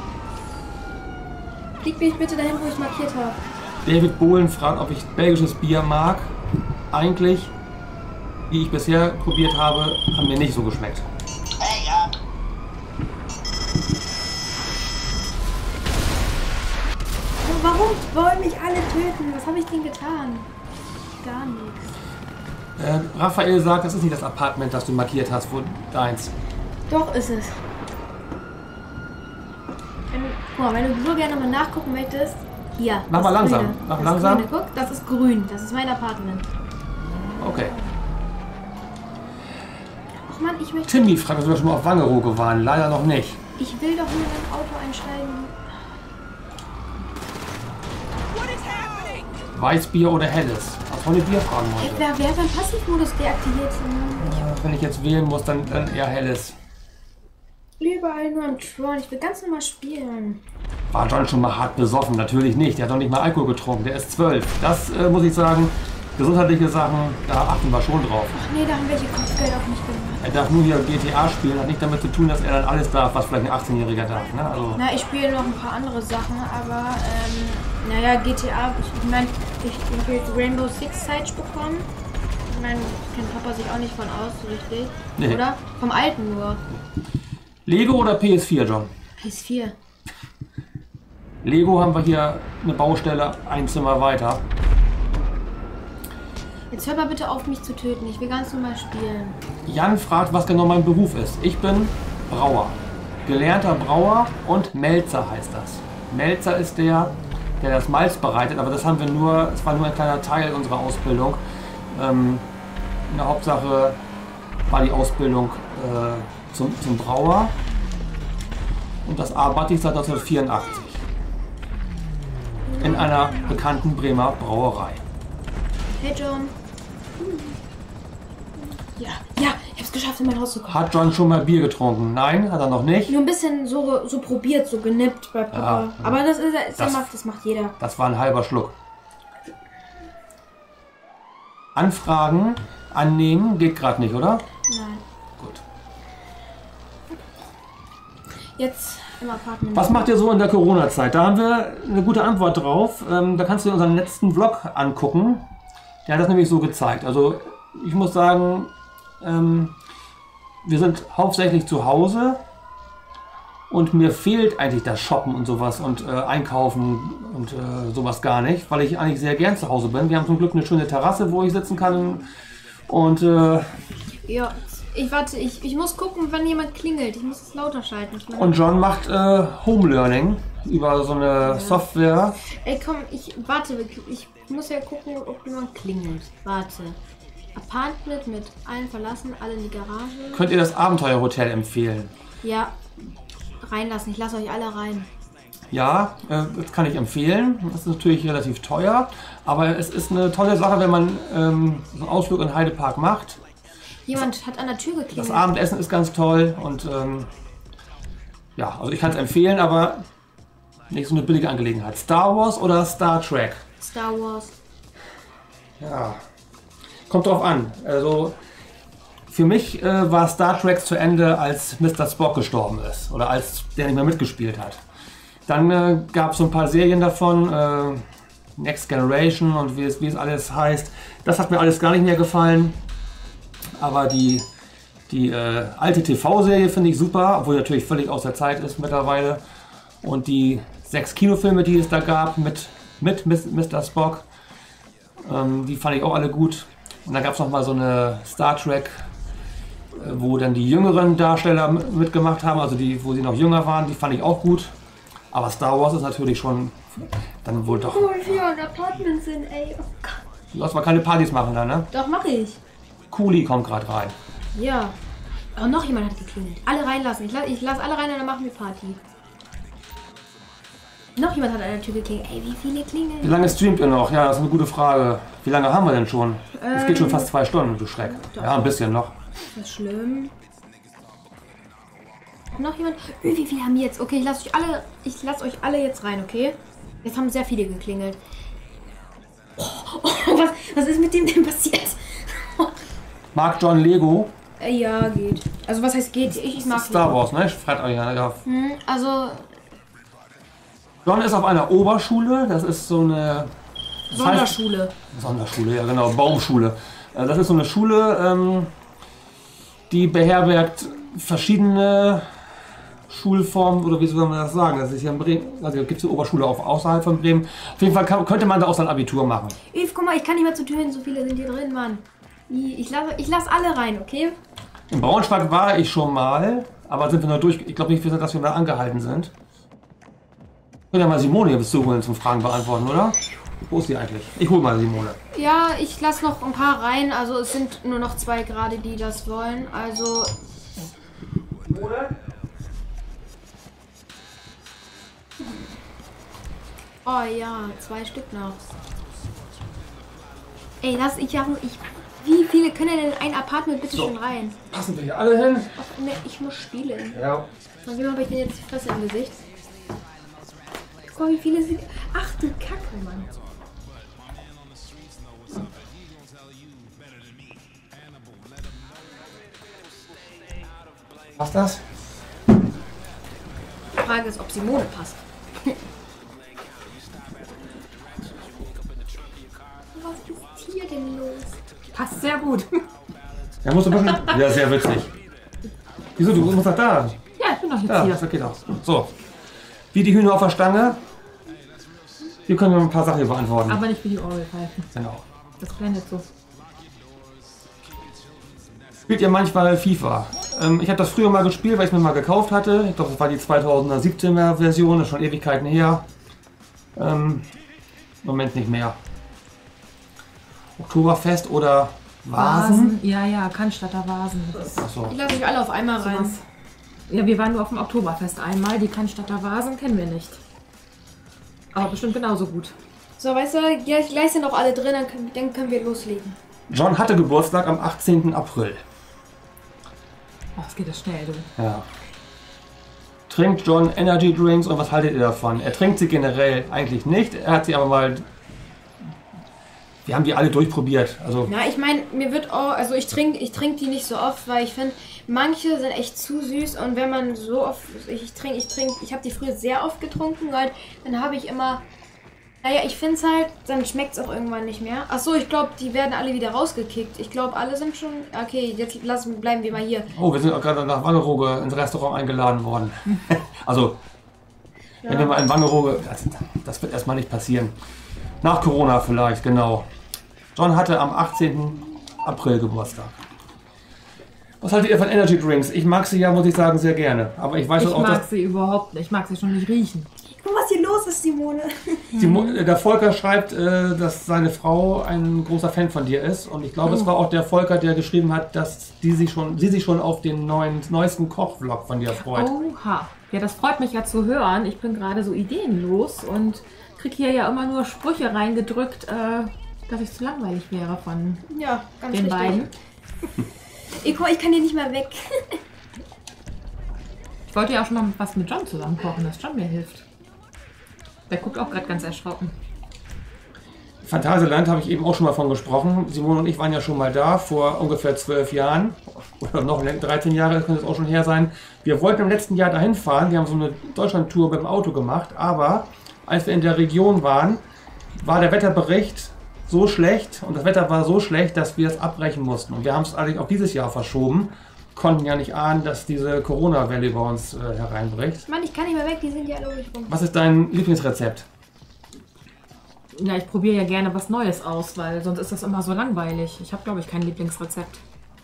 Flieg mich bitte dahin, wo ich markiert habe. David Bohlen fragt, ob ich belgisches Bier mag. Eigentlich, wie ich bisher probiert habe, haben mir nicht so geschmeckt. Warum wollen mich alle töten? Was habe ich denn getan? Gar nichts. Äh, Raphael sagt, das ist nicht das Apartment, das du markiert hast, wo deins. Doch ist es. Wenn, guck mal, wenn du so gerne mal nachgucken möchtest, hier. Mach das mal langsam. Grüne. Mach das langsam. Grüne, guck, das ist grün. Das ist mein Apartment. Okay. Ach man, ich möchte. Timmy fragt, ob wir schon mal auf Wangerooge waren. Leider noch nicht. Ich will doch nur in ein Auto einsteigen. Weißbier oder helles? Was tolle Bierfragen Ey, heute. wer, wer hat den Passivmodus deaktiviert? Ich Wenn ich jetzt wählen muss, dann, dann eher helles. überall nur am Troll. Ich will ganz normal spielen. War John schon mal hart besoffen? Natürlich nicht. Der hat doch nicht mal Alkohol getrunken. Der ist zwölf. Das äh, muss ich sagen, gesundheitliche Sachen, da achten wir schon drauf. Ach nee, da haben welche Kopfgeld auf mich gemacht. Er darf nur hier G T A spielen, hat nicht damit zu tun, dass er dann alles darf, was vielleicht ein achtzehnjähriger darf. Ne? Also, Na, ich spiele noch ein paar andere Sachen, aber ähm, naja, G T A, ich, ich meine, ich, ich habe jetzt Rainbow Six Siege bekommen. Ich meine, kennt Papa sich auch nicht von aus, so richtig. Nee. Oder? Vom Alten nur. Lego oder P S vier, John? P S vier. Lego haben wir hier eine Baustelle, ein Zimmer weiter. Jetzt hör mal bitte auf, mich zu töten. Ich will ganz normal spielen. Jan fragt, was genau mein Beruf ist. Ich bin Brauer. Gelernter Brauer und Melzer heißt das. Melzer ist der, der das Malz bereitet, aber das haben wir nur, es war nur ein kleiner Teil unserer Ausbildung. Ähm, in der Hauptsache war die Ausbildung äh, zum, zum Brauer und das arbeite ich seit neunzehnhundertvierundachtzig in einer bekannten Bremer Brauerei. Hey John. Ja, ja, ich hab's geschafft, in mein Haus zu kommen. Hat John schon mal Bier getrunken? Nein, hat er noch nicht. Nur ein bisschen so, so probiert, so genippt bei Papa. Ja, aber das ist, ist das, das, macht, das macht jeder. Das war ein halber Schluck. Anfragen annehmen geht gerade nicht, oder? Nein. Gut. Jetzt im Apartment. Was macht ihr so in der Corona-Zeit? Da haben wir eine gute Antwort drauf. Ähm, da kannst du dir unseren letzten Vlog angucken. Der hat das nämlich so gezeigt. Also ich muss sagen, ähm, wir sind hauptsächlich zu Hause und mir fehlt eigentlich das Shoppen und sowas und äh, Einkaufen und äh, sowas gar nicht, weil ich eigentlich sehr gern zu Hause bin. Wir haben zum Glück eine schöne Terrasse, wo ich sitzen kann und äh, ja, ich warte, ich, ich muss gucken, wann jemand klingelt. Ich muss es lauter schalten. Ich meine, und John macht äh, Home Learning über so eine ja. Software. Ey, komm, ich warte, ich muss ja gucken, ob jemand klingelt. Warte. Apartment mit allen verlassen, alle in die Garage. Könnt ihr das Abenteuerhotel empfehlen? Ja, reinlassen. Ich lasse euch alle rein. Ja, äh, das kann ich empfehlen. Das ist natürlich relativ teuer, aber es ist eine tolle Sache, wenn man ähm, so einen Ausflug in Heidepark macht. Jemand das, hat an der Tür geklingelt. Das Abendessen ist ganz toll und ähm, ja, also ich kann es empfehlen, aber nicht so eine billige Angelegenheit. Star Wars oder Star Trek? Star Wars. Ja, kommt drauf an. Also für mich äh, war Star Trek zu Ende, als Mister Spock gestorben ist oder als der nicht mehr mitgespielt hat. Dann äh, gab es so ein paar Serien davon, äh, Next Generation und wie es, wie es alles heißt. Das hat mir alles gar nicht mehr gefallen. Aber die, die äh, alte T V-Serie finde ich super, obwohl natürlich völlig aus der Zeit ist mittlerweile. Und die sechs Kinofilme, die es da gab mit, mit Mister Spock, ähm, die fand ich auch alle gut. Und dann gab es noch mal so eine Star Trek, äh, wo dann die jüngeren Darsteller mitgemacht haben, also die, wo sie noch jünger waren, die fand ich auch gut. Aber Star Wars ist natürlich schon dann wohl doch... Oh, hier ein Apartment sind, ey. Oh Gott. Du darfst mal keine Partys machen da, ne? Doch, mach ich. Kuli kommt gerade rein. Ja. Aber noch jemand hat geklingelt. Alle reinlassen. Ich lasse ich lass alle rein und dann machen wir Party. Noch jemand hat an der Tür geklingelt. Ey, wie viele klingeln? Wie lange streamt ihr noch? Ja, das ist eine gute Frage. Wie lange haben wir denn schon? Es ähm, geht schon fast zwei Stunden, du Schreck. Doch. Ja, ein bisschen noch. Das ist schlimm. Noch jemand? Wie viele haben jetzt? Okay, ich lasse euch alle, ich lasse euch alle jetzt rein, okay? Jetzt haben sehr viele geklingelt. Oh, oh, was, was ist mit dem denn passiert? Mag John Lego? Äh, ja, geht. Also was heißt geht? Ich, ich mag Star Lego. Wars, ne? Ich frage euch ja. Hm, also John ist auf einer Oberschule. Das ist so eine Sonderschule. Heißt, Sonderschule, ja genau. Baumschule. Das ist so eine Schule, ähm, die beherbergt verschiedene Schulformen, oder wie soll man das sagen? Das ist hier in Bremen, also gibt es die Oberschule auch außerhalb von Bremen. Auf jeden Fall kann, könnte man da auch sein Abitur machen. Yves, guck mal, ich kann nicht mehr zu Türen, so viele sind hier drin, Mann. Ich lasse ich lass alle rein, okay? In Braunschweig war ich schon mal, aber sind wir noch durch. Ich glaube nicht, dass wir da angehalten sind. Ich können ja mal Simone besuchen zum Fragen beantworten, oder? Wo ist sie eigentlich? Ich hole mal Simone. Ja, ich lasse noch ein paar rein. Also es sind nur noch zwei gerade, die das wollen. Also... Simone? Oh ja, zwei Stück noch. Ey, lass ich ja... Ich, wie viele können denn in ein Apartment bitte so, schon rein? Passen wir hier alle hin? Ach, ne, ich muss spielen. Ja. Dann wie habe ich denn jetzt die Fresse im Gesicht? Guck mal, wie viele sind... Ach du Kacke, Mann. Passt das? Die Frage ist, ob Simone passt. Was ist hier denn los? Passt sehr gut. Ja, musst du ein bisschen... Ja, sehr witzig. Wieso, du musst doch da? Ja, ich bin doch jetzt ja, hier. Das geht auch. So. Wie die Hühner auf der Stange. Hier können wir ein paar Sachen beantworten. Aber nicht wie die Orgelpfeifen. Genau. Das blendet so. Spielt ihr manchmal FIFA? Ähm, ich habe das früher mal gespielt, weil ich es mir mal gekauft hatte. Ich glaube, das war die zweitausendsiebzehner Version, das ist schon Ewigkeiten her. Ähm, Im Moment nicht mehr. Oktoberfest oder Vasen? Vasen? Ja, ja, Cannstatter Vasen. Achso. Ich lasse euch alle auf einmal rein. Ja, wir waren nur auf dem Oktoberfest einmal. Die Cannstatter Vasen kennen wir nicht. Aber bestimmt genauso gut. So, weißt du, gleich, gleich sind auch alle drin, dann können, dann können wir loslegen. John hatte Geburtstag am achtzehnten April. Ach, es geht ja schnell, du. Ja. Trinkt John Energy Drinks und was haltet ihr davon? Er trinkt sie generell eigentlich nicht. Er hat sie aber mal... Wir haben die alle durchprobiert. Also Na, ich meine, mir wird auch... Also ich trinke ich trink die nicht so oft, weil ich finde, manche sind echt zu süß. Und wenn man so oft... Ich trinke, ich trinke... Ich habe die früher sehr oft getrunken, weil dann habe ich immer... Naja, ich finde es halt, dann schmeckt es auch irgendwann nicht mehr. Achso, ich glaube, die werden alle wieder rausgekickt. Ich glaube, alle sind schon... Okay, jetzt lassen, bleiben wir mal hier. Oh, wir sind auch gerade nach Wangerooge ins Restaurant eingeladen worden. Also, Ja. Wenn wir mal in Wangerooge, das, das wird erstmal nicht passieren. Nach Corona vielleicht, genau. John hatte am achtzehnten April Geburtstag. Was haltet ihr von Energy Drinks? Ich mag sie ja, muss ich sagen, sehr gerne. Aber ich weiß Ich auch, mag dass sie überhaupt nicht. Ich mag sie schon nicht riechen. Guck, was hier los ist, Simone. Simone, der Volker schreibt, äh, dass seine Frau ein großer Fan von dir ist. Und ich glaube, Oh. es war auch der Volker, der geschrieben hat, dass die sich schon, sie sich schon auf den neuen, neuesten Kochvlog von dir freut. Oha. Ja, das freut mich ja zu hören. Ich bin gerade so ideenlos und krieg hier ja immer nur Sprüche reingedrückt, äh, dass ich zu langweilig wäre von Ja, ganz den richtig. beiden. Iko, ich kann hier nicht mehr weg. Ich wollte ja auch schon mal was mit John zusammen kochen, dass John mir hilft. Der guckt auch gerade ganz erschrocken. Phantasialand habe ich eben auch schon mal von gesprochen. Simone und ich waren ja schon mal da vor ungefähr zwölf Jahren. Oder noch dreizehn Jahre, das könnte es auch schon her sein. Wir wollten im letzten Jahr dahin fahren. Wir haben so eine Deutschland-Tour mit dem Auto gemacht. Aber als wir in der Region waren, war der Wetterbericht so schlecht und das Wetter war so schlecht, dass wir es abbrechen mussten. Und wir haben es eigentlich auf dieses Jahr verschoben. Konnten ja nicht ahnen, dass diese Corona-Welle über uns äh, hereinbricht. Mann, ich kann nicht mehr weg, die sind ja alle rum. Was ist dein Lieblingsrezept? Ja, ich probiere ja gerne was Neues aus, weil sonst ist das immer so langweilig. Ich habe, glaube ich, kein Lieblingsrezept.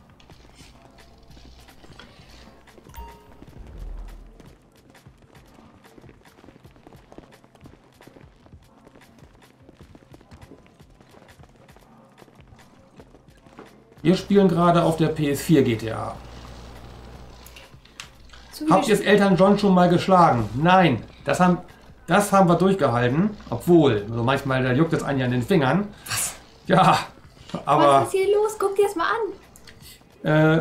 Wir spielen gerade auf der P S vier G T A. So Habt ihr es Eltern John schon mal geschlagen? Nein, das haben, das haben wir durchgehalten. Obwohl, also manchmal da juckt es einen ja in den Fingern. Was? Ja, aber... Was ist hier los? Guck dir das mal an. Äh,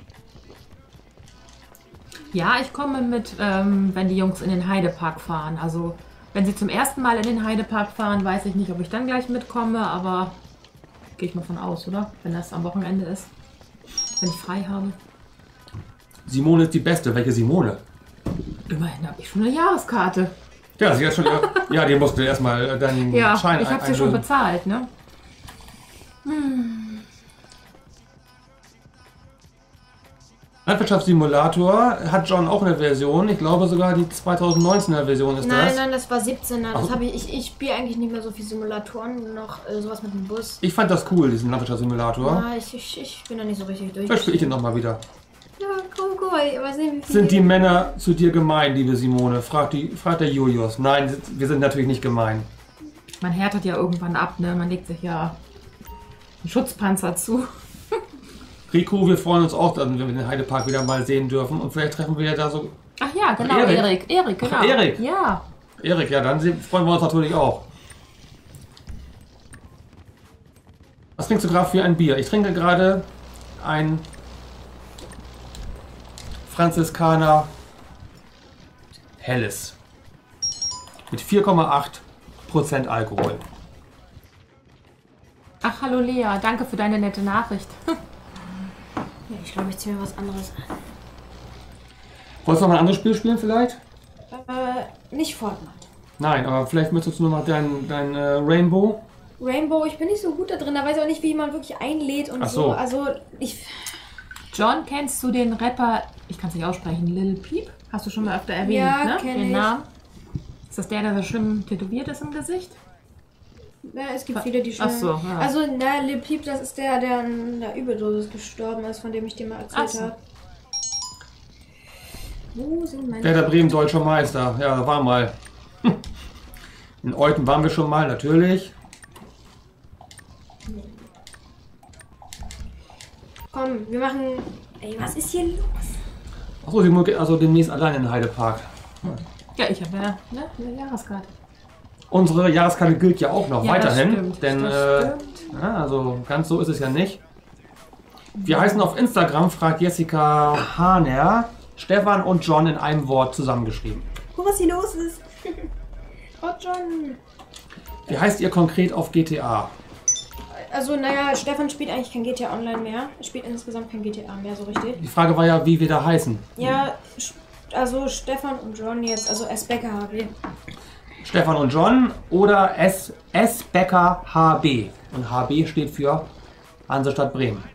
Ja, ich komme mit, ähm, wenn die Jungs in den Heidepark fahren. Also, wenn sie zum ersten Mal in den Heidepark fahren, weiß ich nicht, ob ich dann gleich mitkomme, aber gehe ich mal von aus, oder? Wenn das am Wochenende ist. Wenn ich frei habe. Simone ist die Beste. Welche Simone? Immerhin habe ich schon eine Jahreskarte. Ja, sie hat schon... ja, die musste erstmal deinen Ja, Schein ich habe sie schon bezahlt, ne? Hm. Landwirtschaftssimulator hat John auch eine Version. Ich glaube sogar die zweitausendneunzehner Version ist Nein, das. nein, das war siebzehner. Das Ach. habe ich, ich, ich spiele eigentlich nicht mehr so viel Simulatoren, nur noch äh, sowas mit dem Bus. Ich fand das cool, diesen Landwirtschaftssimulator. Ja, ich, ich, ich bin da nicht so richtig durch. Vielleicht spiele ich den nochmal wieder. Ja, komm, guck mal, mal sehen, wie viel. Sind die Männer zu dir gemein, liebe Simone? Fragt, die, fragt der Julius. Nein, wir sind natürlich nicht gemein. Man härtet ja irgendwann ab, ne? Man legt sich ja einen Schutzpanzer zu. Rico, wir freuen uns auch, wenn wir den Heidepark wieder mal sehen dürfen. Und vielleicht treffen wir ja da so... Ach ja, genau, Erik. Erik. Erik, genau. Ach, Erik. Ja. Erik, ja, dann se- freuen wir uns natürlich auch. Was trinkst du gerade für ein Bier? Ich trinke gerade ein Franziskaner Helles. Mit vier Komma acht Prozent Alkohol. Ach, hallo Lea, danke für deine nette Nachricht. Ja, ich glaube, ich ziehe mir was anderes an. Wolltest du noch ein anderes Spiel spielen vielleicht? Äh, nicht Fortnite. Nein, aber vielleicht möchtest du noch mal dein, dein äh, Rainbow. Rainbow, ich bin nicht so gut da drin, da weiß ich auch nicht, wie man wirklich einlädt und Ach so. so. Also, ich. John, kennst du den Rapper, ich kann es nicht aussprechen, Lil Peep? Hast du schon mal öfter erwähnt, Ja, ne? kenn Den ich. Namen? Ist das der, der so schlimm tätowiert ist im Gesicht? Ja, es gibt viele, die schon. Ach so, ja. Also, na, Lil Peep, das ist der, der an der Überdosis gestorben ist, von dem ich dir mal erzählt Ach so. habe. Wo sind meine. Werder Bremen deutscher Meister. Ja, da war mal. In Euten waren wir schon mal, natürlich. Komm, wir machen. Ey, was ist hier los? Achso, sie muss also demnächst allein in den Heidepark. Ja, ich habe ja ne, eine Jahreskarte. Unsere Jahreskarte gilt ja auch noch Ja, das weiterhin. stimmt, denn das äh, stimmt. ja, also ganz so ist es ja nicht. Wir heißen auf Instagram, fragt Jessica Hahner, Stefan und John in einem Wort zusammengeschrieben. Guck, was hier los ist. Oh, John. Wie heißt ihr konkret auf G T A? Also, naja, Stefan spielt eigentlich kein G T A Online mehr. Er spielt insgesamt kein G T A mehr, so richtig. Die Frage war ja, wie wir da heißen. Ja, also Stefan und John jetzt, also S. Becker H B. Stefan und John oder S. S. Becker H B. Und H B steht für Hansestadt Bremen.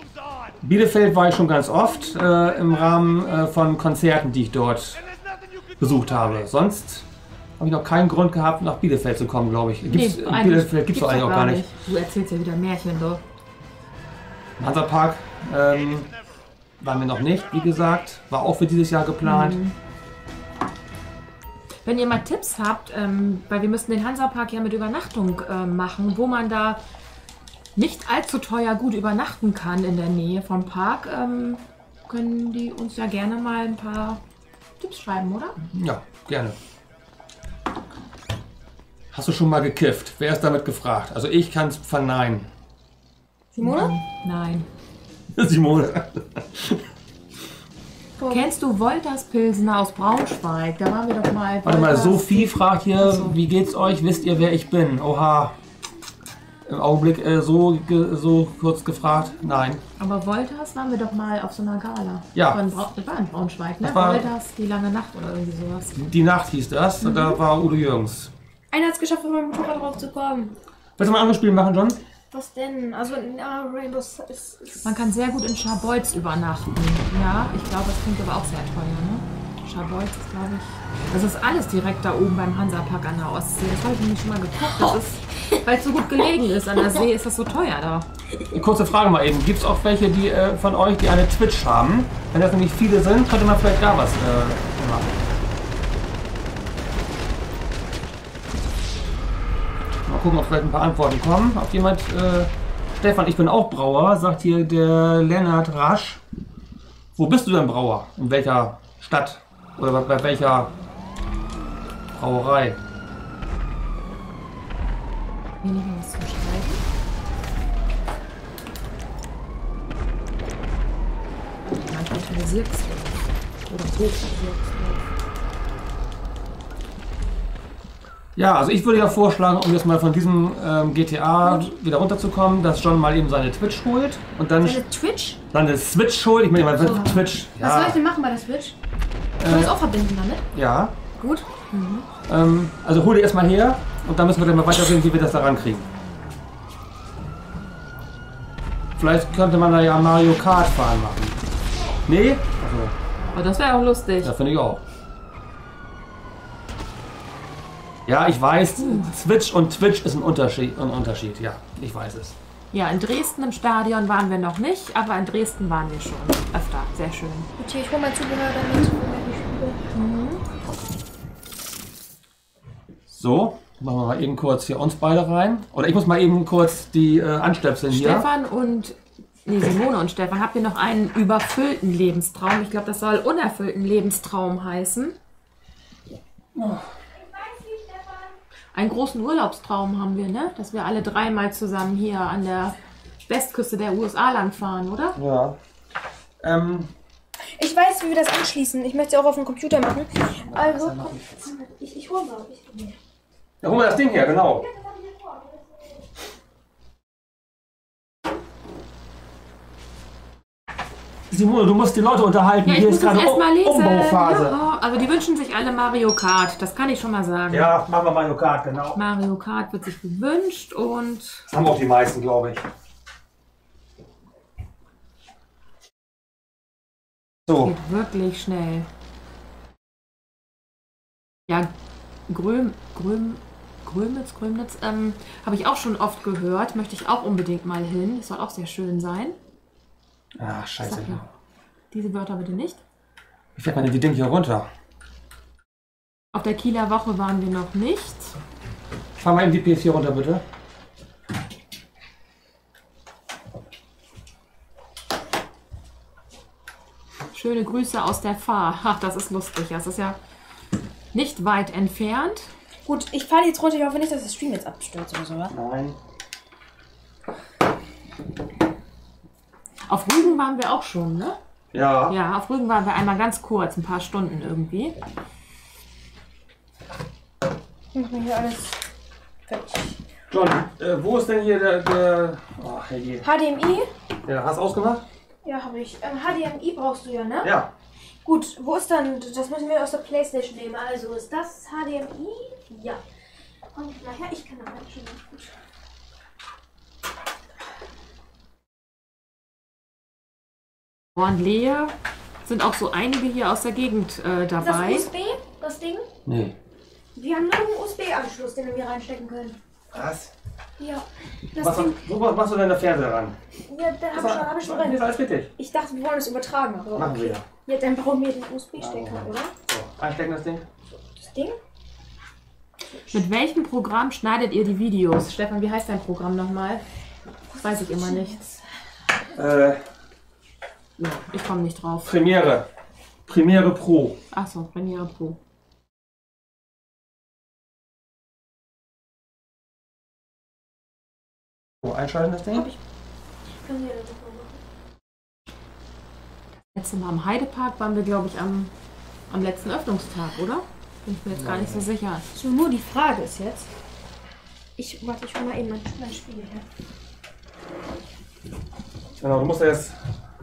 Bielefeld war ich schon ganz oft äh, im Rahmen äh, von Konzerten, die ich dort besucht habe. Sonst habe ich noch keinen Grund gehabt, nach Bielefeld zu kommen, glaube ich. Gibt's, Nee, in Bielefeld gibt es doch eigentlich auch gar nicht. Du erzählst ja wieder Märchen, du. Im Hansapark ähm, waren wir noch nicht, wie gesagt. War auch für dieses Jahr geplant. Mhm. Wenn ihr mal Tipps habt, ähm, weil wir müssen den Hansapark ja mit Übernachtung äh, machen, wo man da nicht allzu teuer gut übernachten kann in der Nähe vom Park, ähm, können die uns ja gerne mal ein paar Tipps schreiben, oder? Ja, gerne. Hast du schon mal gekifft? Wer ist damit gefragt? Also ich kann es verneinen. Simone? Nein. Simone. Kennst du Wolters Pilsener aus Braunschweig? Da waren wir doch mal. Warte mal, Wolters- Sophie fragt hier, So. wie geht's euch? Wisst ihr, wer ich bin? Oha. Im Augenblick äh, so, ge, so kurz gefragt? Nein. Aber Wolters waren wir doch mal auf so einer Gala. Ja. Von Brau das war in Braunschweig, ne? Das war- Wolters, die lange Nacht oder irgendwie sowas. Die Nacht hieß das, Mhm. da war Udo Jürgens. Einer hat es geschafft, auf meinem Motorrad drauf zu kommen. Willst du mal ein anderes Spiel machen, John? Was denn? Also, ja, Rainbow ist, ist Man kann sehr gut in Scharbeutz übernachten. Ja, ich glaube, das klingt aber auch sehr teuer, ne? Scharbeutz ist, glaube ich. Das ist alles direkt da oben beim Hansapark an der Ostsee. Das habe ich nämlich schon mal geguckt. Das ist, weil es so gut gelegen ist an der See, ist das so teuer da. Eine kurze Frage mal eben. Gibt es auch welche die, äh, von euch, die eine Twitch haben? Wenn das nämlich viele sind, könnte man vielleicht da was äh, machen. Mal gucken, ob vielleicht ein paar Antworten kommen. Ob jemand, äh, Stefan, ich bin auch Brauer, sagt hier der Lennart Rasch. Wo bist du denn Brauer? In welcher Stadt? Oder bei, bei welcher Brauerei? Weniger was zu schreiben. Manchmal Sirksdorf. Oder Hochsirksdorf. Ja, also ich würde ja vorschlagen, um jetzt mal von diesem ähm, G T A wieder runterzukommen, dass John mal eben seine Twitch holt und dann Seine Twitch? seine Switch holt. Ich meine, mal So. Twitch. Was soll ich Ja, denn machen bei der Switch? Können wir Äh, das auch verbinden damit? ja. Gut. Mhm. Ähm, also hol die erstmal her und dann müssen wir dann mal weitersehen, wie wir das da rankriegen. Vielleicht könnte man da ja Mario Kart fahren machen. Nee? Achso. Aber das wäre auch lustig. Ja, finde ich auch. Ja, ich weiß, Switch und Twitch ist ein Unterschied, ein Unterschied. Ja, ich weiß es. Ja, in Dresden im Stadion waren wir noch nicht, aber in Dresden waren wir schon öfter. Sehr schön. Gut, hier, ich hole mein Zubehör damit. Mhm. So, machen wir mal eben kurz hier uns beide rein. Oder ich muss mal eben kurz die äh, anstöpseln hier. Stefan und nee, Simone und Stefan, habt ihr noch einen überfüllten Lebenstraum? Ich glaube, das soll unerfüllten Lebenstraum heißen. Einen großen Urlaubstraum haben wir, ne? Dass wir alle dreimal zusammen hier an der Westküste der U S A lang fahren, oder? Ja. Ähm, Ich weiß, wie wir das anschließen. Ich möchte es auch auf dem Computer machen. Also, komm, ich, ich hole mal. Ich, ja, hol mal das Ding her, genau. Simone, du musst die Leute unterhalten. Ja, ich Hier muss ist das gerade erstmal lesen. Umbauphase. Ja, also die wünschen sich alle Mario Kart, das kann ich schon mal sagen. Ja, machen wir Mario Kart, genau. Mario Kart wird sich gewünscht und Das haben auch die meisten, glaube ich. So. geht wirklich schnell. Ja, Gröm, Gröm, Grömitz, Grömitz, ähm, habe ich auch schon oft gehört. Möchte ich auch unbedingt mal hin. Das soll auch sehr schön sein. Ach, scheiße. Sag ja. Diese Wörter bitte nicht. Wie fährt man denn die Dinge hier runter? Auf der Kieler Woche waren wir noch nicht. Fahr mal eben die P S vier runter, bitte. Schöne Grüße aus der Fahr. Ach, das ist lustig. Das ist ja nicht weit entfernt. Gut, ich fahre jetzt runter. Ich hoffe nicht, dass das Stream jetzt abstürzt oder sowas. Nein. Auf Rügen waren wir auch schon, ne? Ja. Ja, auf Rügen waren wir einmal ganz kurz, ein paar Stunden irgendwie. Ich mache mir hier alles fertig. John, äh, wo ist denn hier der... der oh, herrje. H D M I? Ja, hast du ausgemacht? Ja, habe ich. Ähm, H D M I brauchst du ja, ne? Ja. Gut, wo ist dann... Das müssen wir aus der Playstation nehmen. Also, ist das H D M I? Ja. Und nachher, ich kann aber schon ganz gut. Und Lehe sind auch so einige hier aus der Gegend äh, Ist das dabei. U S B? Das Nee. Wir haben noch einen U S B-Anschluss, den wir hier reinstecken können. Was? Ja. Das Was, Ding. wo machst du denn der Fernseher ran? Ja, da habe ich schon, hab ich schon Das drin. ist alles richtig. Ich dachte, wir wollen es übertragen. Aber Machen wir okay. ja. Ja, dann brauchen wir den U S B-Stecker, Ah, oder? So, einstecken das Ding. Das Ding? Mit welchem Programm schneidet ihr die Videos? Stefan, wie heißt dein Programm nochmal? Das weiß ich immer nicht. Äh, Ja, ich komme nicht drauf. Premiere. Premiere Pro. Achso, Premiere Pro. So, einschalten das Ding. Können wir das machen? Letztes Mal am Heidepark waren wir, glaube ich, am, am letzten Öffnungstag, oder? Bin ich mir jetzt gar nicht so sicher. So, nur die Frage ist jetzt. Ich warte, ich hol mal eben mein, mein Spiegel her. Genau, du musst ja jetzt.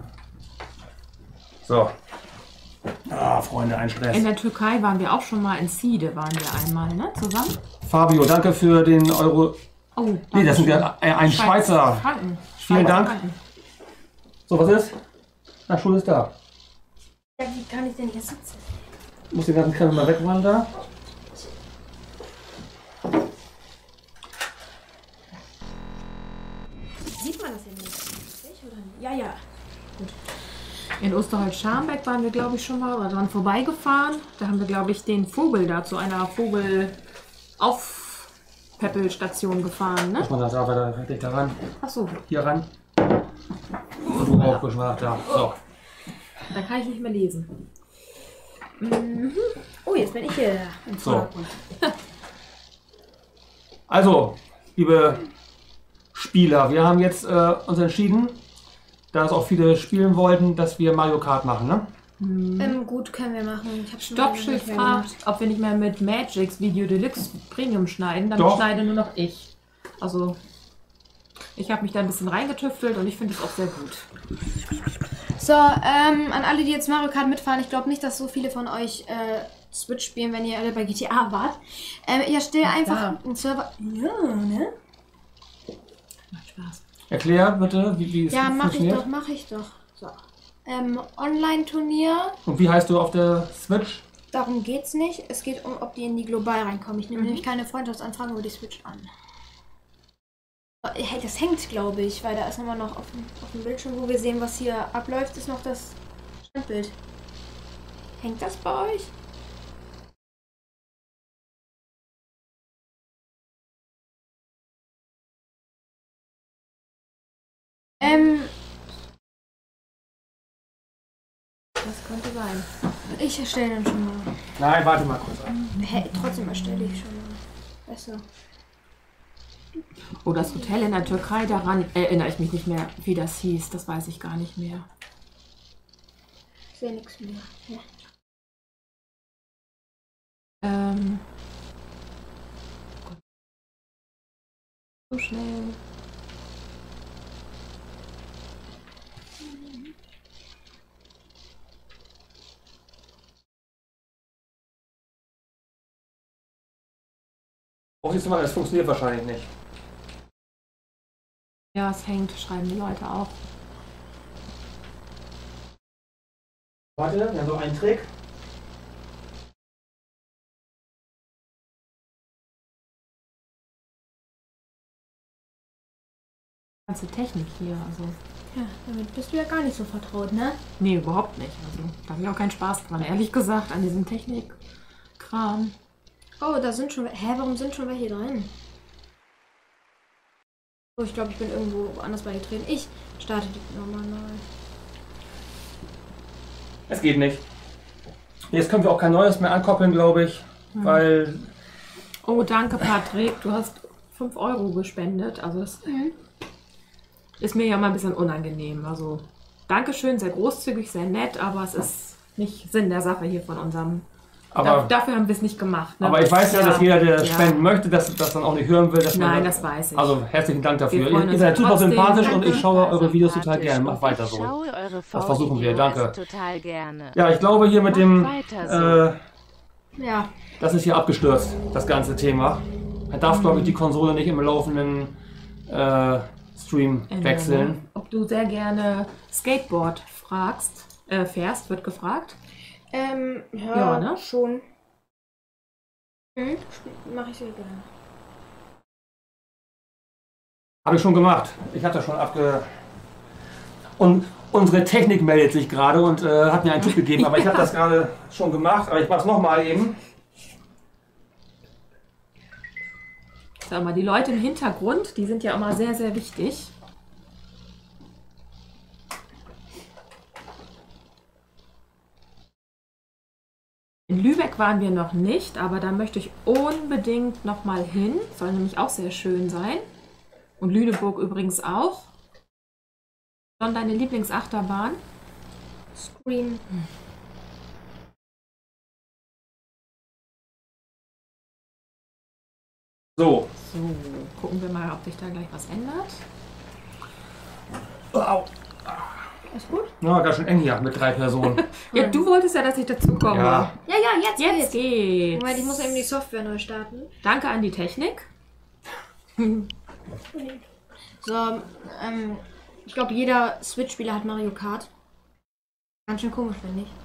So. Ah, Freunde, ein Stress. In der Türkei waren wir auch schon mal, in Side waren wir einmal, ne? Zusammen? Fabio, danke für den Euro. Oh, Nee, das sind ja äh, ein Schweizer. Franken. Vielen Schweizer Dank. Franken. So, was ist? Na, Schule ist da. Ja, wie kann ich denn hier sitzen? Ich muss den ganzen Krempel mal wegmachen da. Sieht man das hier nicht? Ich oder nicht? Ja, ja. Gut. In Osterholz-Scharmbeck waren wir, glaube ich, schon mal oder dran vorbeigefahren. Da haben wir, glaube ich, den Vogel da zu einer Vogel-Aufpäppelstation gefahren, ne? Muss man das aber da richtig da ran. Ach so. Hier ran. Und du aufgeschmacht da. So. Da kann ich nicht mehr lesen. Mhm. Oh, jetzt bin ich hier im So. Vordergrund. Also, liebe Spieler, wir haben jetzt äh, uns entschieden, da es auch viele spielen wollten, dass wir Mario Kart machen, ne? Ähm, gut, können wir machen. Ich hab schon Stoppschild lange nicht mehr fragt, gemacht. ob wir nicht mehr mit Magix Video Deluxe Premium schneiden. Dann Doch. schneide nur noch ich. Also, ich habe mich da ein bisschen reingetüftelt und ich finde es auch sehr gut. So, ähm, an alle, die jetzt Mario Kart mitfahren, ich glaube nicht, dass so viele von euch äh, Switch spielen, wenn ihr alle bei G T A wart. Ähm, ich erstelle einfach Ja. einen Server. Ja, ne? Macht Spaß. Erklär bitte, wie, wie es Ja, mach ich funktioniert. doch, mach ich doch. So. Ähm, Online-Turnier. Und wie heißt du auf der Switch? Darum geht's nicht. Es geht um, ob die in die Global reinkommen. Ich nehme nämlich keine Freundschaftsanfrage über die Switch an. Oh, hey, das hängt, glaube ich, weil da ist immer noch auf dem, auf dem Bildschirm, wo wir sehen, was hier abläuft, ist noch das Standbild. Hängt das bei euch? Ähm, Das könnte sein. ich erstelle dann schon mal. Nein, warte mal kurz an. Hey, trotzdem erstelle ich schon mal. Besser. Oh, das Hotel in der Türkei, daran erinnere ich mich nicht mehr, wie das hieß. Das weiß ich gar nicht mehr. Ich sehe nichts mehr. Ja. Ähm. Gott. So schnell. Oh, siehst du mal, es funktioniert wahrscheinlich nicht. Ja, es hängt, schreiben die Leute auch. Warte, wir haben so einen Trick. Ganze Technik hier, also. Ja, damit bist du ja gar nicht so vertraut, ne? Nee, überhaupt nicht. Also, da habe ich auch keinen Spaß dran, ehrlich gesagt, an diesem Technikkram. Oh, da sind schon. Hä, warum sind schon welche drin? Oh, ich glaube, ich bin irgendwo anders beigetreten. Ich starte die nochmal neu. Es geht nicht. Jetzt können wir auch kein neues mehr ankoppeln, glaube ich. Hm. Weil. Oh, danke, Patrick. Du hast fünf Euro gespendet. Also, das ist mir ja mal ein bisschen unangenehm. Also, Dankeschön, sehr großzügig, sehr nett, aber es ist nicht Sinn der Sache hier von unserem. Aber, Da, dafür haben wir es nicht gemacht. Ne? aber ich weiß ja, dass jeder, der ja. spenden möchte, dass das dann auch nicht hören will. Dass man Nein, dann, das weiß ich. Also herzlichen Dank dafür. Wir Ihr, freuen ihr uns seid super trotzdem. sympathisch und ich Danke. schaue eure Videos total Sympathisch gerne. und Macht weiter ich so. schaue eure Das versuchen wir, V-Videos danke. total gerne. Ja, ich glaube hier mit Macht dem, weiter äh, Ja. das ist hier abgestürzt, das ganze Thema. Man darf, glaube ich, die Konsole nicht im laufenden äh, Stream Ändern, wechseln. ne? Ob du sehr gerne Skateboard fragst, äh, fährst, wird gefragt. Ähm, ja, Ja, ne? schon. Mhm. Mache ich sehr gerne. Habe ich schon gemacht. Ich hatte schon abge... Und unsere Technik meldet sich gerade und äh, hat mir einen Tipp gegeben, aber ich habe das gerade schon gemacht, aber ich mache es nochmal eben. Sag mal, die Leute im Hintergrund, die sind ja immer sehr, sehr wichtig. In Lübeck waren wir noch nicht, aber da möchte ich unbedingt noch mal hin. Soll nämlich auch sehr schön sein. Und Lüneburg übrigens auch. Schon deine Lieblingsachterbahn? Scream. So. So, gucken wir mal, ob sich da gleich was ändert. Au. Ist gut? Ja, ganz schön eng hier mit drei Personen. Ja, du wolltest ja, dass ich dazu komme. Ja. Ja, ja, jetzt, Jetzt geht's. Moment, ich muss eben die Software neu starten. Danke an die Technik. So, ähm, ich glaube, jeder Switch-Spieler hat Mario Kart. Ganz schön komisch, finde ich.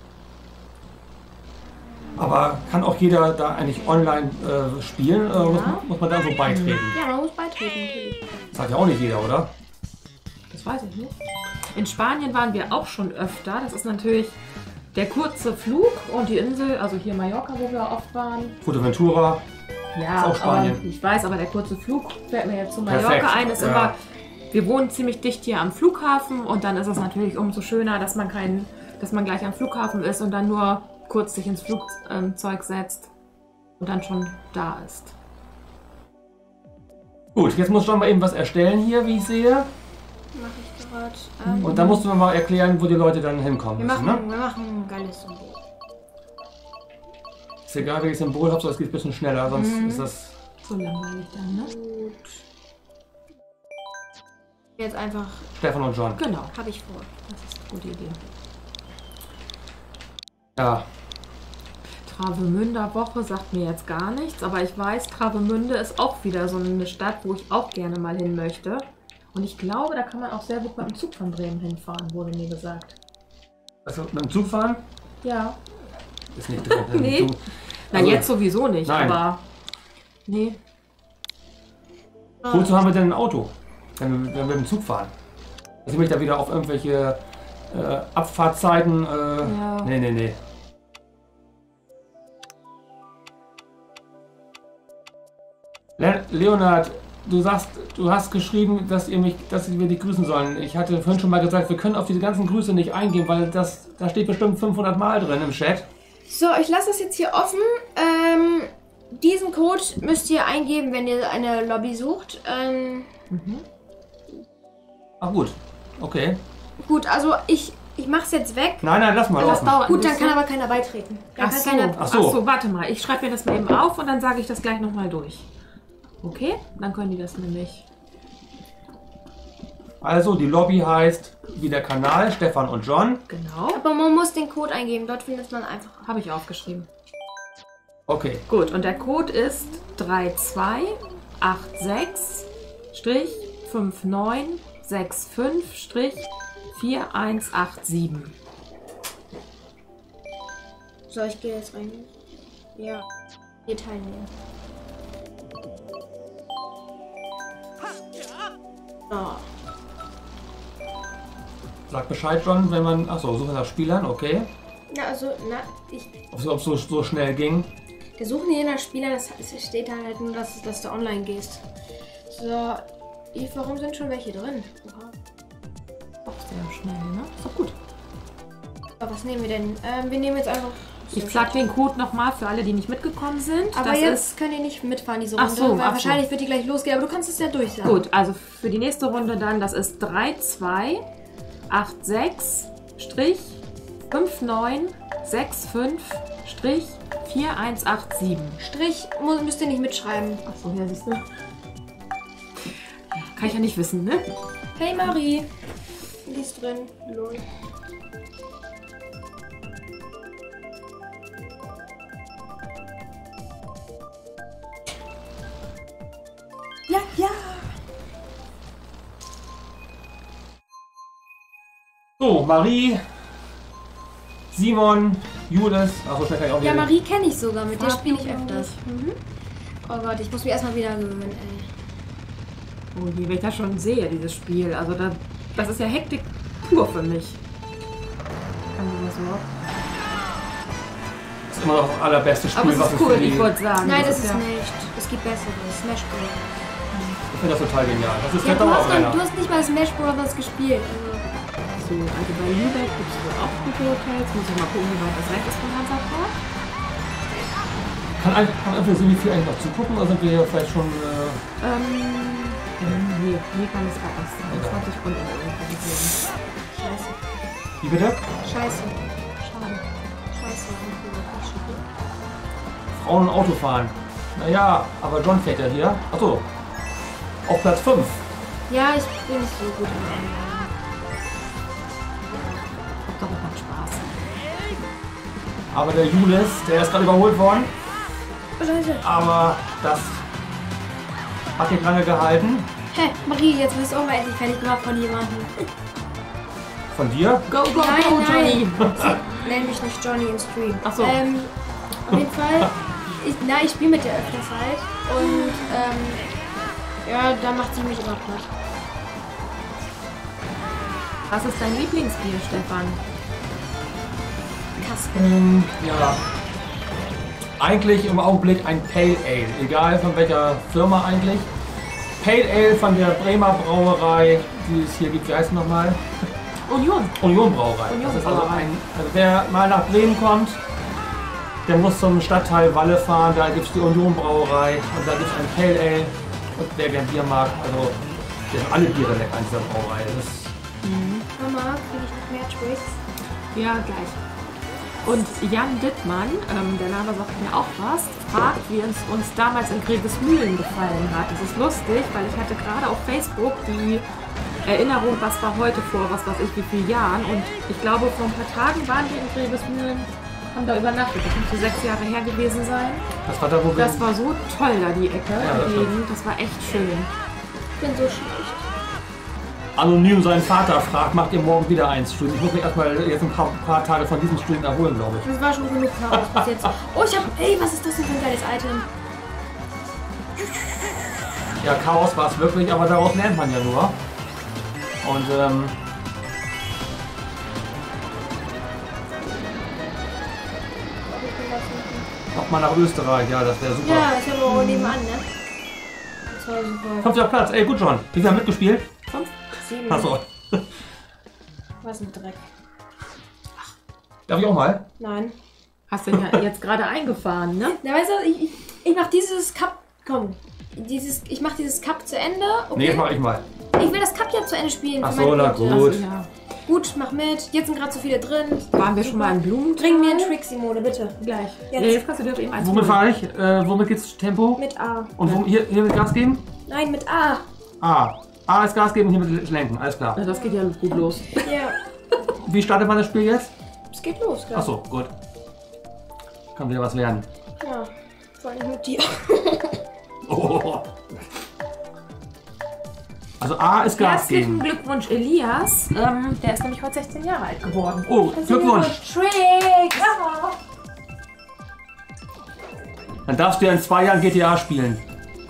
Aber kann auch jeder da eigentlich online äh, spielen? Oder Ja. muss, man, muss man da so beitreten? Ja, man muss beitreten, natürlich. Das hat ja auch nicht jeder, oder? Das weiß ich nicht. In Spanien waren wir auch schon öfter. Das ist natürlich der kurze Flug und die Insel, also hier Mallorca, wo wir oft waren. Fuerteventura. Ja, Ist auch Spanien. aber ich weiß, aber der kurze Flug fällt mir jetzt zu Mallorca Perfekt, ein. Ist ja. immer, wir wohnen ziemlich dicht hier am Flughafen und dann ist es natürlich umso schöner, dass man kein, dass man gleich am Flughafen ist und dann nur kurz sich ins Flugzeug setzt und dann schon da ist. Gut, jetzt muss John mal eben was erstellen hier, wie ich sehe. Mach ich gerade. Ähm, Und dann musst du mir mal erklären, wo die Leute dann hinkommen wir müssen, machen, ne? wir machen ein geiles Symbol. Ist egal, welches Symbol, Hauptsache es geht ein bisschen schneller, sonst Mhm. ist das... So langweilig dann, ne? Gut. Jetzt einfach. Stefan und John. Genau. Habe ich vor. Das ist eine gute Idee. Ja. Travemünder Woche sagt mir jetzt gar nichts, aber ich weiß, Travemünde ist auch wieder so eine Stadt, wo ich auch gerne mal hin möchte. Und ich glaube, da kann man auch sehr gut mit dem Zug von Bremen hinfahren, wurde mir gesagt. Also mit dem Zug fahren? Ja. Ist nicht drin. Nee. Zug. Na, Also, jetzt sowieso nicht, nein. aber. Nee. Wozu haben wir denn ein Auto, wenn wir, wenn wir mit dem Zug fahren? Dass ich mich da wieder auf irgendwelche äh, Abfahrtzeiten... Äh, Ja. Nee, nee, nee. Le Leonard, du sagst, du hast geschrieben, dass ihr mich, dass wir dich grüßen sollen. Ich hatte vorhin schon mal gesagt, wir können auf diese ganzen Grüße nicht eingehen, weil das, da steht bestimmt fünfhundert Mal drin im Chat. So, ich lasse das jetzt hier offen. Ähm, diesen Code müsst ihr eingeben, wenn ihr eine Lobby sucht. Ähm, Mhm. Ach gut, okay. gut, also ich, ich mach's jetzt weg. Nein, nein, lass mal Das laufen. dauert ein Gut, dann bisschen. kann aber keiner beitreten. Dann Ach kann so. keiner. Ach so. Ach so, warte mal. Ich schreibe mir das mal eben auf und dann sage ich das gleich nochmal durch. Okay? Dann können die das nämlich. Also, die Lobby heißt, wie der Kanal, Stefan und John. Genau. Aber man muss den Code eingeben, dort findet man einfach. Habe ich aufgeschrieben. Okay. Gut, und der Code ist drei zwei acht sechs fünf neun sechs fünf vier eins acht sieben. So, ich gehe jetzt rein. Ja. Wir teilnehmen. So. Sag Bescheid, John, wenn man... Achso, suchen nach Spielern, okay. Na, also, na, ich. Ob es so, so schnell ging. Wir suchen hier nach Spielern, das es steht da halt nur, dass, dass du online gehst. So. Eve, warum sind schon welche drin? Oha. Auch sehr schnell, ne? Ist doch gut. Aber was nehmen wir denn? Ähm, wir nehmen jetzt einfach. Ich sag den Code nochmal für alle, die nicht mitgekommen sind. Aber das jetzt ist können die nicht mitfahren, diese Ach Runde. so, weil ach so. wahrscheinlich wird die gleich losgehen, aber du kannst es ja durchsagen. gut. Also für die nächste Runde dann, das ist drei zwei acht sechs fünf neun sechs fünf vier eins acht sieben. Strich muss, müsst ihr nicht mitschreiben. Achso, ja, siehst du. Kann ich ja nicht wissen, ne? Hey Marie. Die ist drin. Lol. Ja, ja. So, Marie, Simon, Jules. Achso, schnell kann ich auch Ja, wieder. Marie kenne ich sogar, mit der Fabio, spiele ich öfters. Mhm. Oh Gott, ich muss mich erstmal wieder gewöhnen, ey. Oh je, wenn ich das schon sehe, dieses Spiel. Also das, das ist ja Hektik pur für mich. Kann man das so. Das ist immer noch das allerbeste Spiel, Aber es was ist es cool, für die... ich wollte sagen. Nein, das ist ist ja nicht. Es gibt bessere. Smash Bros. Ich finde das total genial. Das ist Ja, der du, hast Dauerbrenner. noch, du hast nicht mal Smash Bros. Gespielt. Also. so. Also bei Lübeck gibt es wohl auch gute Hotels. Muss ich mal gucken, wie weit das weg ist von Hansapark. Kann ein- kann einfach so viel eigentlich noch zugucken, oder sind wir hier vielleicht schon... Äh, Ähm, nee, hier kann es gerade erst zwanzig Stunden irgendwo gesehen. Scheiße. wie bitte? Scheiße. Schade. Scheiße. Frauen und Autofahren. Naja, aber John fährt ja hier. Achso. Auf Platz fünf. Ja, ich bin nicht so gut im Online. Doch, das macht Spaß. Aber der Jules, der ist gerade überholt worden. Scheiße. Aber das hat nicht lange gehalten. Hä, Marie, jetzt wirst du auch mal endlich fertig gemacht von jemandem. Von dir? Go, go, Nein, go, nein. Johnny! Nenn mich nicht Johnny im Stream. Ach so. Ähm, auf jeden Fall, ich, na, ich spiele mit der öfters halt. Und, ähm, ja, da macht sie mich immer platt. Was ist dein Lieblingsbier, Stefan? Kasper. Ähm, ja. Eigentlich im Augenblick ein Pale Ale. Egal von welcher Firma eigentlich. Pale Ale von der Bremer Brauerei, die es hier gibt. Wie heißt es nochmal? Union. Union Brauerei. Union Das ist also Brauerei. ein, also wer mal nach Bremen kommt, der muss zum Stadtteil Walle fahren. Da gibt es die Union Brauerei und da gibt es ein Pale Ale. Und wer gern Bier mag, also die sind alle Biere lecker an dieser Brauerei. Das ist Mama, kriege ich noch mehr Tricks? Ja, gleich. Und Jan Dittmann, ähm, der Name sagt mir auch was, fragt, wie es uns damals in Grevesmühlen gefallen hat. Das ist lustig, weil ich hatte gerade auf Facebook die Erinnerung, was war heute vor, was weiß ich, wie vielen Jahren. Und ich glaube, vor ein paar Tagen waren wir in Grevesmühlen, haben da übernachtet. Das muss so sechs Jahre her gewesen sein. Das war da, wo wir... Das war so toll, da die Ecke, Ja, das die Gegend. Das war echt schön. Ich bin so schlecht. Anonym seinen Vater fragt, macht ihr morgen wieder einen Stream? Ich muss mich erstmal jetzt ein paar, paar Tage von diesem Stream erholen, glaube ich. Das war schon genug Chaos bis jetzt. Oh, ich hab. Ey, was ist das denn für ein geiles Item? Ja, Chaos war es wirklich, aber daraus lernt man ja nur. Und ähm, nochmal nach Österreich, ja, das wäre super. Ja, das ist ja nur nebenan, ne? Das war super. Fünfter Platz, ey, gut schon. Wie viel haben mitgespielt? Fünf? Sieben. Achso. Was ein Dreck. Darf ich auch mal? Nein. Hast du ja jetzt gerade eingefahren, ne? Na, weißt du, ich, ich, ich mach dieses Cup. Komm. Dieses, ich mach dieses Cup zu Ende. Okay? Nee, jetzt mach ich mal. Ich will das Cup ja zu Ende spielen. Ach für so, meine na Punkte. gut. Also, ja. Gut, mach mit. Jetzt sind gerade zu viele drin. Waren wir schon mal in Blumen? Bring mir einen Trixie-Mode, bitte. Gleich. Jetzt. Ja, jetzt kannst du dir auch eben eins Womit holen. fahre ich? Äh, womit geht's Tempo? Mit A. Und wo, hier, hier mit Gas geben? Nein, mit A. A. A ist Gas geben, hier mit Lenken, alles klar. Ja, das geht ja gut los. Ja. Wie startet man das Spiel jetzt? Es geht los, klar. Achso, gut. Kann wieder was werden. Ja. Vor allem mit dir. Oh. Also A ist Gas Herzlichen geben. Glückwunsch, Elias. Ähm, der ist nämlich heute sechzehn Jahre alt geworden. Oh, Glückwunsch. Tricks. Ja. Dann darfst du ja in zwei Jahren G T A spielen.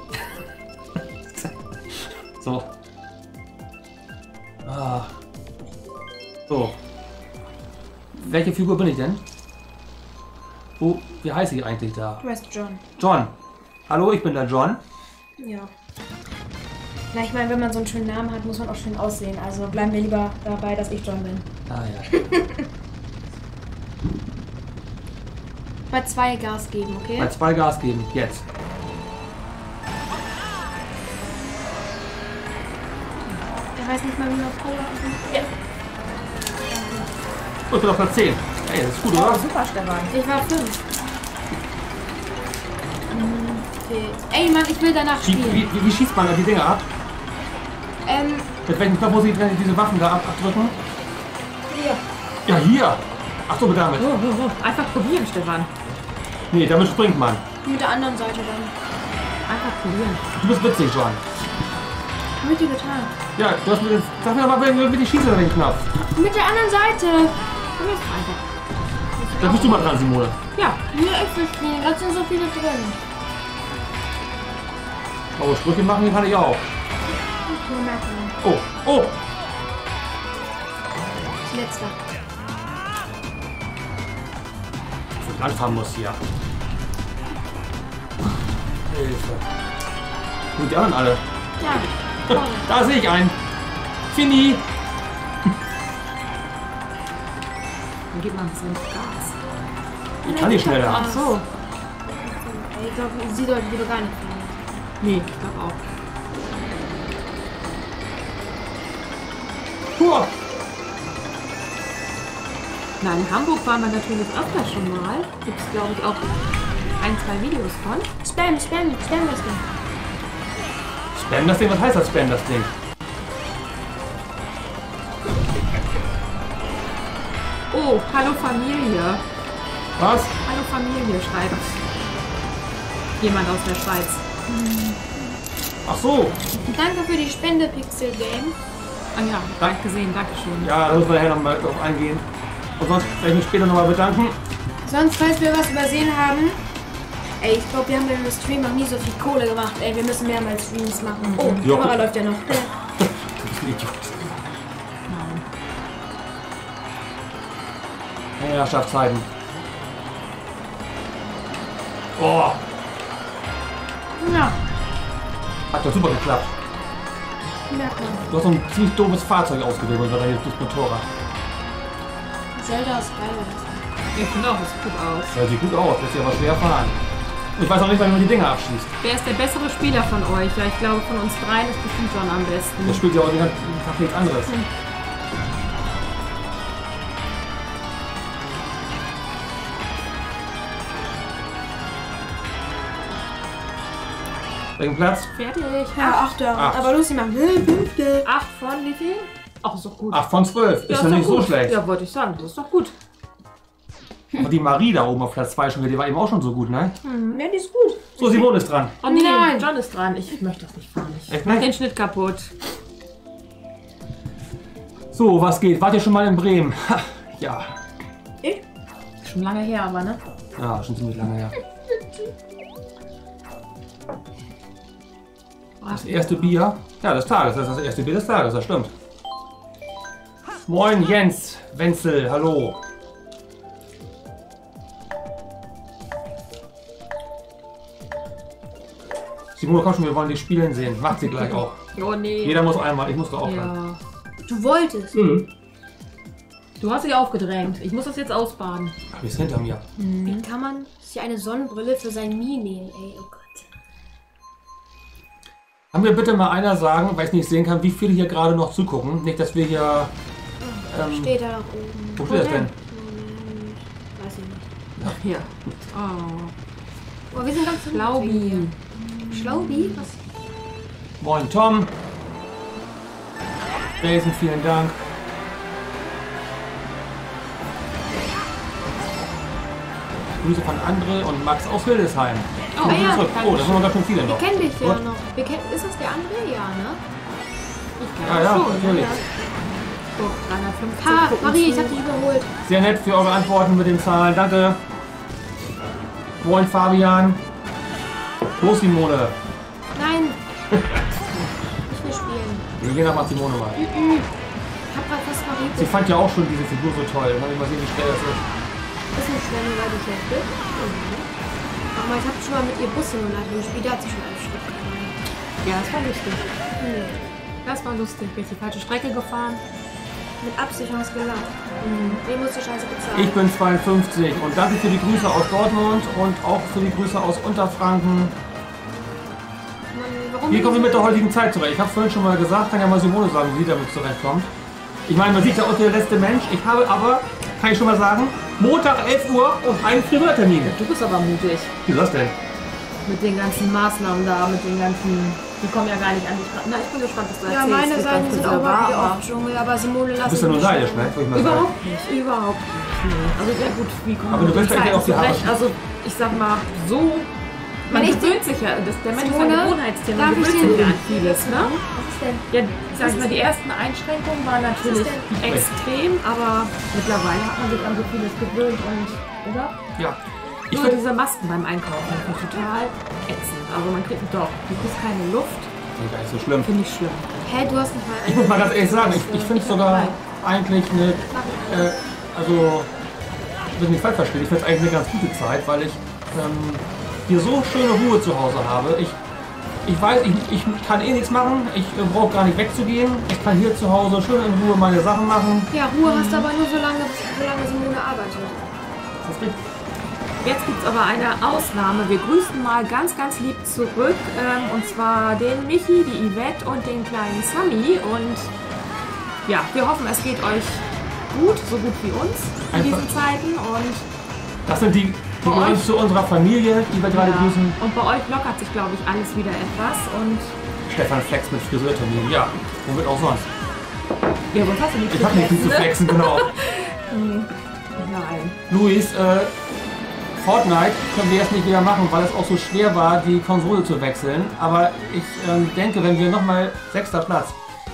So. Ah. So. Welche Figur bin ich denn? Wo, wie heiße ich eigentlich da? Du heißt John. John. Hallo, ich bin der John. Ja. Na, ich meine, wenn man so einen schönen Namen hat, muss man auch schön aussehen. Also bleiben wir lieber dabei, dass ich John bin. Ah ja. Bei zwei Gas geben, okay? Bei zwei Gas geben. Jetzt. Er weiß nicht mal, wie man Power hat. Ja. Oh, ich bin auf Platz zehn. Ey, das ist gut, oder? Oh, super, Stefan. Ich war fünf. Okay. Ey, Mann, ich will danach Wie, spielen. wie, wie, wie schießt man da die Dinger ab? Ähm, Mit welchem Knopf muss ich denn diese Waffen da ab abdrücken? hier. Ja, hier. Ach so, damit. Oh, oh, oh. Einfach probieren, Stefan. Nee, damit springt man. Mit der anderen Seite dann. Einfach probieren. Du bist witzig, John. Hab ich dir getan. Ja, du hast mir den... Sag mir doch mal, wie wie ich schieße oder den Knopf. Mit der anderen Seite. Probier es einfach. Da bist du mal dran, Simone. Ja. Nur Äpfelchen, da sind so viele drin. Oh, Sprüche machen, die kann ich auch. Oh, oh! Das letzte. Ich anfangen muss hier. Hilfe. Und die anderen alle. Ja. Da sehe ich einen. Fini. Dann gibt man so ein Gas. Ich kann nicht schneller. Ach so. Ich glaube, sie sollten wieder gar nicht fahren. Nee, ich glaube auch. Puh. Na, in Hamburg waren wir natürlich öfter schon mal. Gibt es, glaube ich, auch ein, zwei Videos von. Spam, Spam, Spam das Ding. Spam das Ding? Was heißt das Spam das Ding? Oh, hallo Familie. Was? Hallo Familie, schreibt jemand aus der Schweiz. Ach so. Danke für die Spende, Pixel Game. Ah ja, danke gesehen, danke schön. Ja, da müssen wir nachher noch mal drauf eingehen. Und sonst werde ich mich später nochmal bedanken. Sonst, falls wir was übersehen haben, ey, ich glaube, wir haben im Stream noch nie so viel Kohle gemacht. Ey, wir müssen mehrmals Streams machen. Oh, die Kamera läuft ja noch. Du bist ein Idiot. Nein. Herrschaftszeiten. Oh. Ja. Hat doch super geklappt. Merkt man. Du hast so ein ziemlich doofes Fahrzeug ausgewählt und dann hier das Motorrad. Zelda ist geil. Ich finde auch, das sieht gut aus. Ja, sieht gut aus, lässt sich aber schwer fahren. Ich weiß auch nicht, wann man die Dinger abschießt. Wer ist der bessere Spieler von euch? Ja, ich glaube, von uns dreien ist bestimmt John am besten. Der spielt ja auch den ganzen Tag nichts anderes. Hm. Welchen Platz? Fertig. Ja, achter. Acht. Aber Lucy macht fünfte. Acht von wie viel? Ach, ist doch gut. acht von zwölf. Ja, ist ja nicht doch so gut. schlecht. Ja, wollte ich sagen. Das ist doch gut. Und die Marie da oben auf Platz zwei schon, die war eben auch schon so gut, ne? Mhm. Ja, die ist gut. So, Simone ist dran. Oh nee, Nein. John ist dran. Ich möchte das nicht fahren. Ich Echt mach nicht? den Schnitt kaputt. So, was geht? Wart ihr schon mal in Bremen? Ha, ja. Ich? Schon lange her, aber ne? Ja, schon ziemlich lange her. Das erste Bier, ja, des Tages. Das ist das erste Bier des Tages, das stimmt. Moin, Jens, Wenzel, hallo. Simone, komm schon, wir wollen dich spielen sehen. Macht sie gleich auch. Oh nee. Jeder muss einmal, ich muss da auch rein. Ja. Du wolltest. Mhm. Du hast dich aufgedrängt. Ich muss das jetzt ausbaden. Ach, die ist hinter mir. Wie kann man sich eine Sonnenbrille für sein Mii nehmen, ey? Oh Gott. Kann mir bitte mal einer sagen, weil ich nicht sehen kann, wie viele hier gerade noch zugucken? Nicht, dass wir hier... Ähm, Steht da oben. wo steht das denn? Weiß ich nicht. Ach, hier. Oh. Oh, wir sind ganz Schlaubi. Schlaubi? Was? Moin, Tom. Jason, vielen Dank. Grüße von Andre und Max aus Hildesheim. Oh, ah, ja, zurück. Oh, da sind noch ganz schön viele noch. Wir kennen dich ja Gut. noch. Wir kennen, ist das der andere? Ja, ne? Ich Ja, ja, natürlich. So, dreihundertfünfzig. Ha, gucken Marie, ich zu. hab dich überholt. Sehr nett für eure Antworten mit den Zahlen. Danke. Moin, Fabian. Wo ist Simone? Nein. Ich will spielen. Wir gehen nach Simone mal. Ich hab grad fast Marie. Sie fand ja auch schon diese Figur so toll. Dann hab ich mal sehen, wie schwer das ist. Ist nicht schwer, nur weil du schlecht bist. Aber ich hab schon mal mit ihr Bus-Simulator gespielt. Da hat sie schon einen Schritt gefahren. Ja, das war lustig. Das war lustig. Bin ich die falsche Strecke gefahren. Mit Absicht hast du gelacht. Mhm. Wem muss die Scheiße bezahlen? Ich bin zweiundfünfzig und danke für die Grüße aus Dortmund und auch für die Grüße aus Unterfranken. Warum Wie kommen wir mit der heutigen Zeit zurecht? Ich habe vorhin schon mal gesagt, kann ja mal Simone sagen, wie sie damit zurechtkommt. Ich meine, man sieht ja auch der letzte Mensch. Ich habe aber, kann ich schon mal sagen, Montag elf Uhr und einen Friseurtermin. Du bist aber mutig. Wie ist das denn? Mit den ganzen Maßnahmen da, mit den ganzen... Die kommen ja gar nicht an die Straße. Na, ich bin gespannt, was du Ja, erzählst. meine wie Seiten dein sind Friseur auch war, mal wieder aber- auf Dschungel, aber Simone Du lass bist ja nur neidisch, ne? Würde ich mal sagen. Überhaupt nicht, überhaupt nicht. Nee. Also ja gut, wie kommen Aber du wir willst mit eigentlich Zeit auf die Haare zurecht? Also ich sag mal, so Man Wenn ich gewöhnt sich ja, das, der Mensch ist ein Simone, Gewohnheitstier, man darf ich gewöhnt den- sich ja an vieles, ne? Was ist denn? Ja, sag ich mal, die ersten Einschränkungen waren natürlich Was extrem, aber mittlerweile hat man sich an so vieles gewöhnt und, oder? Ja. Ich Nur find- diese Masken beim Einkaufen sind total ätzend. Also man kriegt doch, du kriegst keine Luft. Nee, gar nicht so schlimm. Finde ich schlimm. Hä, du hast nicht mal Ich muss mal ganz ehrlich sagen, ich, ich finde es sogar eigentlich eine, äh, also, ich will nicht falsch verstehen, ich finde es eigentlich eine ganz gute Zeit, weil ich ähm, hier so schöne Ruhe zu Hause habe. Ich, ich weiß, ich, ich kann eh nichts machen, ich äh, brauche gar nicht wegzugehen. Ich kann hier zu Hause schön in Ruhe meine Sachen machen. Ja, Ruhe hast du aber nur so lange, solange Simone arbeitet. Das ist richtig. Jetzt gibt es aber eine Ausnahme. Wir grüßen mal ganz, ganz lieb zurück. Ähm, und zwar den Michi, die Yvette und den kleinen Sammy. Und ja, wir hoffen, es geht euch gut, so gut wie uns in Einfach. diesen Zeiten. Und Das sind die, die Bei gehören euch- zu unserer Familie, die wir gerade ja, grüßen. und bei euch lockert sich, glaube ich, alles wieder etwas. Und Stefan Flex mit Friseurtermin, ja, womit auch sonst. ja, was hast du nicht Ich habe nicht viel zu flexen, genau. Hm, Nein. Luis, äh, Fortnite können wir jetzt nicht wieder machen, weil es auch so schwer war, die Konsole zu wechseln. Aber ich ähm, denke, wenn wir nochmal, sechster Platz,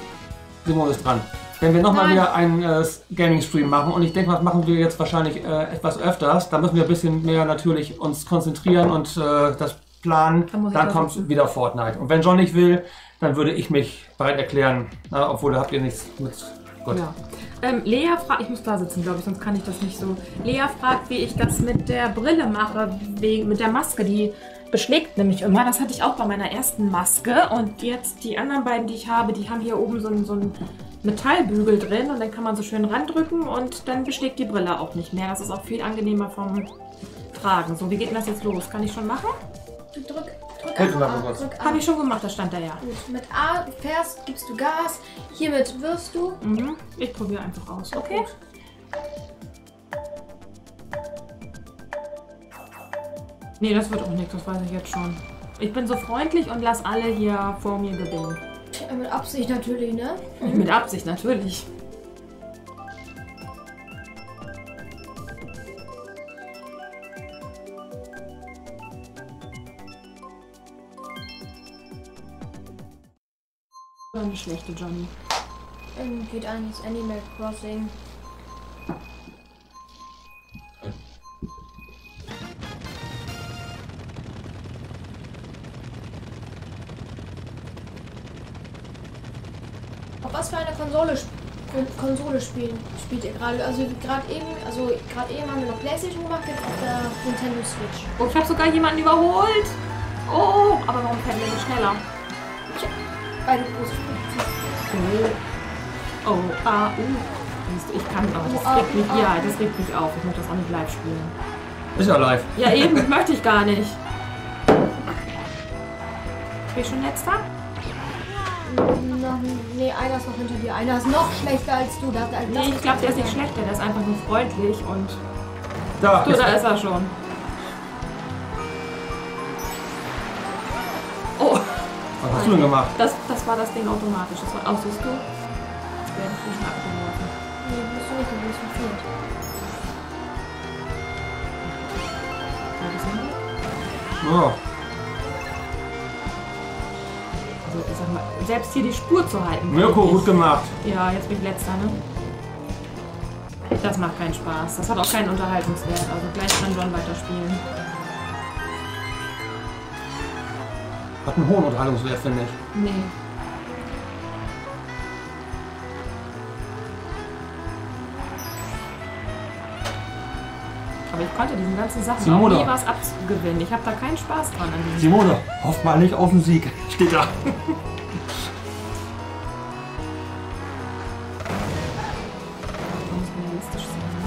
Simon ist dran, wenn wir nochmal wieder einen äh, Gaming-Stream machen, und ich denke, das machen wir jetzt wahrscheinlich äh, etwas öfters, da müssen wir ein bisschen mehr natürlich uns konzentrieren und äh, das planen, Dann muss ich dann da kommt sitzen. wieder Fortnite. Und wenn John nicht will, dann würde ich mich bereit erklären, na, obwohl da habt ihr nichts mit... Gut. Ja. Ähm, Lea fragt, ich muss da sitzen, glaube ich, sonst kann ich das nicht so. Lea fragt, wie ich das mit der Brille mache, wegen, mit der Maske, die beschlägt nämlich immer. Das hatte ich auch bei meiner ersten Maske. Und jetzt die anderen beiden, die ich habe, die haben hier oben so einen, so einen Metallbügel drin und dann kann man so schön randrücken und dann beschlägt die Brille auch nicht mehr. Das ist auch viel angenehmer vom Tragen. So, wie geht denn das jetzt los? Kann ich schon machen? Du drück, drück Hält einfach mal A. kurz. Drück A. Habe ich schon gemacht, das stand da ja. Gut, mit A fährst, gibst du Gas. Hiermit wirfst du. Mhm. Ich probiere einfach aus, okay? Gut. Nee, das wird auch nichts, das weiß ich jetzt schon. Ich bin so freundlich und lass alle hier vor mir gewinnen. Ja, mit Absicht natürlich, ne? Mit Absicht, natürlich. Eine schlechte Johnny. Ähm, geht eigentlich Animal Crossing. Auf was für eine Konsole, sp Kon Konsole spielen, spielt ihr gerade? Also gerade eben, also gerade eben haben wir noch PlayStation gemacht, jetzt auf der Nintendo Switch. Oh, ich habe sogar jemanden überholt. Oh, aber warum fährt der nicht schneller? Beide große Spiele. Oh, oh, ah, uh. Siehst du, ich kann auch. Das Oh, regt mich, ah, ja, ah. das regt mich auf. Ich möchte das auch nicht live spielen. Ist ja live. Ja, eben, möchte ich gar nicht. Bin ich schon letzter? Noch, nee, einer ist noch hinter dir. Einer ist noch schlechter als du. Das, das Nee, ich glaube, der ist nicht schlechter. Der ist einfach nur freundlich und... Da, Du, ist da er. ist er schon. Oh, Was hast du denn gemacht? das, das war das Ding automatisch. Das war, auch siehst du? Jetzt werde ich schon abgeworfen. Nee, bist du nicht, du bist verfehlt. Ja, das sind wir. Ja. Also, ich sag mal, selbst hier die Spur zu halten. Mirko, geht gut nicht. gemacht. Ja, jetzt bin ich letzter, ne? Das macht keinen Spaß. Das hat auch keinen Unterhaltungswert. Also gleich kann John weiterspielen. Hat einen hohen Unterhaltungswert, finde ich. Nee. Aber ich konnte diesen ganzen Sachen Simone. auch nie was abgewinnen. Ich habe da keinen Spaß dran an diesem Simone, hofft mal nicht auf den Sieg. Steht da. Man muss realistisch sein. Ne?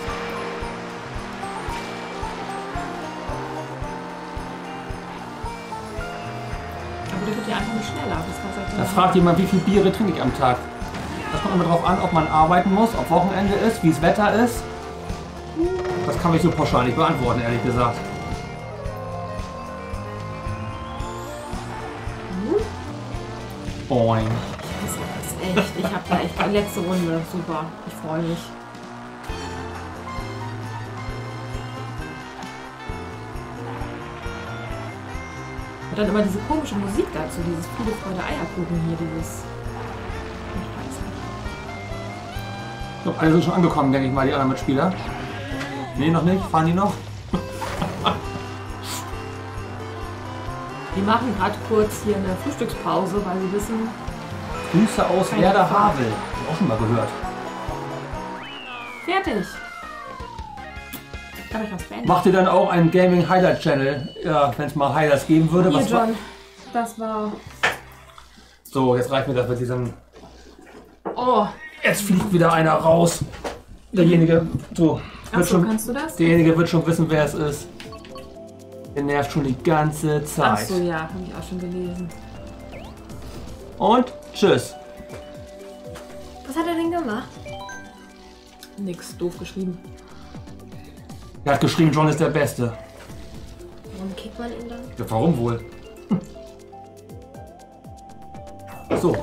Aber der wird ja einfach nicht schneller. Das kann's halt Da nicht fragt jemand, wie viel Biere trinke ich am Tag. Das kommt immer darauf an, ob man arbeiten muss, ob Wochenende ist, wie es Wetter ist. Das kann ich so pauschal nicht beantworten, ehrlich gesagt. Boing. Das ist echt. Ich habe da echt die letzte Runde. Super. Ich freue mich. Und dann immer diese komische Musik dazu, dieses Friede, Freude, Eierkuchen hier, dieses... Ich weiß nicht. Ich glaube, alle sind schon angekommen, denke ich mal, die anderen Mitspieler. Nee, noch nicht? Fahren die noch? Die machen gerade kurz hier eine Frühstückspause, weil sie wissen... Grüße aus Werder Havel. Hab ich auch schon mal gehört. Fertig. Kann ich was beenden? Macht ihr dann auch einen Gaming Highlight Channel, ja, wenn es mal Highlights geben würde? Hier, Was war... John. Das war... So, jetzt reicht mir das mit diesem... Oh. Jetzt fliegt wieder einer raus. Derjenige... So. Ach so, schon, kannst du das? Derjenige wird schon wissen, wer es ist. Der nervt schon die ganze Zeit. Ach so, ja. Habe ich auch schon gelesen. Und tschüss. Was hat er denn gemacht? Nix, doof geschrieben. Er hat geschrieben, John ist der Beste. Warum kickt man ihn dann? Ja, warum wohl? So.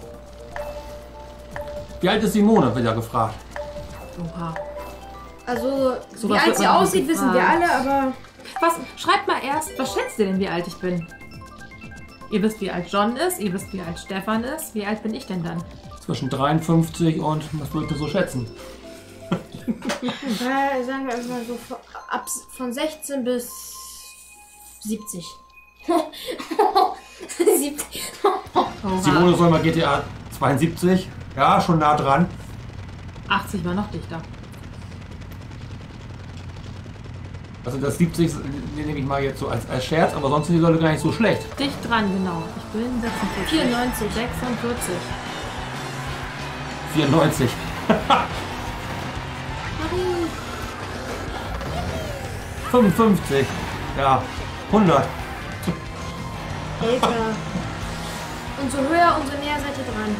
Wie alt ist Simone, wird ja gefragt. Oha. Also, So wie was alt wird sie man aussieht, nicht wissen wir gefragt. alle, aber... Was? Schreibt mal erst, was schätzt ihr denn, wie alt ich bin? Ihr wisst, wie alt John ist, ihr wisst, wie alt Stefan ist. Wie alt bin ich denn dann? Zwischen dreiundfünfzig und, was würdest du so schätzen? Äh, sagen wir einfach mal so von, ab, von sechzehn bis siebzig. siebzig. Simone soll mal G T A zweiundsiebzig. Ja, schon nah dran. achtzig war noch dichter. Also das siebzig nehme ich mal jetzt so als, als Scherz, aber sonst sind die Leute gar nicht so schlecht. Dicht dran, genau. Ich bin sechsundvierzig. vierundneunzig. sechsundvierzig. vierundneunzig. fünfundfünfzig. Ja, hundert. Älter. Umso höher, umso näher seid ihr dran.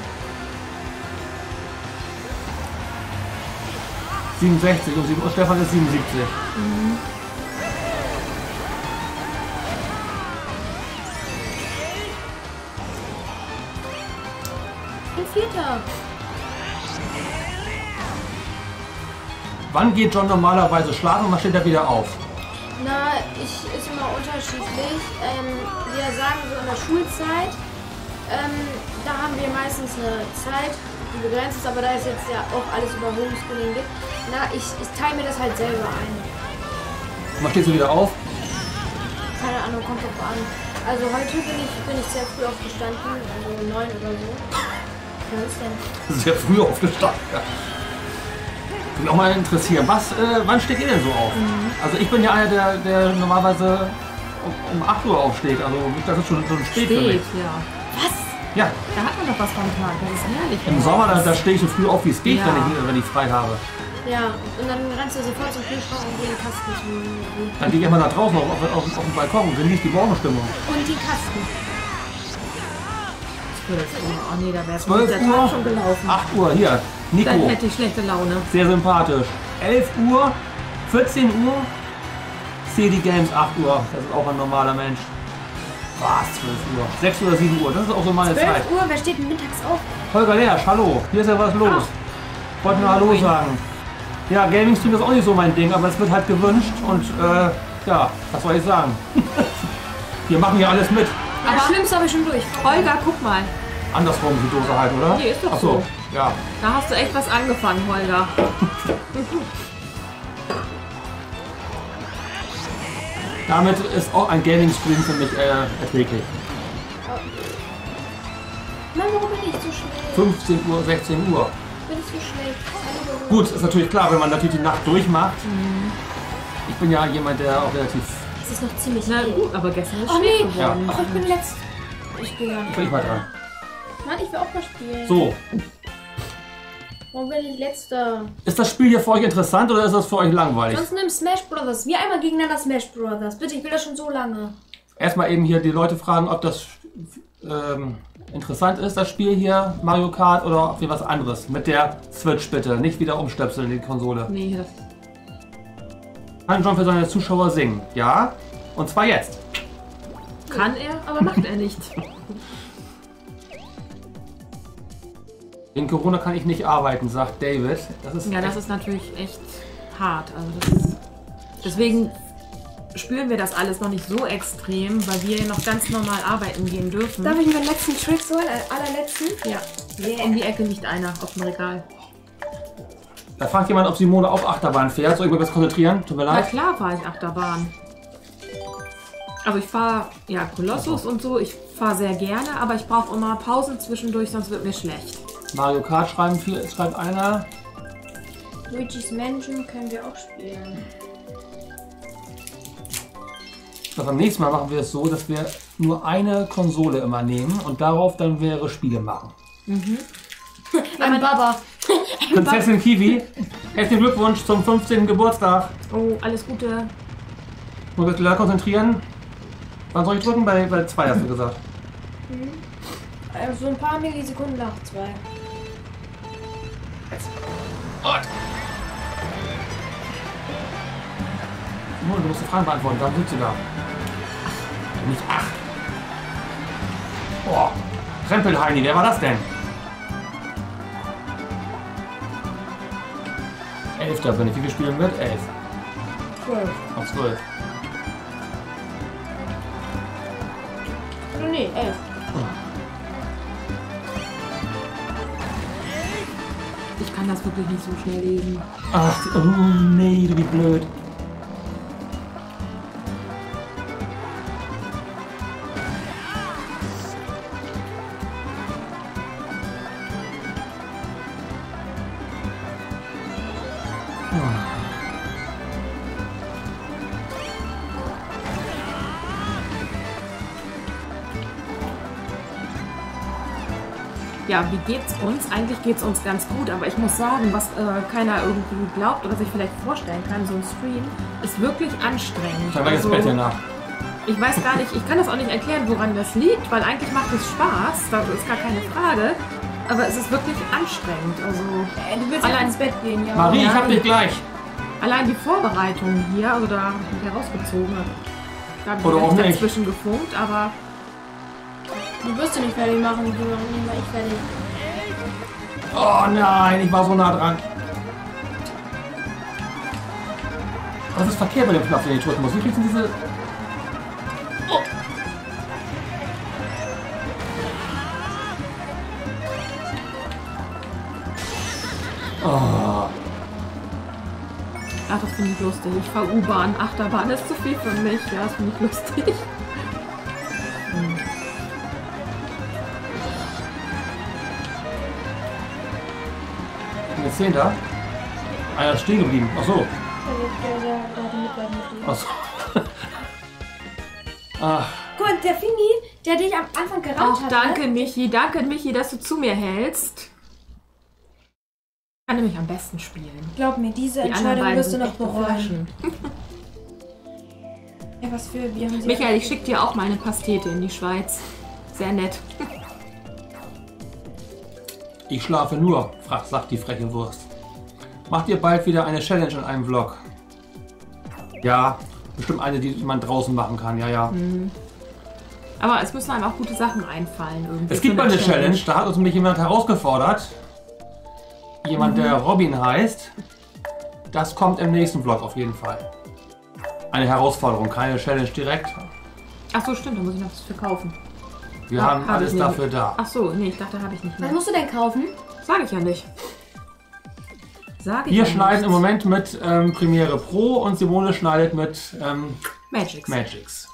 siebenundsechzig und Simone- Stefan ist siebenundsiebzig. Mhm. Ich bin Vierter. Wann geht John normalerweise schlafen und wann steht er wieder auf? Na, ich ist immer unterschiedlich. Ähm, wir sagen so in der Schulzeit, ähm, da haben wir meistens eine Zeit, die begrenzt ist, aber da es jetzt ja auch alles über Homeschooling gibt, na, ich, ich teile mir das halt selber ein. Wann stehst du wieder auf? Keine Ahnung, kommt drauf an. Also heute bin ich, bin ich sehr früh aufgestanden, also neun oder so. Was ist denn? Sehr früh aufgestanden. Ja. Würde mich auch mal interessieren, was, äh, wann steht ihr denn so auf? Mhm. Also ich bin ja einer, der, der normalerweise um, um acht Uhr aufsteht, also das ist schon, schon spät, für mich. Spät, ja. Was? Ja, Da hat man doch was vom Tag. Das ist herrlich. im Sommer, da, da stehe ich so früh auf, wie es geht, Ja. wenn, ich, wenn ich frei habe. Ja, und dann rennst du sofort zum Kühlschrank und den Kasten zu. Dann gehe ich immer nach draußen auf, auf, auf, auf den Balkon und genieße die Morgenstimmung. Und den Kasten. zwölf Uhr. Oh nee, da wäre zwölf der Uhr, Tag schon gelaufen. acht Uhr, hier, Nico, Dann hätte ich schlechte Laune. sehr sympathisch. elf Uhr, vierzehn Uhr, C D Games acht Uhr, das ist auch ein normaler Mensch. Was, zwölf Uhr, sechs oder sieben Uhr, das ist auch so meine Zeit. zwölf Uhr, wer steht denn mittags auf? Holger Lersch, hallo, hier ist ja was los. Ach. Wollte nur Hallo sagen. Ja, Gaming Stream ist auch nicht so mein Ding, aber es wird halt gewünscht und äh, ja, was soll ich sagen? Wir machen hier alles mit. Aber das Schlimmste habe ich schon durch. Holger, guck mal. Andersrum die Dose halt, oder? Nee, ist doch Ach so. so. Ja. Da hast du echt was angefangen, Holger. Damit ist auch ein Gaming-Stream für mich äh, erträglich. Mann, warum bin ich so schnell? fünfzehn Uhr, sechzehn Uhr. Bin ich so schnell? Hallo. Gut, ist natürlich klar, wenn man natürlich die Nacht durchmacht. Mhm. Ich bin ja jemand, der auch relativ... Es ist noch ziemlich Na hell. gut, aber gestern ist Oh nee, spät geworden. oh, ich bin letzt. Ich bin ja nicht. Bin ich mal dran. Mann, ich will auch mal spielen. So, Warum bin ich letzter? ist das Spiel hier für euch interessant oder ist das für euch langweilig? Sonst nimm Smash Brothers. Wir einmal gegeneinander Smash Brothers. Bitte, ich will das schon so lange. Erstmal eben hier die Leute fragen, ob das ähm, interessant ist, das Spiel hier, Mario Kart, oder ob wir was anderes. Mit der Switch bitte, nicht wieder umstöpseln in die Konsole. Nee, das... Kann John für seine Zuschauer singen? Ja, und zwar jetzt. Kann er, aber macht er nicht. Wegen Corona kann ich nicht arbeiten, sagt David. Das ist Ja, das echt- ist natürlich echt hart. Also das ist, deswegen spüren wir das alles noch nicht so extrem, weil wir ja noch ganz normal arbeiten gehen dürfen. Darf ich meinen letzten Trick so, den allerletzten? Ja. Yeah. Um die Ecke liegt einer auf dem Regal. Da fragt jemand, ob Simone auch Achterbahn fährt. Soll ich mal was konzentrieren? Tut mir Na leid. klar fahre ich Achterbahn. Also ich fahre ja Kolossus und so, ich fahre sehr gerne, aber ich brauche immer Pausen zwischendurch, sonst wird mir schlecht. Mario Kart schreiben viel, schreibt einer. Luigi's Mansion können wir auch spielen. Aber beim nächsten Mal machen wir es so, dass wir nur eine Konsole immer nehmen und darauf dann mehrere Spiele machen. Mhm. Ein Baba. Prinzessin Kiwi, herzlichen Glückwunsch zum fünfzehnten Geburtstag. Oh, alles Gute. Muss ich gleich konzentrieren. Wann soll ich drücken? Bei, bei zwei hast du gesagt. Mhm. Also ein paar Millisekunden nach zwei. Jetzt. Und. Simone, du musst die Fragen beantworten, dann sitzt du da. Ach, nicht ach. Boah, Krempelheini, wer war das denn? Elf da bin ich. Wie viel spielen wird? Elf. Zwölf. Auf zwölf. Oh nee, elf. Ich kann das wirklich nicht so schnell lesen. Ach, oh nee, du wie blöd. Ja, wie geht's uns? Eigentlich geht's uns ganz gut, aber ich muss sagen, was äh, keiner irgendwie glaubt oder sich vielleicht vorstellen kann, so ein Stream ist wirklich anstrengend. Ich habe jetzt Bett hier nach. Ich weiß gar nicht, ich kann das auch nicht erklären, woran das liegt, weil eigentlich macht es Spaß, das ist gar keine Frage, aber es ist wirklich anstrengend. Also Äh, du willst allein allein ins Bett gehen, ja. Marie, ich Ja, hab dich gleich. Allein die Vorbereitung hier, also da habe ich mich herausgezogen. Da habe ich Oder auch vielleicht nicht. dazwischen gefunkt, aber Du wirst du nicht fertig machen, du nicht mal ich fertig. Oh nein, ich war so nah dran. Was ist verkehrt bei dem Knopf, den ich drücken muss? Wie kriegst du diese... Oh. Oh. ach, das finde ich lustig. Ich fahre U-Bahn, Achterbahn ist zu viel für mich. Ja, das finde ich lustig. Hm. Jetzt sehen da. Einer ist stehen geblieben. Ach so. Der, der, der, der hatte Mitleid mit dir. Ach so. Ach. Guck mal, der Fingi, der dich am Anfang gerannt Ach, hat. danke, ne? Michi. Danke, Michi, dass du zu mir hältst. Ich kann nämlich am besten spielen. Glaub mir, diese Die anderen Entscheidung beiden wirst du sind noch echte bereuen. Flaschen. Ja, was für... Wir haben sie Michael, ich schicke dir auch mal eine Pastete in die Schweiz. Sehr nett. Ich schlafe nur, fragt, sagt die freche Wurst. Macht ihr bald wieder eine Challenge in einem Vlog? Ja, bestimmt eine, die man draußen machen kann, ja, ja. Mhm. Aber es müssen einem auch gute Sachen einfallen. Irgendwie Es gibt für mal eine Challenge, da hat uns nämlich jemand herausgefordert. Jemand, Mhm. der Robin heißt. Das kommt im nächsten Vlog auf jeden Fall. Eine Herausforderung, keine Challenge direkt. Ach so, stimmt, da muss ich noch was für kaufen. Wir Ja, haben hab alles ich nicht. dafür da. Ach so, nee, ich dachte, habe ich nicht mehr. Was musst du denn kaufen? Sag ich ja nicht. Sag ich Wir ja schneiden nicht. im Moment mit ähm, Premiere Pro und Simone schneidet mit ähm, Magix. Magix.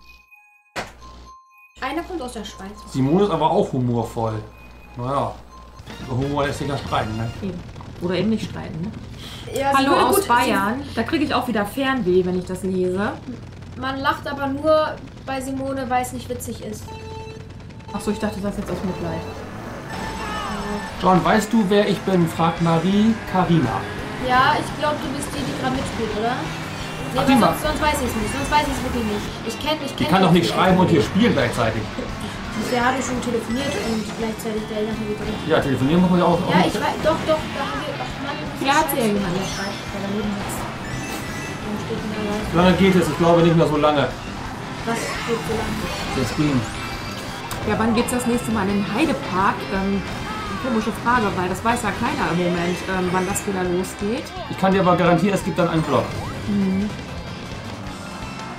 Einer kommt aus der Schweiz. Simone ist aber auch humorvoll. Naja, über Humor lässt sich ja streiten, ne? Eben. Oder eben nicht streiten, ne? Ja, sie Hallo würde aus gut- Bayern. Da kriege ich auch wieder Fernweh, wenn ich das lese. Man lacht aber nur bei Simone, weil es nicht witzig ist. Ach so, ich dachte, das jetzt aus Mitleid. John, weißt du, wer ich bin? fragt Marie Karina. Ja, ich glaube, du bist die, die gerade mitspielt, oder? Nee, Ach, aber die sonst, sonst weiß ich es nicht. Sonst weiß ich es wirklich nicht. Ich kenne ich Die kenn kann doch nicht schreiben und hier spielen gleichzeitig. Der hatte schon telefoniert und gleichzeitig der nachher wieder. Ja, telefonieren muss man ja auch. Ja, ich weiß. Doch, doch, da haben wir. Ach Mann, Ja, erzähl jemand. Der schreibt, der daneben sitzt. Dann steht denn da Wie lange geht es? Ich glaube nicht mehr so lange. was geht so lange? Der Stream. Ja, wann geht's das nächste Mal in den Heidepark? Ähm, komische Frage, weil das weiß ja keiner im Moment, ähm, wann das wieder losgeht. Ich kann dir aber garantieren, es gibt dann einen Vlog. Mhm.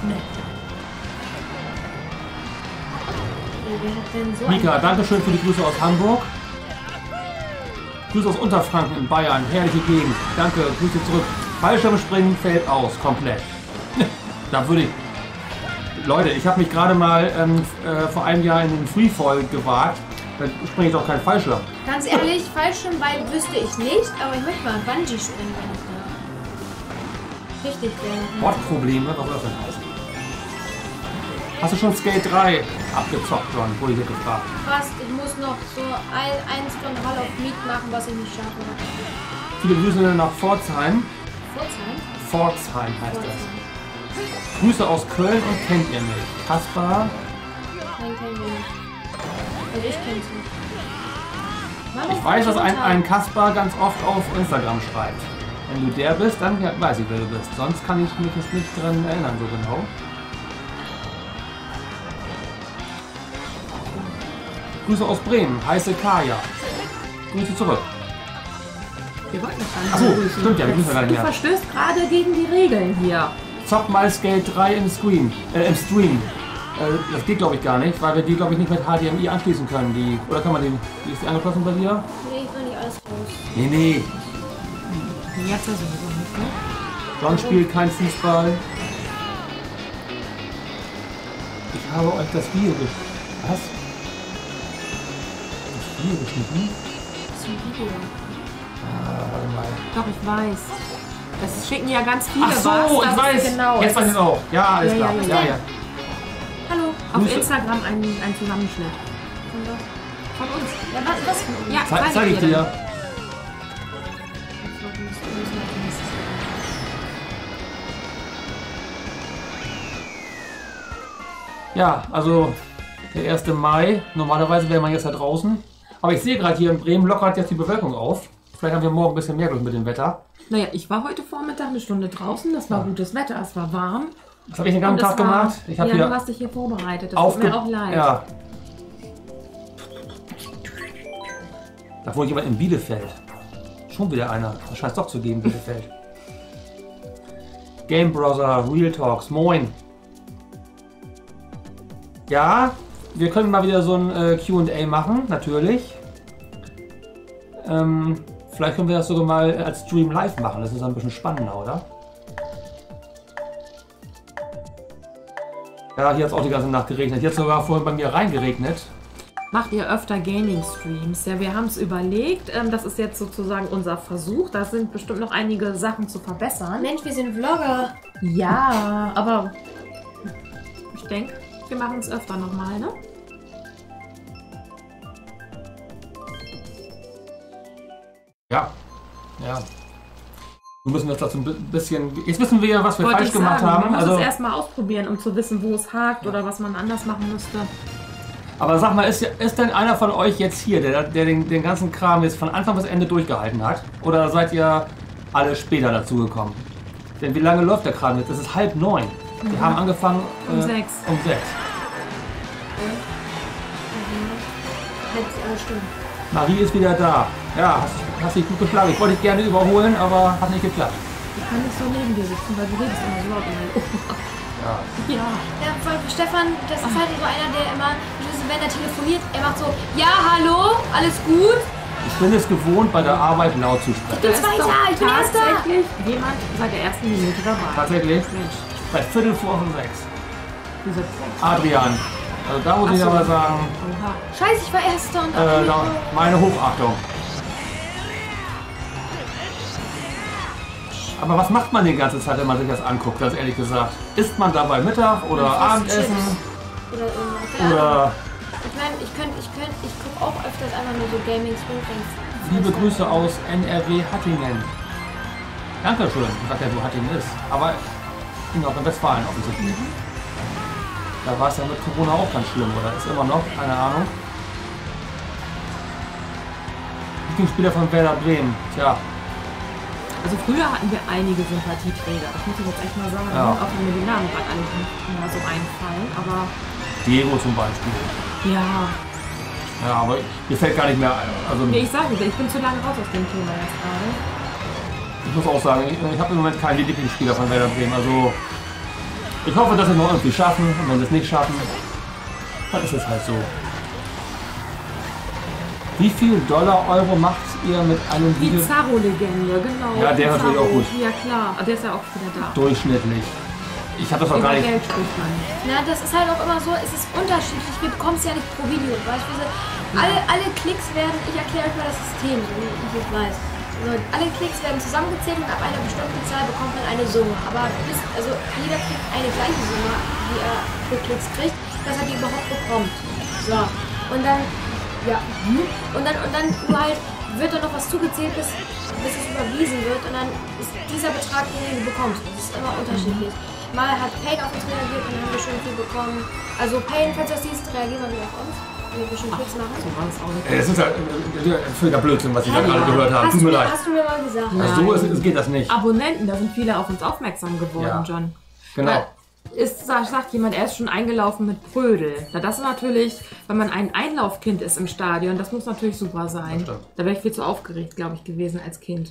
wer hat denn so Mika, ein- danke schön für die Grüße aus Hamburg. Grüße aus Unterfranken in Bayern, herrliche Gegend. Danke, Grüße zurück. Fallschirmspringen fällt aus, komplett. Da würde ich... Leute, ich habe mich gerade mal ähm, äh, vor einem Jahr in den Freefall gewagt. Da springe ich doch kein Fallschirm. Ganz ehrlich, Fallschirmbein wüsste ich nicht, aber ich möchte mal Bungee springen, wenn ich da. Richtig gerne. Wortprobleme, was soll das denn heißen? Hast du schon Skate drei abgezockt, John? Wurde ich hier gefragt. Fast, ich muss noch so ein, eins von Hall of Meat machen, was ich nicht schaffe. Viele Grüße nach Pforzheim. Pforzheim? Pforzheim heißt Pforzheim. das. Grüße aus Köln und kennt ihr mich. Kaspar. Nein, kennen wir nicht. Also ich kenn's nicht. Warum Ich weiß, dass ein, Kommentar? ein Kaspar ganz oft auf Instagram schreibt. Wenn du der bist, dann ja, weiß ich, wer du bist. Sonst kann ich mich jetzt nicht dran erinnern, so genau. Grüße aus Bremen, heiße Kaya. Grüße zurück. Wir wollten doch gar nicht Achso, grüßen. stimmt ja, wir müssen ja gar nicht Du mehr. verstößt gerade gegen die Regeln hier. Zock mal Skate drei im Stream. Äh, im Stream. Äh, das geht glaube ich gar nicht, weil wir die glaube ich nicht mit H D M I anschließen können. Die, oder kann man den. Die ist die angeschlossen bei dir? Nee, ich will nicht alles raus. Nee, nee. Jetzt ja sowieso nicht, ne? John spielt kein Fußball. Ich habe euch das Video geschnitten. Was? Das Video geschnitten? Zum Video. Ah, warte mal. Doch, ich weiß. Das schicken ja ganz viele. Ach so, was, ich das weiß. Genau. Jetzt weiß ich es auch. Ja, alles Ja, klar. ja, Ja, ja. ja. Hallo. Auf Grüße. Instagram ein, ein Zusammenschnitt. Von was? Von uns. Ja, was, was von uns? Ja, Ze zeig zeig ich dir. Ja, also der erste Mai. Normalerweise wäre man jetzt da draußen. Aber ich sehe gerade hier in Bremen lockert jetzt die Bewölkung auf. Vielleicht haben wir morgen ein bisschen mehr Glück mit dem Wetter. Naja, ich war heute Vormittag eine Stunde draußen. Das war gutes Wetter, es war warm. Das habe ich den ganzen Und es Tag war- gemacht. Ich habe ja, hier du hast dich hier vorbereitet. Das tut aufge... mir auch leid. Ja. Da wohnt jemand in Bielefeld. Schon wieder einer. Das scheint es doch zu geben, Bielefeld. Game Browser, Real Talks, moin. Ja, wir können mal wieder so ein äh, Q und A machen, natürlich. Ähm, vielleicht können wir das sogar mal als Stream live machen. Das ist ein bisschen spannender, oder? Ja, hier hat es auch die ganze Nacht geregnet. Jetzt sogar vorhin bei mir reingeregnet. Macht ihr öfter Gaming-Streams? Ja, wir haben es überlegt. Ähm, das ist jetzt sozusagen unser Versuch. Da sind bestimmt noch einige Sachen zu verbessern. Mensch, wir sind Vlogger. Ja, aber ich denke, wir machen es öfter nochmal, ne? Ja, ja. Wir müssen das dazu ein bisschen... Jetzt wissen wir ja, was wir Wollte falsch ich gemacht sagen. haben. Man muss Also, es erstmal ausprobieren, um zu wissen, wo es hakt oder was man anders machen müsste. aber sag mal, ist, ist denn einer von euch jetzt hier, der, der den, den ganzen Kram jetzt von Anfang bis Ende durchgehalten hat? Oder seid ihr alle später dazugekommen? Denn wie lange läuft der Kram jetzt? Es ist halb neun. Wir Mhm. haben angefangen Um äh, sechs. um sechs. Jetzt, äh, stimmt. Marie ist wieder da. Ja, hast, hast dich gut geschlagen. Ich wollte dich gerne überholen, aber hat nicht geklappt. Ich kann nicht so neben dir sitzen, weil du redest immer so laut in mein Ohr. Ja. Ja. Ja, voll, Stefan, das ist halt so einer, der immer, wenn er telefoniert, er macht so, ja, hallo, alles gut? Ich bin es gewohnt, bei der Arbeit laut zu sprechen. bin Zweiter, ich bin Erster. Tatsächlich jemand seit der ersten Minute dabei. Tatsächlich? Mensch, Seit Viertel vor sechs. diese Adrian. Also da muss Ach ich so. aber sagen, Oha. Scheiße, ich war Erster und äh, da, meine Hochachtung. Aber was macht man die ganze Zeit, wenn man sich das anguckt, ganz ehrlich gesagt? Isst man dabei Mittag oder Fast Abendessen? Chips. Oder irgendwas. Ja. Oder Ich meine, ich könnte, ich könnte, ich gucke auch öfters einfach nur so Gaming-Streams. liebe Grüße aus N R W Hattingen. Dankeschön, sagt er, wo Hattingen ist. Aber ging auch in Westfalen offensichtlich. Da war es ja mit Corona auch ganz schlimm, oder? Ist immer noch, keine Ahnung. Lieblingsspieler von Werder Bremen, tja. Also früher hatten wir einige Sympathieträger, das muss ich jetzt echt mal sagen, Ja. auch wenn mir die Namen gerade alle nicht mehr so einfallen, aber Diego zum Beispiel. ja. Ja, aber mir fällt gar nicht mehr ein. Also, Nee, ich sage dir, ich bin zu lange raus aus dem Thema jetzt gerade. ich muss auch sagen, ich, ich habe im Moment keinen Lieblingsspieler von Werder Bremen. Also ich hoffe, dass sie es noch irgendwie schaffen. Und wenn sie es nicht schaffen, dann ist es halt so. Wie viel Dollar, Euro macht ihr mit einem Die Video? Bizarro-Legende, genau. Ja, der ist natürlich auch gut. Ja klar, aber der ist ja auch wieder da. Durchschnittlich. Ich habe das auch gar Über nicht. Geld spricht man nicht. Na, das ist halt auch immer so, es ist unterschiedlich. Wir bekommen es ja nicht pro Video. Beispielsweise, alle, alle Klicks werden, ich erkläre euch mal das System, so wie ich es weiß. Also, alle Klicks werden zusammengezählt und ab einer bestimmten Zahl bekommt man eine Summe. Aber bis, also jeder kriegt eine gleiche Summe, die er für Klicks kriegt, dass er die überhaupt bekommt. So. Und dann, ja, und dann, und dann nur halt wird da noch was zugezählt, bis, bis es überwiesen wird und dann ist dieser Betrag, den du bekommst. Das ist immer unterschiedlich. Mal hat Payne auf uns reagiert und dann haben wir schon viel bekommen. Also Payne, falls du das siehst, reagieren wir wieder auf uns. Wir ein bisschen Klicks machen. So war es auch nicht. Ey, das ist ja äh, völliger Blödsinn, was ich Ja, da gerade ja. gehört habe. Hast Tut du mir mir- leid. hast du mir mal gesagt. Also so ist, ist, geht das nicht. Abonnenten, da sind viele auf uns aufmerksam geworden, Ja. John. Genau. Da ist, sagt sagt jemand, er ist schon eingelaufen mit Prödel. Na, das ist natürlich, wenn man ein Einlaufkind ist im Stadion, das muss natürlich super sein. stimmt. Da wäre ich viel zu aufgeregt, glaube ich, gewesen als Kind.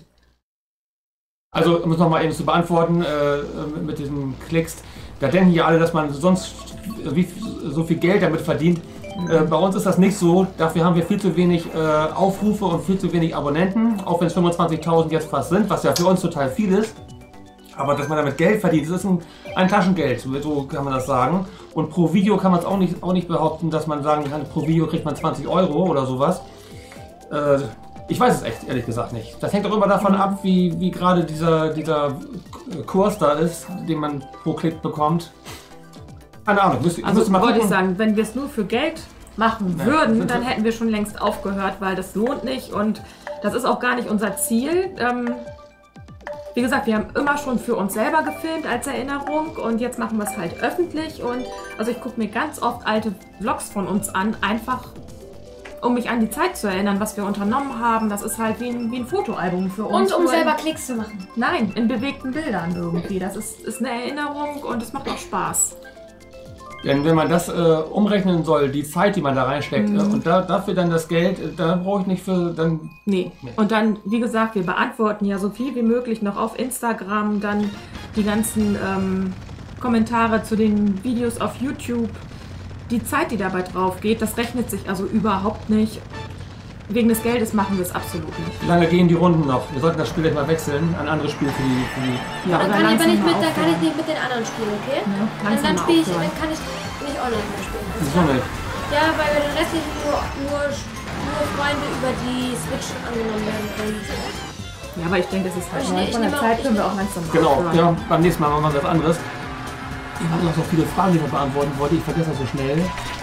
Also, um es nochmal eben zu beantworten, äh, mit diesen Klicks, da denken ja alle, dass man sonst wie, so viel Geld damit verdient. Äh, bei uns ist das nicht so. Dafür haben wir viel zu wenig äh, Aufrufe und viel zu wenig Abonnenten, auch wenn es fünfundzwanzigtausend jetzt fast sind, was ja für uns total viel ist. Aber dass man damit Geld verdient, das ist ein, ein Taschengeld, so kann man das sagen. Und pro Video kann man es auch nicht, auch nicht behaupten, dass man sagen kann, pro Video kriegt man zwanzig Euro oder sowas. Äh, ich weiß es echt, ehrlich gesagt nicht. Das hängt auch immer davon ab, wie, wie gerade dieser, dieser Kurs da ist, den man pro Klick bekommt. Keine Ahnung, müsst, Also müsst mal wollte ich gucken. sagen, wenn wir es nur für Geld machen Ja, würden, sind dann wir- hätten wir schon längst aufgehört, weil das lohnt nicht und das ist auch gar nicht unser Ziel. Ähm, wie gesagt, wir haben immer schon für uns selber gefilmt als Erinnerung und jetzt machen wir es halt öffentlich und also ich gucke mir ganz oft alte Vlogs von uns an, einfach um mich an die Zeit zu erinnern, was wir unternommen haben. Das ist halt wie ein, wie ein Fotoalbum für uns. Und um Nur in- selber Klicks zu machen. Nein, in bewegten Bildern irgendwie. Das ist, ist eine Erinnerung und es macht auch Spaß. Denn wenn man das äh, umrechnen soll, die Zeit, die man da reinsteckt, Mhm. äh, und da, dafür dann das Geld, äh, da brauche ich nicht für, dann... Nee. Und dann, wie gesagt, wir beantworten ja so viel wie möglich noch auf Instagram, dann die ganzen ähm, Kommentare zu den Videos auf YouTube. Die Zeit, die dabei drauf geht, das rechnet sich also überhaupt nicht. Wegen des Geldes machen wir es absolut nicht. Wie lange gehen die Runden noch? Wir sollten das Spiel gleich mal wechseln, ein anderes Spiel für die... Für die Ja, Dann oder kann, ich, wenn langsam ich mal mit, dann kann ich aufhören. nicht mit den anderen spielen, okay? Ja, dann langsam dann mal spiele ich, aufhören. dann kann ich nicht online mehr spielen. Wieso nicht? Ja, weil wir den restlichen nur, nur, nur Freunde über die Switch angenommen werden können. Ja, aber ich denke, das ist halt Ich neu. ne- ich Von der nehme Zeit auch- können wir ich- auch langsam Genau, aufhören. ja, beim nächsten Mal machen wir was anderes. Ich habe noch so viele Fragen, die ich noch beantworten wollte. Ich vergesse das so schnell.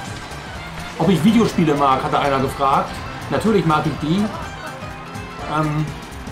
Ob ich Videospiele mag, hatte einer gefragt. Natürlich mag ich die. Ähm,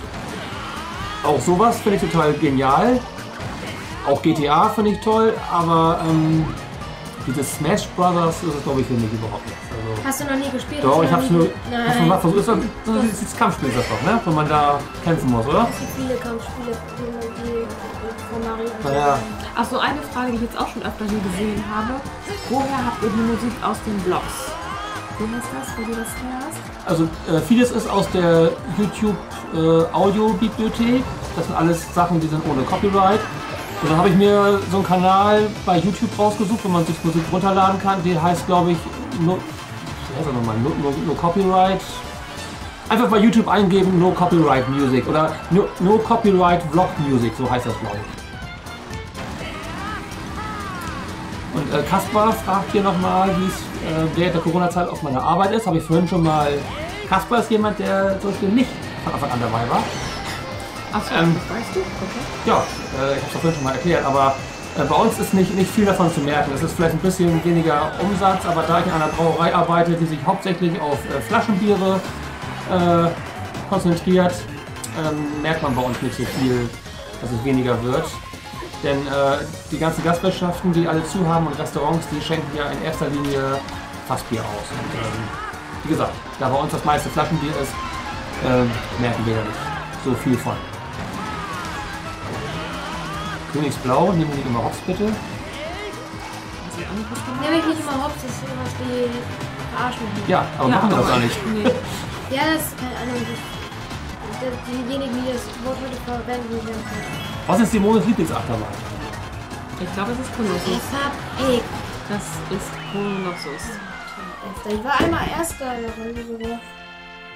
auch sowas finde ich total genial. Auch G T A finde ich toll, aber ähm, dieses Smash Brothers ist es, glaube ich, für mich überhaupt nicht. Also, Hast du noch nie gespielt? doch, Hast ich du habe es noch nur. nie- Hast du mal Nein. versucht? Ist das, das ist das Kampfspiel, ist das doch, ne? Wenn man da kämpfen muss, oder? Es gibt viele Kampfspiele, die, die von Mario und Naja. Ach so, eine Frage, die ich jetzt auch schon öfter hier gesehen habe. Woher habt ihr die Musik aus den Vlogs? Wie heißt das, wo du das her hast? Also äh, vieles ist aus der YouTube äh, Audiobibliothek. Das sind alles Sachen, die sind ohne Copyright. Und dann habe ich mir so einen Kanal bei YouTube rausgesucht, wo man sich Musik runterladen kann. Der heißt, glaube ich, no, wie heißt er nochmal? No, no, no Copyright. Einfach bei YouTube eingeben, No Copyright Music oder No, no Copyright Vlog Music, so heißt das, glaube ich. Und äh, Kaspar fragt hier nochmal, wie es äh, während der Corona-Zeit auf meiner Arbeit ist. Habe ich vorhin schon mal. Kaspar ist jemand, der zum Beispiel nicht von Anfang an dabei war. Achso, Ähm, das weißt du? Okay. Ja, äh, ich habe es vorhin schon mal erklärt, aber äh, bei uns ist nicht, nicht viel davon zu merken. Es ist vielleicht ein bisschen weniger Umsatz, aber da ich in einer Brauerei arbeite, die sich hauptsächlich auf äh, Flaschenbiere äh, konzentriert, ähm, merkt man bei uns nicht so viel, dass es weniger wird. Denn äh, die ganzen Gastwirtschaften, die alle zu haben und Restaurants, die schenken ja in erster Linie Fassbier aus. Und ähm, wie gesagt, da bei uns das meiste Flaschenbier ist, ähm, merken wir ja nicht so viel von. Königsblau, nehmen wir nicht immer Hops bitte. Nehme ich nicht immer Hops, das ist sowas wie Verarschen. Ja, aber machen wir das gar nicht. Nee. Ja, das ist keine Ahnung. Das, diejenigen, die das Wort heute verwenden, die werden es Was ist Simones Lieblingsachterbahn? Ich glaube, es ist Kolossus. Ich hab Egg. Das ist Kolossus. Ich war einmal Erster in der Runde sogar.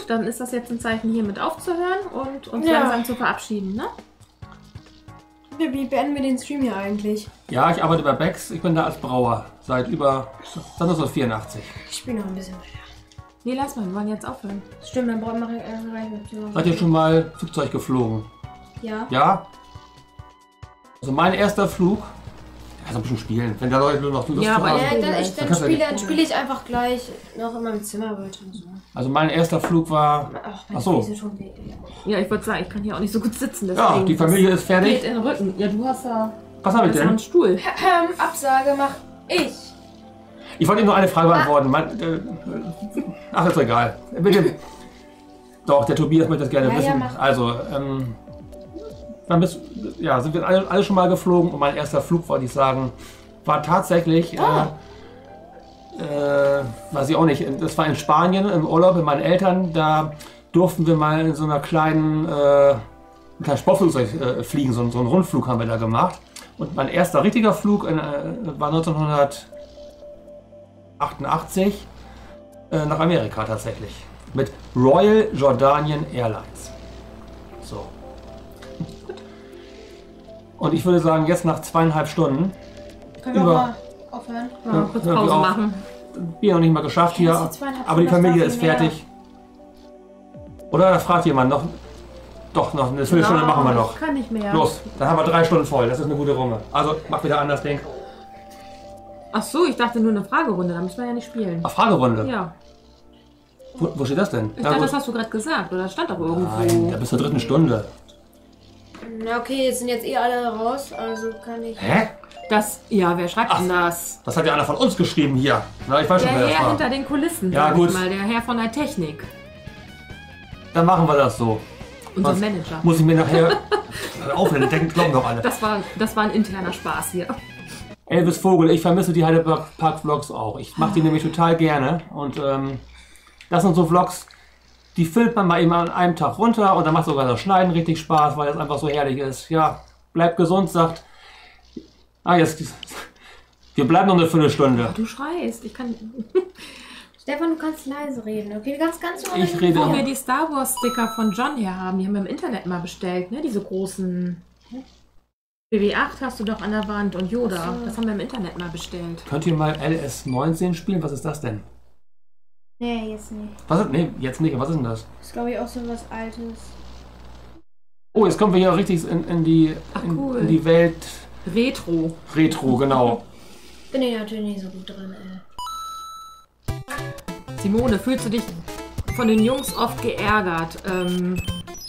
gut, dann ist das jetzt ein Zeichen, hiermit aufzuhören und uns Ja. langsam zu verabschieden, ne? Ja, wie beenden wir den Stream hier eigentlich? Ja, ich arbeite bei Becks. Ich bin da als Brauer seit über seit neunzehnhundertvierundachtzig. Ich spiele noch ein bisschen weiter. Nee, lass mal, wir wollen jetzt aufhören. Stimmt, dann brauche ich erst rein. Seid ihr schon mal Flugzeug geflogen? Ja. Ja? Also mein erster Flug. Ja, so ein bisschen spielen. Wenn da Leute nur noch Lust Ja, aber haben. Ja, dann, ich, dann kannst du spiele ja dann spiele ich einfach gleich noch in meinem Zimmer weiter und so. Also mein erster Flug war. Ach, meine Ach so. Füße schon weh. Ja, ich würde sagen, ich kann hier auch nicht so gut sitzen. Ja, Deswegen die Familie ist fertig. Geht in den Rücken. Ja, du hast ja. Was habe ich hast ja denn? einen Stuhl. Ähm, Absage mach ich. Ich wollte Ihnen nur eine Frage beantworten. Mein, äh, ach, ist doch egal. Bitte. Doch, der Tobias möchte das gerne Ja, ja, wissen. mach. Also, ähm, dann bist, ja, sind wir alle, alle schon mal geflogen und mein erster Flug, wollte ich sagen, war tatsächlich, Oh. äh, äh, weiß ich auch nicht, das war in Spanien im Urlaub mit meinen Eltern. Da durften wir mal in so einer kleinen, äh, ein kleines Sportflugzeug äh, fliegen, so, so einen Rundflug haben wir da gemacht. Und mein erster richtiger Flug in, äh, war neunzehnhundertachtundachtzig äh, nach Amerika tatsächlich. Mit Royal Jordanian Airlines. So. Und ich würde sagen, jetzt nach zweieinhalb Stunden. Können wir über, mal aufhören? Ja, kurz hören wir Pause auf. machen. Bier noch nicht mal geschafft hier. Kennst du zweieinhalb Aber die Stunden, Familie das ist darf ich fertig. Oder da fragt jemand noch. Doch, noch eine Viertelstunde Ja, machen wir noch. Ich kann nicht mehr. Los, dann haben wir drei Stunden voll. Das ist eine gute Runde. Also, mach wieder an das Ding. Ach so, ich dachte nur eine Fragerunde, da müssen wir ja nicht spielen. Ach, Fragerunde. Ja. Wo, wo steht das denn? Ich Ja, dachte, gut. das hast du gerade gesagt, oder stand doch irgendwo. Nein, ja, bis zur dritten Stunde. Na okay, jetzt sind jetzt eh alle raus, also kann ich. Hä? Das, ja, wer schreibt Ach, denn das? Das hat ja einer von uns geschrieben hier. Na, ich weiß Der schon, wer das Herr war. hinter den Kulissen, Ja, sag gut. ich mal, der Herr von der Technik. Dann machen wir das so. Unser Sonst Manager. Muss ich mir nachher. Aufhören, denken, glauben doch alle. Das war, das war ein interner Spaß hier. Elvis Vogel, ich vermisse die Heidelberg Park Vlogs auch. Ich mache die nämlich total gerne. Und ähm, das sind so Vlogs, die filmt man mal eben an einem Tag runter und dann macht sogar das Schneiden richtig Spaß, weil das einfach so herrlich ist. Ja, bleibt gesund, sagt. Ah, jetzt. Wir bleiben noch eine Viertelstunde. Du schreist, ich kann. Stefan, du kannst leise reden, okay? Du kannst ganz normal Ich rede. Wo wir die Star Wars Sticker von John her haben, die haben wir im Internet mal bestellt, ne? Diese großen. B W acht hast du doch an der Wand und Yoda. Ach so. Das haben wir im Internet mal bestellt. Könnt ihr mal L S neunzehn spielen? Was ist das denn? Nee, jetzt nicht. Was ist, nee, jetzt nicht. Was ist denn das? Das ist glaube ich auch so was Altes. Oh, jetzt kommen wir hier richtig in, in, die, Ach, in, cool. in die Welt Retro. Retro, genau. Bin ich natürlich nicht so gut drin, ey. Simone, fühlst du dich von den Jungs oft geärgert? Ähm,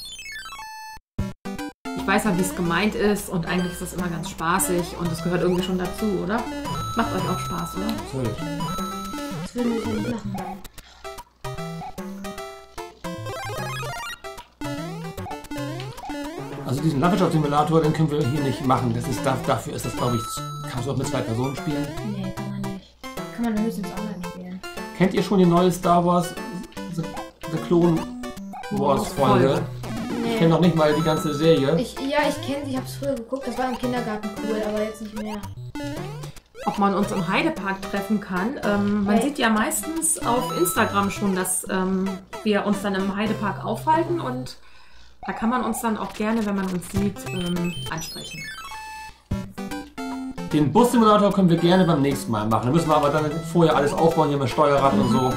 ich weiß ja, wie es gemeint ist und eigentlich ist das immer ganz spaßig und es gehört irgendwie schon dazu, oder? Macht euch auch Spaß, oder? Natürlich. Das würden wir so nicht machen. Also diesen Landwirtschaftssimulator, den können wir hier nicht machen. Das ist, dafür ist das, glaube ich, kannst du auch mit zwei Personen spielen. Nee, kann man nicht. Kann man höchstens online spielen. Kennt ihr schon die neue Star Wars The, The Clone Wars Folge? Nee. Ich kenne noch nicht mal die ganze Serie. Ich, ja, ich kenne sie, ich habe es früher geguckt, das war im Kindergarten cool, aber jetzt nicht mehr. Ob man uns im Heidepark treffen kann. Ähm, man Hey. sieht ja meistens auf Instagram schon, dass ähm, wir uns dann im Heidepark aufhalten und da kann man uns dann auch gerne, wenn man uns sieht, ähm, ansprechen. Den Bus-Simulator können wir gerne beim nächsten Mal machen. Da müssen wir aber dann vorher alles aufbauen, hier mit Steuerrad und so.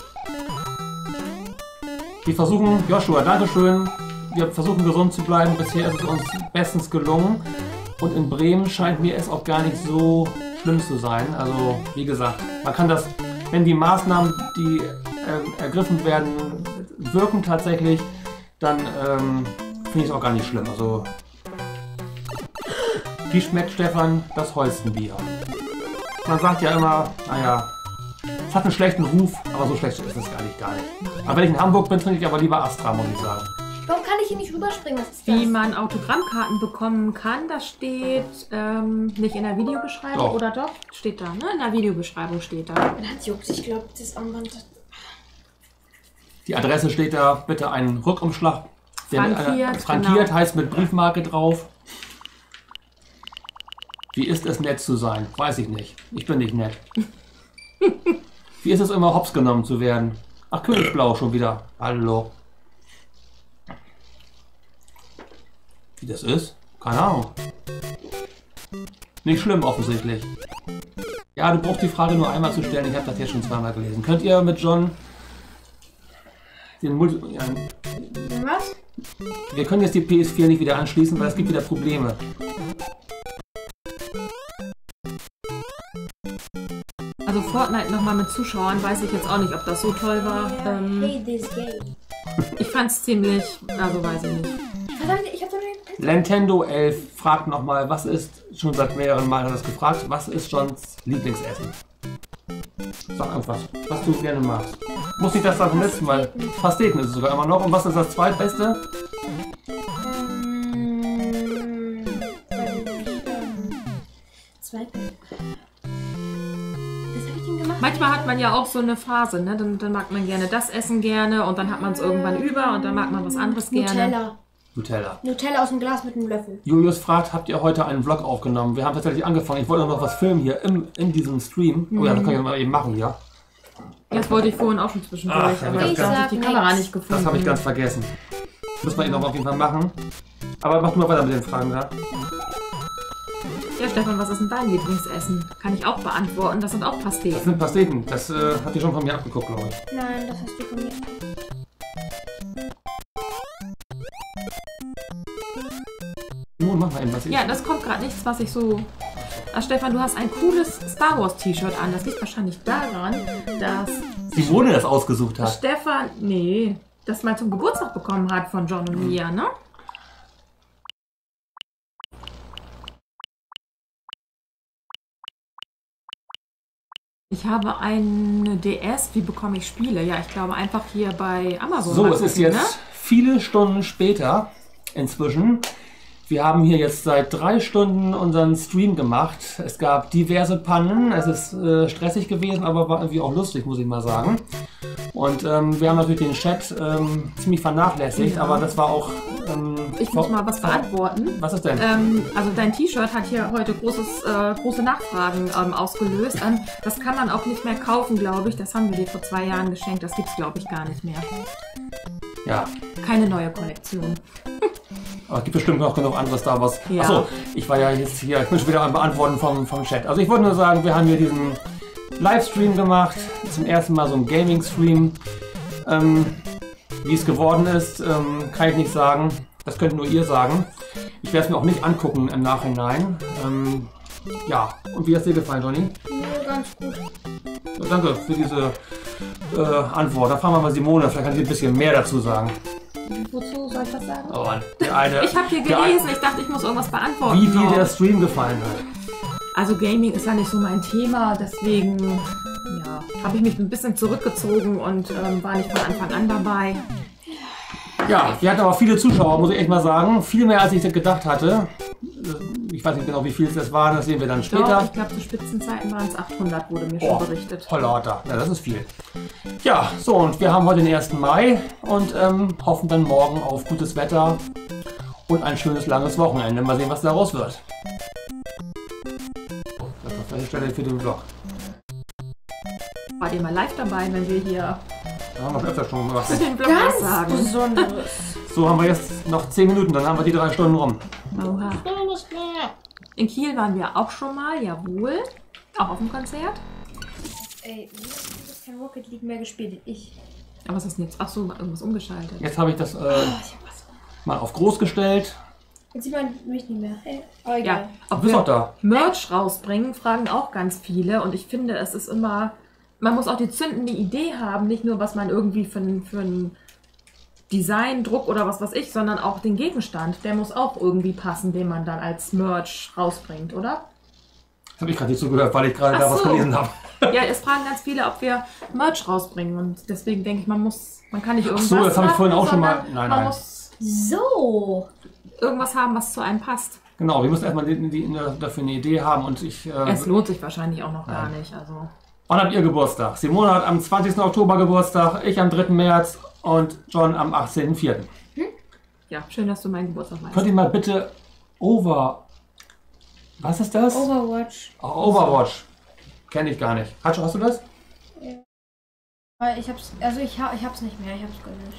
Wir versuchen, Joshua, Dankeschön. Wir versuchen gesund zu bleiben. Bisher ist es uns bestens gelungen. Und in Bremen scheint mir es auch gar nicht so schlimm zu sein. Also, wie gesagt, man kann das, wenn die Maßnahmen, die äh, ergriffen werden, wirken tatsächlich, dann ähm, finde ich es auch gar nicht schlimm. Also, wie schmeckt Stefan das Holstenbier? Man sagt ja immer, naja, es hat einen schlechten Ruf, aber so schlecht ist es gar nicht, gar nicht. Aber wenn ich in Hamburg bin, trinke ich aber lieber Astra, muss ich sagen. Warum kann ich hier nicht rüberspringen? Was ist das? Wie man Autogrammkarten bekommen kann, das steht ähm, nicht in der Videobeschreibung, Doch. oder doch? Steht da, ne? In der Videobeschreibung steht da. Mein Hand juckt, ich glaube, das Armband. Die Adresse steht da, bitte einen Rückumschlag. Der mit einer- Frankiert, frankiert genau. heißt mit Briefmarke drauf. Wie ist es, nett zu sein? Weiß ich nicht. Ich bin nicht nett. Wie ist es immer, hops genommen zu werden? Ach, Königsblau schon wieder. Hallo. Wie das ist? Keine Ahnung. Nicht schlimm, offensichtlich. Ja, du brauchst die Frage nur einmal zu stellen. Ich habe das jetzt schon zweimal gelesen. Könnt ihr mit John den Multi... Ja, Was? wir können jetzt die P S vier nicht wieder anschließen, weil es gibt wieder Probleme. Also Fortnite nochmal mit Zuschauern, weiß ich jetzt auch nicht, ob das so toll war. Ähm, Hey, this game. ich fand's ziemlich, also weiß ich nicht. Verdammt, ich hab so eine... Nintendo elf fragt nochmal, was ist, schon seit mehreren Malen hat er das gefragt, was ist Johns Lieblingsessen? Sag irgendwas, was du gerne magst. Muss nicht das vom letzten Mal. Pasteten ist es sogar immer noch. Und was ist das zweitbeste? Ähm... weiß ich nicht, ähm, Zweitbeste. Was hab ich denn gemacht? Manchmal hat man ja auch so eine Phase, ne? Dann, dann mag man gerne das Essen gerne und dann hat man es irgendwann über und dann mag man was anderes gerne. Nutella. Nutella. Nutella aus dem Glas mit einem Löffel. Julius fragt, habt ihr heute einen Vlog aufgenommen? Wir haben tatsächlich angefangen. Ich wollte noch was filmen hier im, in diesem Stream. Oh ja, das kann ich mal eben machen, ja. Das wollte ich vorhin auch schon zwischendurch, Ach, aber ich ich habe die sag Kamera nix. nicht gefunden. Das habe ich ganz vergessen. Müssen wir ihn noch auf jeden Fall machen. Aber mach mal weiter mit den Fragen da. Ja, Stefan, was ist denn dein Lieblingsessen? Kann ich auch beantworten. Das sind auch Das Pasteten. sind Pasteten. Das äh, habt ihr schon von mir abgeguckt, glaube ich. Nein, das hast du von mir. Oh, mach mal eben was. Ja, das kommt gerade nichts, was ich so... Ach, Stefan, du hast ein cooles Star Wars T-Shirt an. Das liegt wahrscheinlich daran, dass Simone das ausgesucht hat. Stefan, nee, das mal zum Geburtstag bekommen hat von John und Mia, ne? Ich habe eine D S. Wie bekomme ich Spiele? Ja, ich glaube einfach hier bei Amazon. So, mal es ist gucken, jetzt ne? viele Stunden später inzwischen. Wir haben hier jetzt seit drei Stunden unseren Stream gemacht. Es gab diverse Pannen. Es ist äh, stressig gewesen, aber war irgendwie auch lustig, muss ich mal sagen. Und ähm, wir haben natürlich den Chat ähm, ziemlich vernachlässigt, Ja. aber das war auch... Ähm, Ich muss mal was beantworten. Was ist denn? Ähm, also dein T-Shirt hat hier heute großes, äh, große Nachfragen ähm, ausgelöst. Ähm, das kann man auch nicht mehr kaufen, glaube ich. Das haben wir dir vor zwei Jahren geschenkt. Das gibt es, glaube ich, gar nicht mehr. Ja. Keine neue Kollektion. Aber es gibt bestimmt noch genug anderes da was. Ja. Achso, ich war ja jetzt hier, ich bin schon wieder am Beantworten vom, vom Chat. Also ich wollte nur sagen, wir haben hier diesen Livestream gemacht. Zum ersten Mal so ein Gaming-Stream. Ähm, wie es geworden ist, ähm, kann ich nicht sagen. Das könnt nur ihr sagen. Ich werde es mir auch nicht angucken im Nachhinein. Ähm, ja, und wie hat es dir gefallen, Johnny? Ja, ganz gut. Ja, danke für diese äh, Antwort. Da fragen wir mal Simone, vielleicht kann sie ein bisschen mehr dazu sagen. Wozu soll ich das sagen? Oh, der eine, Ich habe hier der gelesen, ein- ich dachte, ich muss irgendwas beantworten. Wie dir noch. der Stream gefallen hat. Also Gaming ist ja nicht so mein Thema, deswegen ja, habe ich mich ein bisschen zurückgezogen und ähm, war nicht von Anfang an dabei. Ja, wir hatten aber viele Zuschauer, muss ich echt mal sagen. Viel mehr, als ich gedacht hatte. Ich weiß nicht genau, wie viel es das waren, das sehen wir dann Doch, später. ich glaube, zu Spitzenzeiten waren es achthundert, wurde mir schon Oh, berichtet. Hollata. Ja, das ist viel. Ja, so, und wir haben heute den ersten Mai und ähm, hoffen dann morgen auf gutes Wetter und ein schönes, langes Wochenende. Mal sehen, was daraus wird. So, das war vielleicht Stelle für den Vlog. Wart ihr mal live dabei, wenn wir hier Da haben wir öfter schon gemacht. zu den Vlog Ganz was sagen? Besonderes. So, haben wir jetzt noch zehn Minuten, dann haben wir die drei Stunden rum. Oha. In Kiel waren wir auch schon mal, jawohl. Auch auf dem Konzert. Ey, du hast kein Rocket League mehr gespielt. Ich. Aber was ist denn jetzt? Ach so, irgendwas umgeschaltet. Jetzt habe ich das äh, Oh, ich hab was. mal auf groß gestellt. Jetzt sieht man mich nicht mehr. Hey. Oh, Ja, egal. ob Du bist wir auch da. Merch rausbringen, fragen auch ganz viele. Und ich finde, es ist immer, man muss auch die zündende Idee haben, nicht nur, was man irgendwie für ein, für ein Design, Druck oder was weiß ich, sondern auch den Gegenstand. Der muss auch irgendwie passen, den man dann als Merch rausbringt, oder? Das habe ich gerade nicht zugehört, weil ich gerade Ach da was so. gelesen habe. Ja, es fragen ganz viele, ob wir Merch rausbringen. Und deswegen denke ich, man muss, man kann nicht Ach irgendwas so, das habe ich vorhin auch schon mal. sondern Nein, man nein. muss So. irgendwas haben, was zu einem passt. Genau, wir müssen erstmal die, die, dafür eine Idee haben und ich. Äh, Es lohnt sich wahrscheinlich auch noch gar Nein. nicht. Also. Wann habt ihr Geburtstag? Simone hat am zwanzigsten Oktober Geburtstag, ich am dritten März und John am achtzehnten vierten Ja, schön, dass du meinen Geburtstag weißt. Könnt ihr mal bitte Over. Was ist das? Overwatch. Oh, Overwatch. Kenne ich gar nicht. Hatscho, hast du das? Weil ich hab's, also ich, ha, ich hab's nicht mehr, ich hab's gelöscht.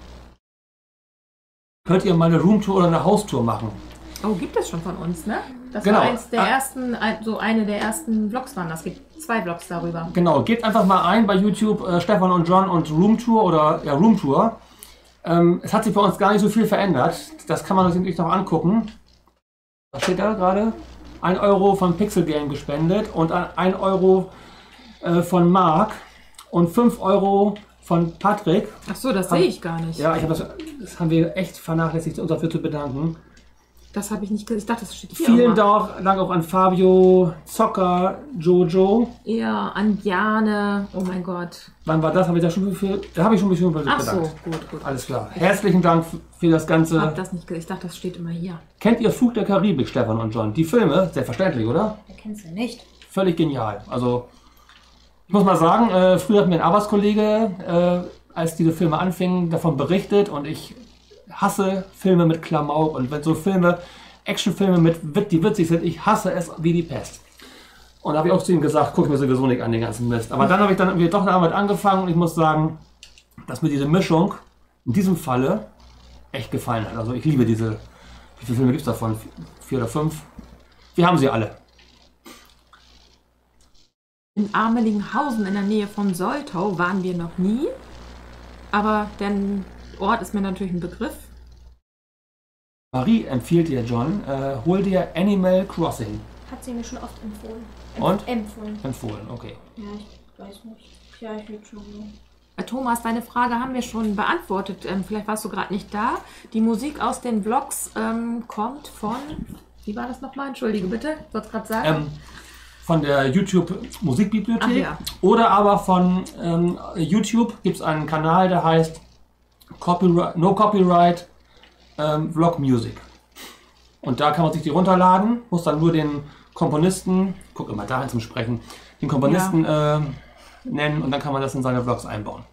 Könnt ihr mal eine Roomtour oder eine Haustour machen? Oh, gibt es schon von uns, ne? Das Genau. war eins der Ah. ersten, ein, so eine der ersten Vlogs waren das. Es gibt zwei Vlogs darüber. Genau, gebt einfach mal ein bei YouTube äh, Stefan und John und Roomtour oder ja, Roomtour. Ähm, es hat sich bei uns gar nicht so viel verändert. Das kann man sich noch angucken. Was steht da gerade? ein Euro von Pixel Game gespendet und ein Euro äh, von Marc und fünf Euro von Patrick. Ach so, das Hab- sehe ich gar nicht. Ja, ich hab das, das haben wir echt vernachlässigt, uns dafür zu bedanken. Das habe ich nicht gesehen. Ich dachte, das steht hier. Vielen auch mal. Dank, Dank auch an Fabio, Zocker, Jojo. Ja, an Jane. Oh mein Gott. Wann war das? Habe ich da schon viel, da habe ich schon ein bisschen Ach so, bedankt. gut, gut. Alles klar. Herzlichen Dank für das Ich Ganze. habe das nicht gesehen. Ich dachte, das steht immer hier. Kennt ihr Flug der Karibik, Stefan und John? Die Filme, selbstverständlich, oder? Wer kennt's denn nicht? Völlig genial. Also, ich muss mal sagen, äh, früher hat mir ein Arbeitskollege, äh, als diese Filme anfingen, davon berichtet und ich hasse Filme mit Klamauk und wenn so Filme, Actionfilme mit Wit, die witzig sind, ich hasse es wie die Pest. Und da habe ich auch zu ihm gesagt, guck mir sowieso nicht an den ganzen Mist. Aber dann habe ich dann irgendwie doch damit angefangen und ich muss sagen, dass mir diese Mischung in diesem Falle echt gefallen hat. Also ich liebe diese, wie viele Filme gibt es davon? Vier oder fünf? Wir haben sie alle. In Amelinghausen in der Nähe von Soltau waren wir noch nie. Aber der Ort ist mir natürlich ein Begriff. Marie empfiehlt dir, John, äh, hol dir Animal Crossing. Hat sie mir schon oft empfohlen. Und? Empfohlen. Empfohlen, okay. Ja, ich weiß nicht. Ja, ich würde schon so. Äh, Thomas, deine Frage haben wir schon beantwortet. Ähm, vielleicht warst du gerade nicht da. Die Musik aus den Vlogs ähm, kommt von... Wie war das nochmal? Entschuldige bitte. Ich wollte es gerade sagen. Ähm, von der YouTube Musikbibliothek. Ach ja. Oder aber von ähm, YouTube gibt es einen Kanal, der heißt Copyright, No Copyright ähm, Vlog Music. Und da kann man sich die runterladen, muss dann nur den Komponisten, guck immer dahin zum Sprechen, den Komponisten äh, nennen und dann kann man das in seine Vlogs einbauen.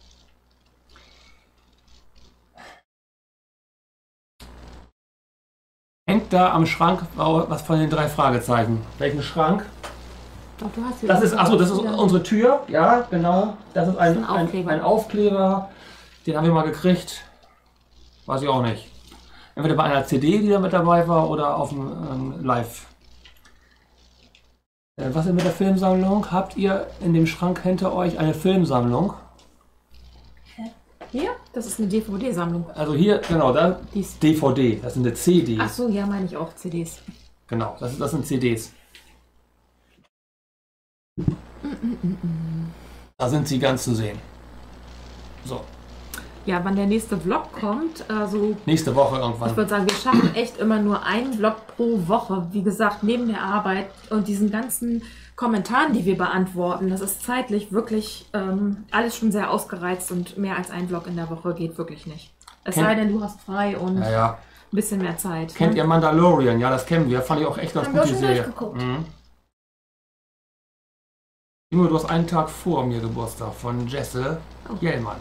Hängt da am Schrank was von den drei Fragezeichen? Welchen Schrank? Doch, du hast hier Das ist, achso, das ist wieder- unsere Tür, ja, genau. Das ist ein, Das ist ein ein, Aufkleber. ein Aufkleber, den haben wir mal gekriegt. Weiß ich auch nicht. Entweder bei einer C D, die da mit dabei war, oder auf dem ähm, Live. Äh, was ist mit der Filmsammlung? Habt ihr in dem Schrank hinter euch eine Filmsammlung? Hier? Das ist eine D V D-Sammlung. Also hier, genau, da Die ist- D V D, das sind eine C D. Ach so, ja, meine ich auch. C Ds. Genau, das, das sind C Ds. Da sind sie ganz zu sehen. So, Ja, wann der nächste Vlog kommt, also nächste Woche ich irgendwann. würde sagen, wir schaffen echt immer nur einen Vlog pro Woche. Wie gesagt, neben der Arbeit und diesen ganzen Kommentaren, die wir beantworten, das ist zeitlich wirklich ähm, alles schon sehr ausgereizt und mehr als ein Vlog in der Woche geht wirklich nicht. Es Kennt- sei denn, du hast frei und Ja, ja. ein bisschen mehr Zeit. Kennt ne? ihr Mandalorian? Ja, das kennen wir. Fand ich auch echt ganz Haben gut, wir die schon Serie. durchgeguckt. Mhm. Junge, du hast einen Tag vor mir Geburtstag von Jesse Oh. Jellmann.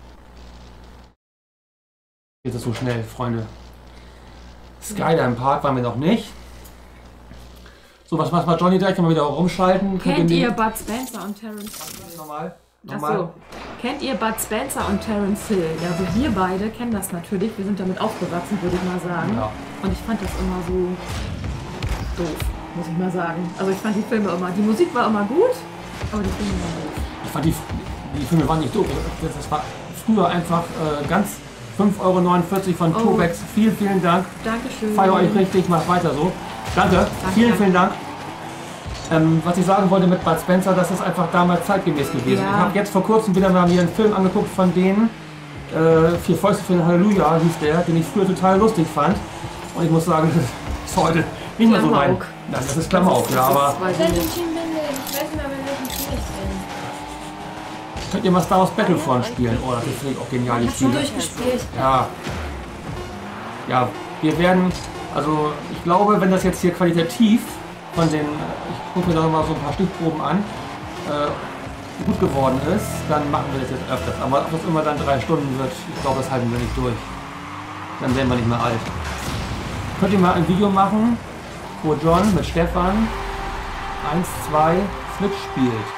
Geht das so schnell, Freunde? Skyline Park waren wir noch nicht. So, was macht mal Johnny da? Ich kann mal wieder rumschalten. Kennt den- ihr Bud Spencer und Terence Nochmal. Achso. Nochmal. Kennt ihr Bud Spencer und Terence Hill? Ja, also wir beide kennen das natürlich. Wir sind damit aufgewachsen, würde ich mal sagen. Ja. Und ich fand das immer so doof, muss ich mal sagen. Also ich fand die Filme immer, die Musik war immer gut, aber die Filme waren doof. Ich fand die, die Filme waren nicht doof. Das, das war früher einfach äh, ganz fünf Euro neunundvierzig von Oh. Tobex. Vielen, vielen Dank. Dankeschön. Feier euch richtig, macht weiter so. Danke, Danke. vielen, vielen Dank. Ähm, was ich sagen wollte mit Bud Spencer, das ist einfach damals zeitgemäß gewesen. Ja. Ich habe jetzt vor kurzem wieder mal mir einen Film angeguckt von denen. Äh, Vier Fäuste für ein Halleluja hieß der, den ich früher total lustig fand. Und ich muss sagen, das ist heute nicht mehr so mein. Nein, Klamauk. das ist Klamauk, ja, aber weiß Ich ich bin nicht. Team Binde. Ich weiß nicht mehr, bei welchem Team ich bin. könnt ihr mal Star Wars Battlefront spielen? Oh, das finde ich auch genial, die Ich hab schon Spiele. durchgespielt. Ja. Ja, wir werden, also ich glaube, wenn das jetzt hier qualitativ von den, ich gucke mir da mal so ein paar Stichproben an, äh, gut geworden ist, dann machen wir das jetzt öfters. Aber ob das immer dann drei Stunden wird, ich glaube, das halten wir nicht durch. Dann werden wir nicht mehr alt. Könnt ihr mal ein Video machen, wo John mit Stefan eins, zwei Switch spielt. Wann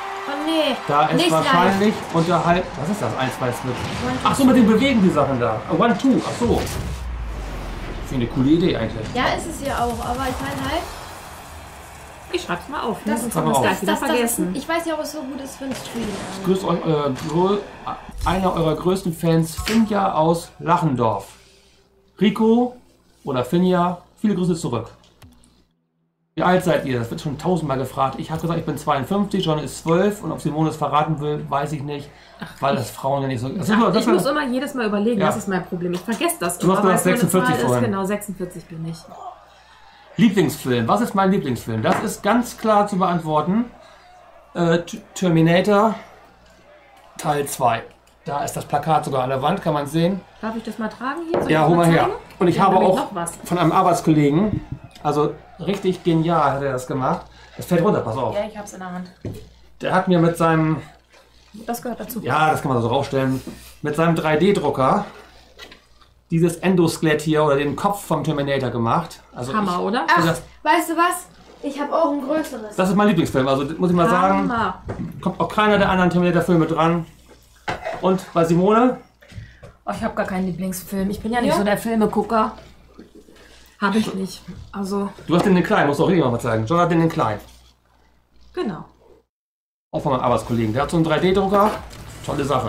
nee. Da ist Nicht wahrscheinlich unterhalb. Was ist das? eins, zwei Split. Ach so, mit den Bewegen die Sachen da. One, two. Ach so. Das ist eine coole Idee eigentlich. Ja, ist es ja auch, aber ich meine halt. Ich schreib's mal auf. Das, Das, das, das, das, wieder das, das vergessen. ist, ich weiß nicht, ob es so gut ist für einen Stream. Grüßt euch, äh, grö einer eurer größten Fans, Finja aus Lachendorf. Rico oder Finja, viele Grüße zurück. Wie alt seid ihr? Das wird schon tausendmal gefragt. Ich habe gesagt, ich bin zweiundfünfzig, John ist zwölf und ob Simone es verraten will, weiß ich nicht, Ach, weil das Frauen ja nicht so... Das Ach, das ich muss immer jedes Mal überlegen, ja. das ist mein Problem. Ich vergesse das Du hast immer, gesagt sechsundvierzig weil es nur eine Zahl vorhin. ist. Genau, sechsundvierzig bin ich. Lieblingsfilm. Was ist mein Lieblingsfilm? Das ist ganz klar zu beantworten. Äh, Terminator Teil zwei. Da ist das Plakat sogar an der Wand, kann man sehen. Darf ich das mal tragen hier? Soll Ja, ich hol mal zeigen? her. Und ich Ja, habe nämlich auch noch was. von einem Arbeitskollegen, also richtig genial hat er das gemacht. Das fällt runter, pass auf. Ja, ich hab's in der Hand. Der hat mir mit seinem, Das gehört dazu. ja, das kann man so draufstellen, mit seinem drei D Drucker dieses Endoskelett hier oder den Kopf vom Terminator gemacht. Also Hammer, ich, oder? Ach, das, weißt du was? Ich habe auch ein größeres. das ist mein Lieblingsfilm, also muss ich mal sagen, Hammer. kommt auch keiner der anderen Terminator-Filme dran. Und bei Simone? Oh, ich habe gar keinen Lieblingsfilm. Ich bin ja nicht Ja? so der Filmegucker. Habe ich nicht. Also, Du hast den den Kleinen, musst du auch richtig mal zeigen. John hat den den Kleinen. genau. Auch von meinem Arbeitskollegen. Der hat so einen drei D Drucker. Tolle Sache.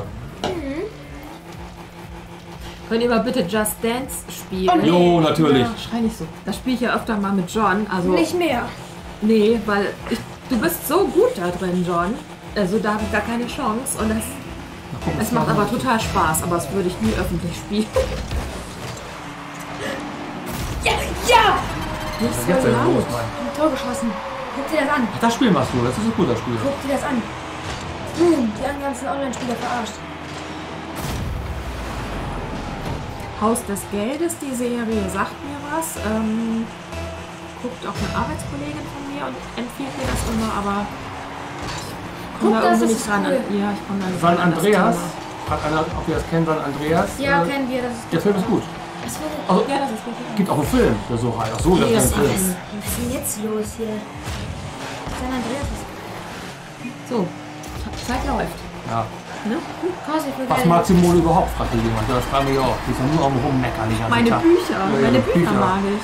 Können wir mal bitte Just Dance spielen? Oh, nee. Jo, natürlich. Ja, schrei nicht so. Das spiele ich ja öfter mal mit John. Also, Nicht mehr. nee, weil ich, du bist so gut da drin, John. Also da habe ich gar keine Chance. Und das, es macht aber total Spaß. Aber das würde ich nie öffentlich spielen. Ja, ja! Nicht Was ist so jetzt denn los, laut. Mann? Ein Tor geschossen. Guck dir das an. Ach, das Spiel machst du. Das ist ein guter Spiel. Guck dir das an. Boom, die anderen ganzen Online-Spieler verarscht. Haus des Geldes, die Serie sagt mir was. Ähm, guckt auch eine Arbeitskollegin von mir und empfiehlt mir das immer, aber ich komme Guck, da das irgendwie ist nicht ran. cool. Ja, ich komme da nicht San ran an das Andreas. Thema. Hat einer, ob ihr das kennt, San Andreas. Ja, äh, kennen wir. Das ist Der Film ist gut. Das war Also, Ja, das ist wirklich. gibt auch einen Film, der so heißt. Ach so, das Nee, ist das ein Film. ist- Was ist denn jetzt los hier? San Andreas ist. So, Zeit läuft. Ja. Ne? Quasi für Was geil. mag Simone überhaupt, fragt hier jemand. Ja, das fragen wir ja auch. Die ist ja nur am Rummeckern. die ganze Meine Tag. Bücher, Ja, meine ja, Bücher mag ich.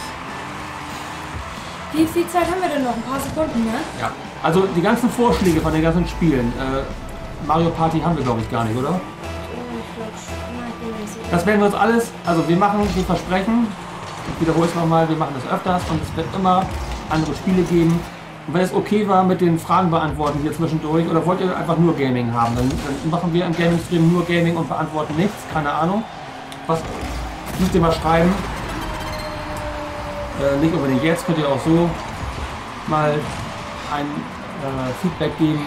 Wie viel Zeit haben wir denn noch? Ein paar Sekunden, ne? Ja. Also die ganzen Vorschläge von den ganzen Spielen. Äh, Mario Party haben wir, glaube ich, gar nicht, oder? Ja, ich glaube schon. Nein, ich bin mir nicht sicher. Das werden wir uns alles, also wir machen, wir versprechen, ich wiederhole es nochmal, wir machen das öfters und es wird immer andere Spiele geben. Und wenn es okay war mit den Fragen beantworten hier zwischendurch oder wollt ihr einfach nur Gaming haben, dann, dann machen wir im Gaming-Stream nur Gaming und beantworten nichts, keine Ahnung. Was müsst ihr mal schreiben. Äh, nicht unbedingt jetzt, könnt ihr auch so mal ein äh, Feedback geben.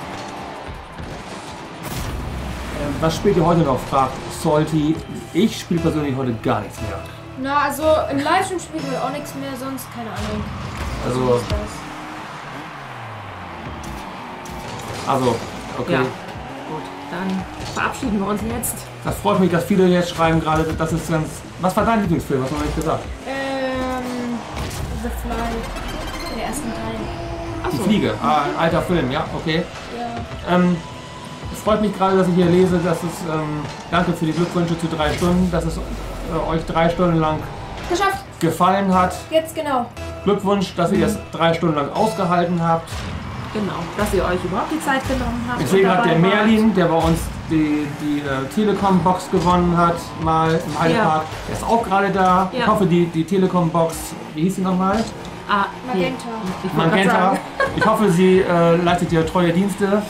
Äh, was spielt ihr heute noch, fragt Salty. Ich spiele persönlich heute gar nichts mehr. Na, also im Livestream spielen wir auch nichts mehr, sonst keine Ahnung. Also, Was ist das? also, okay. Ja. Gut, dann verabschieden wir uns jetzt. Das freut mich, dass viele jetzt schreiben gerade, das ist ganz... Was war dein Lieblingsfilm? Was haben wir nicht gesagt? Ähm, The Fly, der ersten Teil. Die Fliege. Ah, ein alter Film, ja, okay. Ja. Ähm, es freut mich gerade, dass ich hier lese, dass es... Ähm, danke für die Glückwünsche zu drei Stunden, dass es äh, euch drei Stunden lang Geschafft! gefallen hat. Jetzt genau. Glückwunsch, dass ihr es drei Stunden lang ausgehalten habt. Genau, dass ihr euch überhaupt die Zeit genommen habt. Ich sehe und gerade der dabei wart. Merlin, der bei uns die, die äh, Telekom-Box gewonnen hat, mal im Heidepark. Ja. Der ist auch gerade da. Ja. Ich hoffe, die, die Telekom-Box, wie hieß sie nochmal? Ah, Magenta. Ich wollte Magenta. gerade sagen. Ich hoffe, sie äh, leistet dir treue Dienste.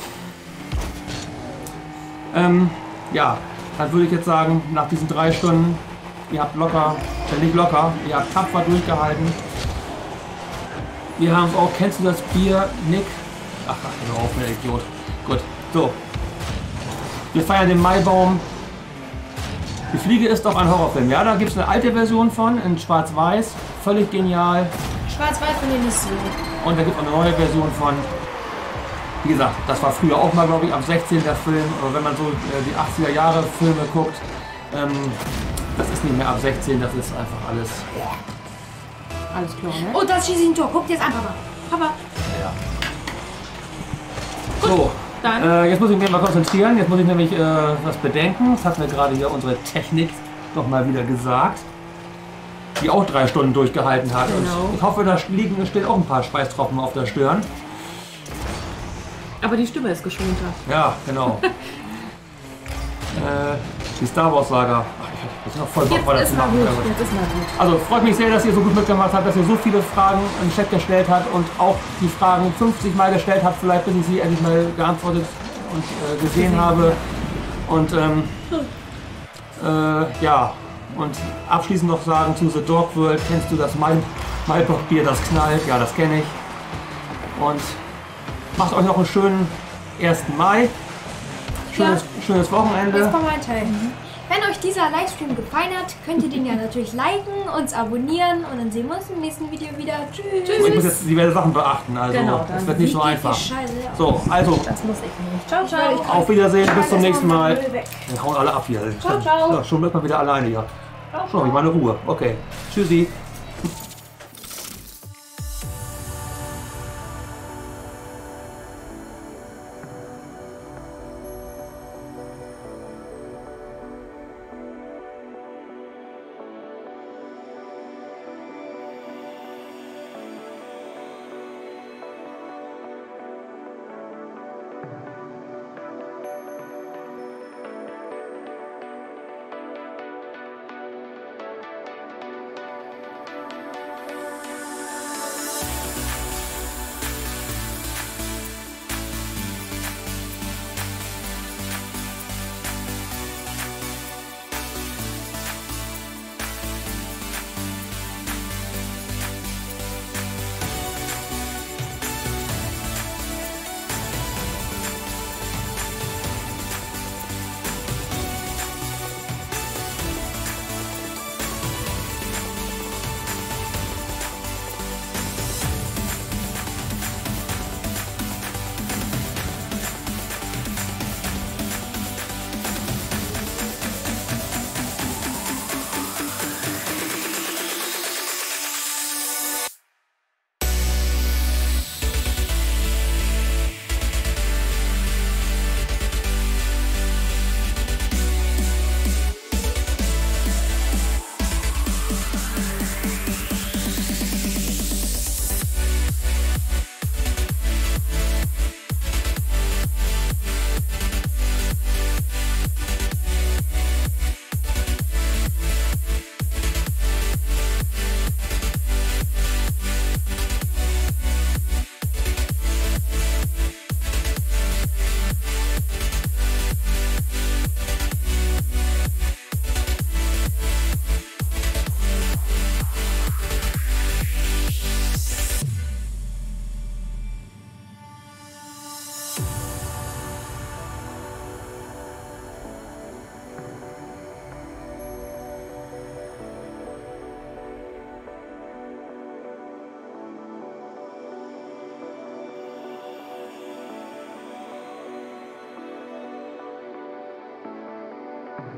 Ähm, ja, dann würde ich jetzt sagen, nach diesen drei Stunden, ihr habt locker, äh, nicht locker, ihr habt tapfer durchgehalten. Wir haben auch, kennst du das Bier, Nick? Ach, ach, hör auf, der Idiot. Gut, so. Wir feiern den Maibaum. Die Fliege ist doch ein Horrorfilm. Ja, da gibt es eine alte Version von, in schwarz-weiß. Völlig genial. Schwarz-Weiß finde ich nicht so. Und da gibt es auch eine neue Version von. Wie gesagt, das war früher auch mal, glaube ich, ab sechzehn der Film. Aber wenn man so äh, die achtziger Jahre Filme guckt, ähm, das ist nicht mehr ab sechzehn, das ist einfach alles. Alles klar, ne? Oh, das schießt ein Tor. Guck dir das an, Papa. Papa. Ja. So, Dann. Äh, jetzt muss ich mich mal konzentrieren. Jetzt muss ich nämlich äh, was bedenken. Das hat mir gerade hier unsere Technik noch mal wieder gesagt. Die auch drei Stunden durchgehalten hat. Genau. Und ich hoffe, da liegen stehen auch ein paar Schweißtropfen auf der Stirn. Aber die Stimme ist geschonter. Ja, genau. äh, die Star Wars Saga. Ach, ich bin noch voll Bock, weiter zu machen. Gut. Jetzt ist mal gut. Also freut mich sehr, dass ihr so gut mitgemacht habt, dass ihr so viele Fragen im Chat gestellt habt und auch die Fragen fünfzig Mal gestellt habt, vielleicht bis ich sie endlich mal geantwortet und äh, gesehen habe. Und ähm, äh, ja, und abschließend noch sagen zu The Dog World, kennst du das Maibock-Bier, das knallt? Ja, das kenne ich. Und macht euch noch einen schönen ersten Mai. Schönes, ja. schönes Wochenende. Jetzt kommt mein Teil. Mhm. Wenn euch dieser Livestream gefallen hat, könnt ihr den ja natürlich liken, uns abonnieren und dann sehen wir uns im nächsten Video wieder. Tschüss. Tschüss. Ich muss jetzt diverse Sachen beachten, also genau, das wird nicht so einfach. Scheiße, ja. So, also. Das muss ich nicht. Ciao, ciao. Auf Wiedersehen, bis zum nächsten Mal. Wir hauen alle ab hier. Ciao, ciao. Ja, schon wird man wieder alleine hier. Schon, ich meine Ruhe. Okay. Tschüssi.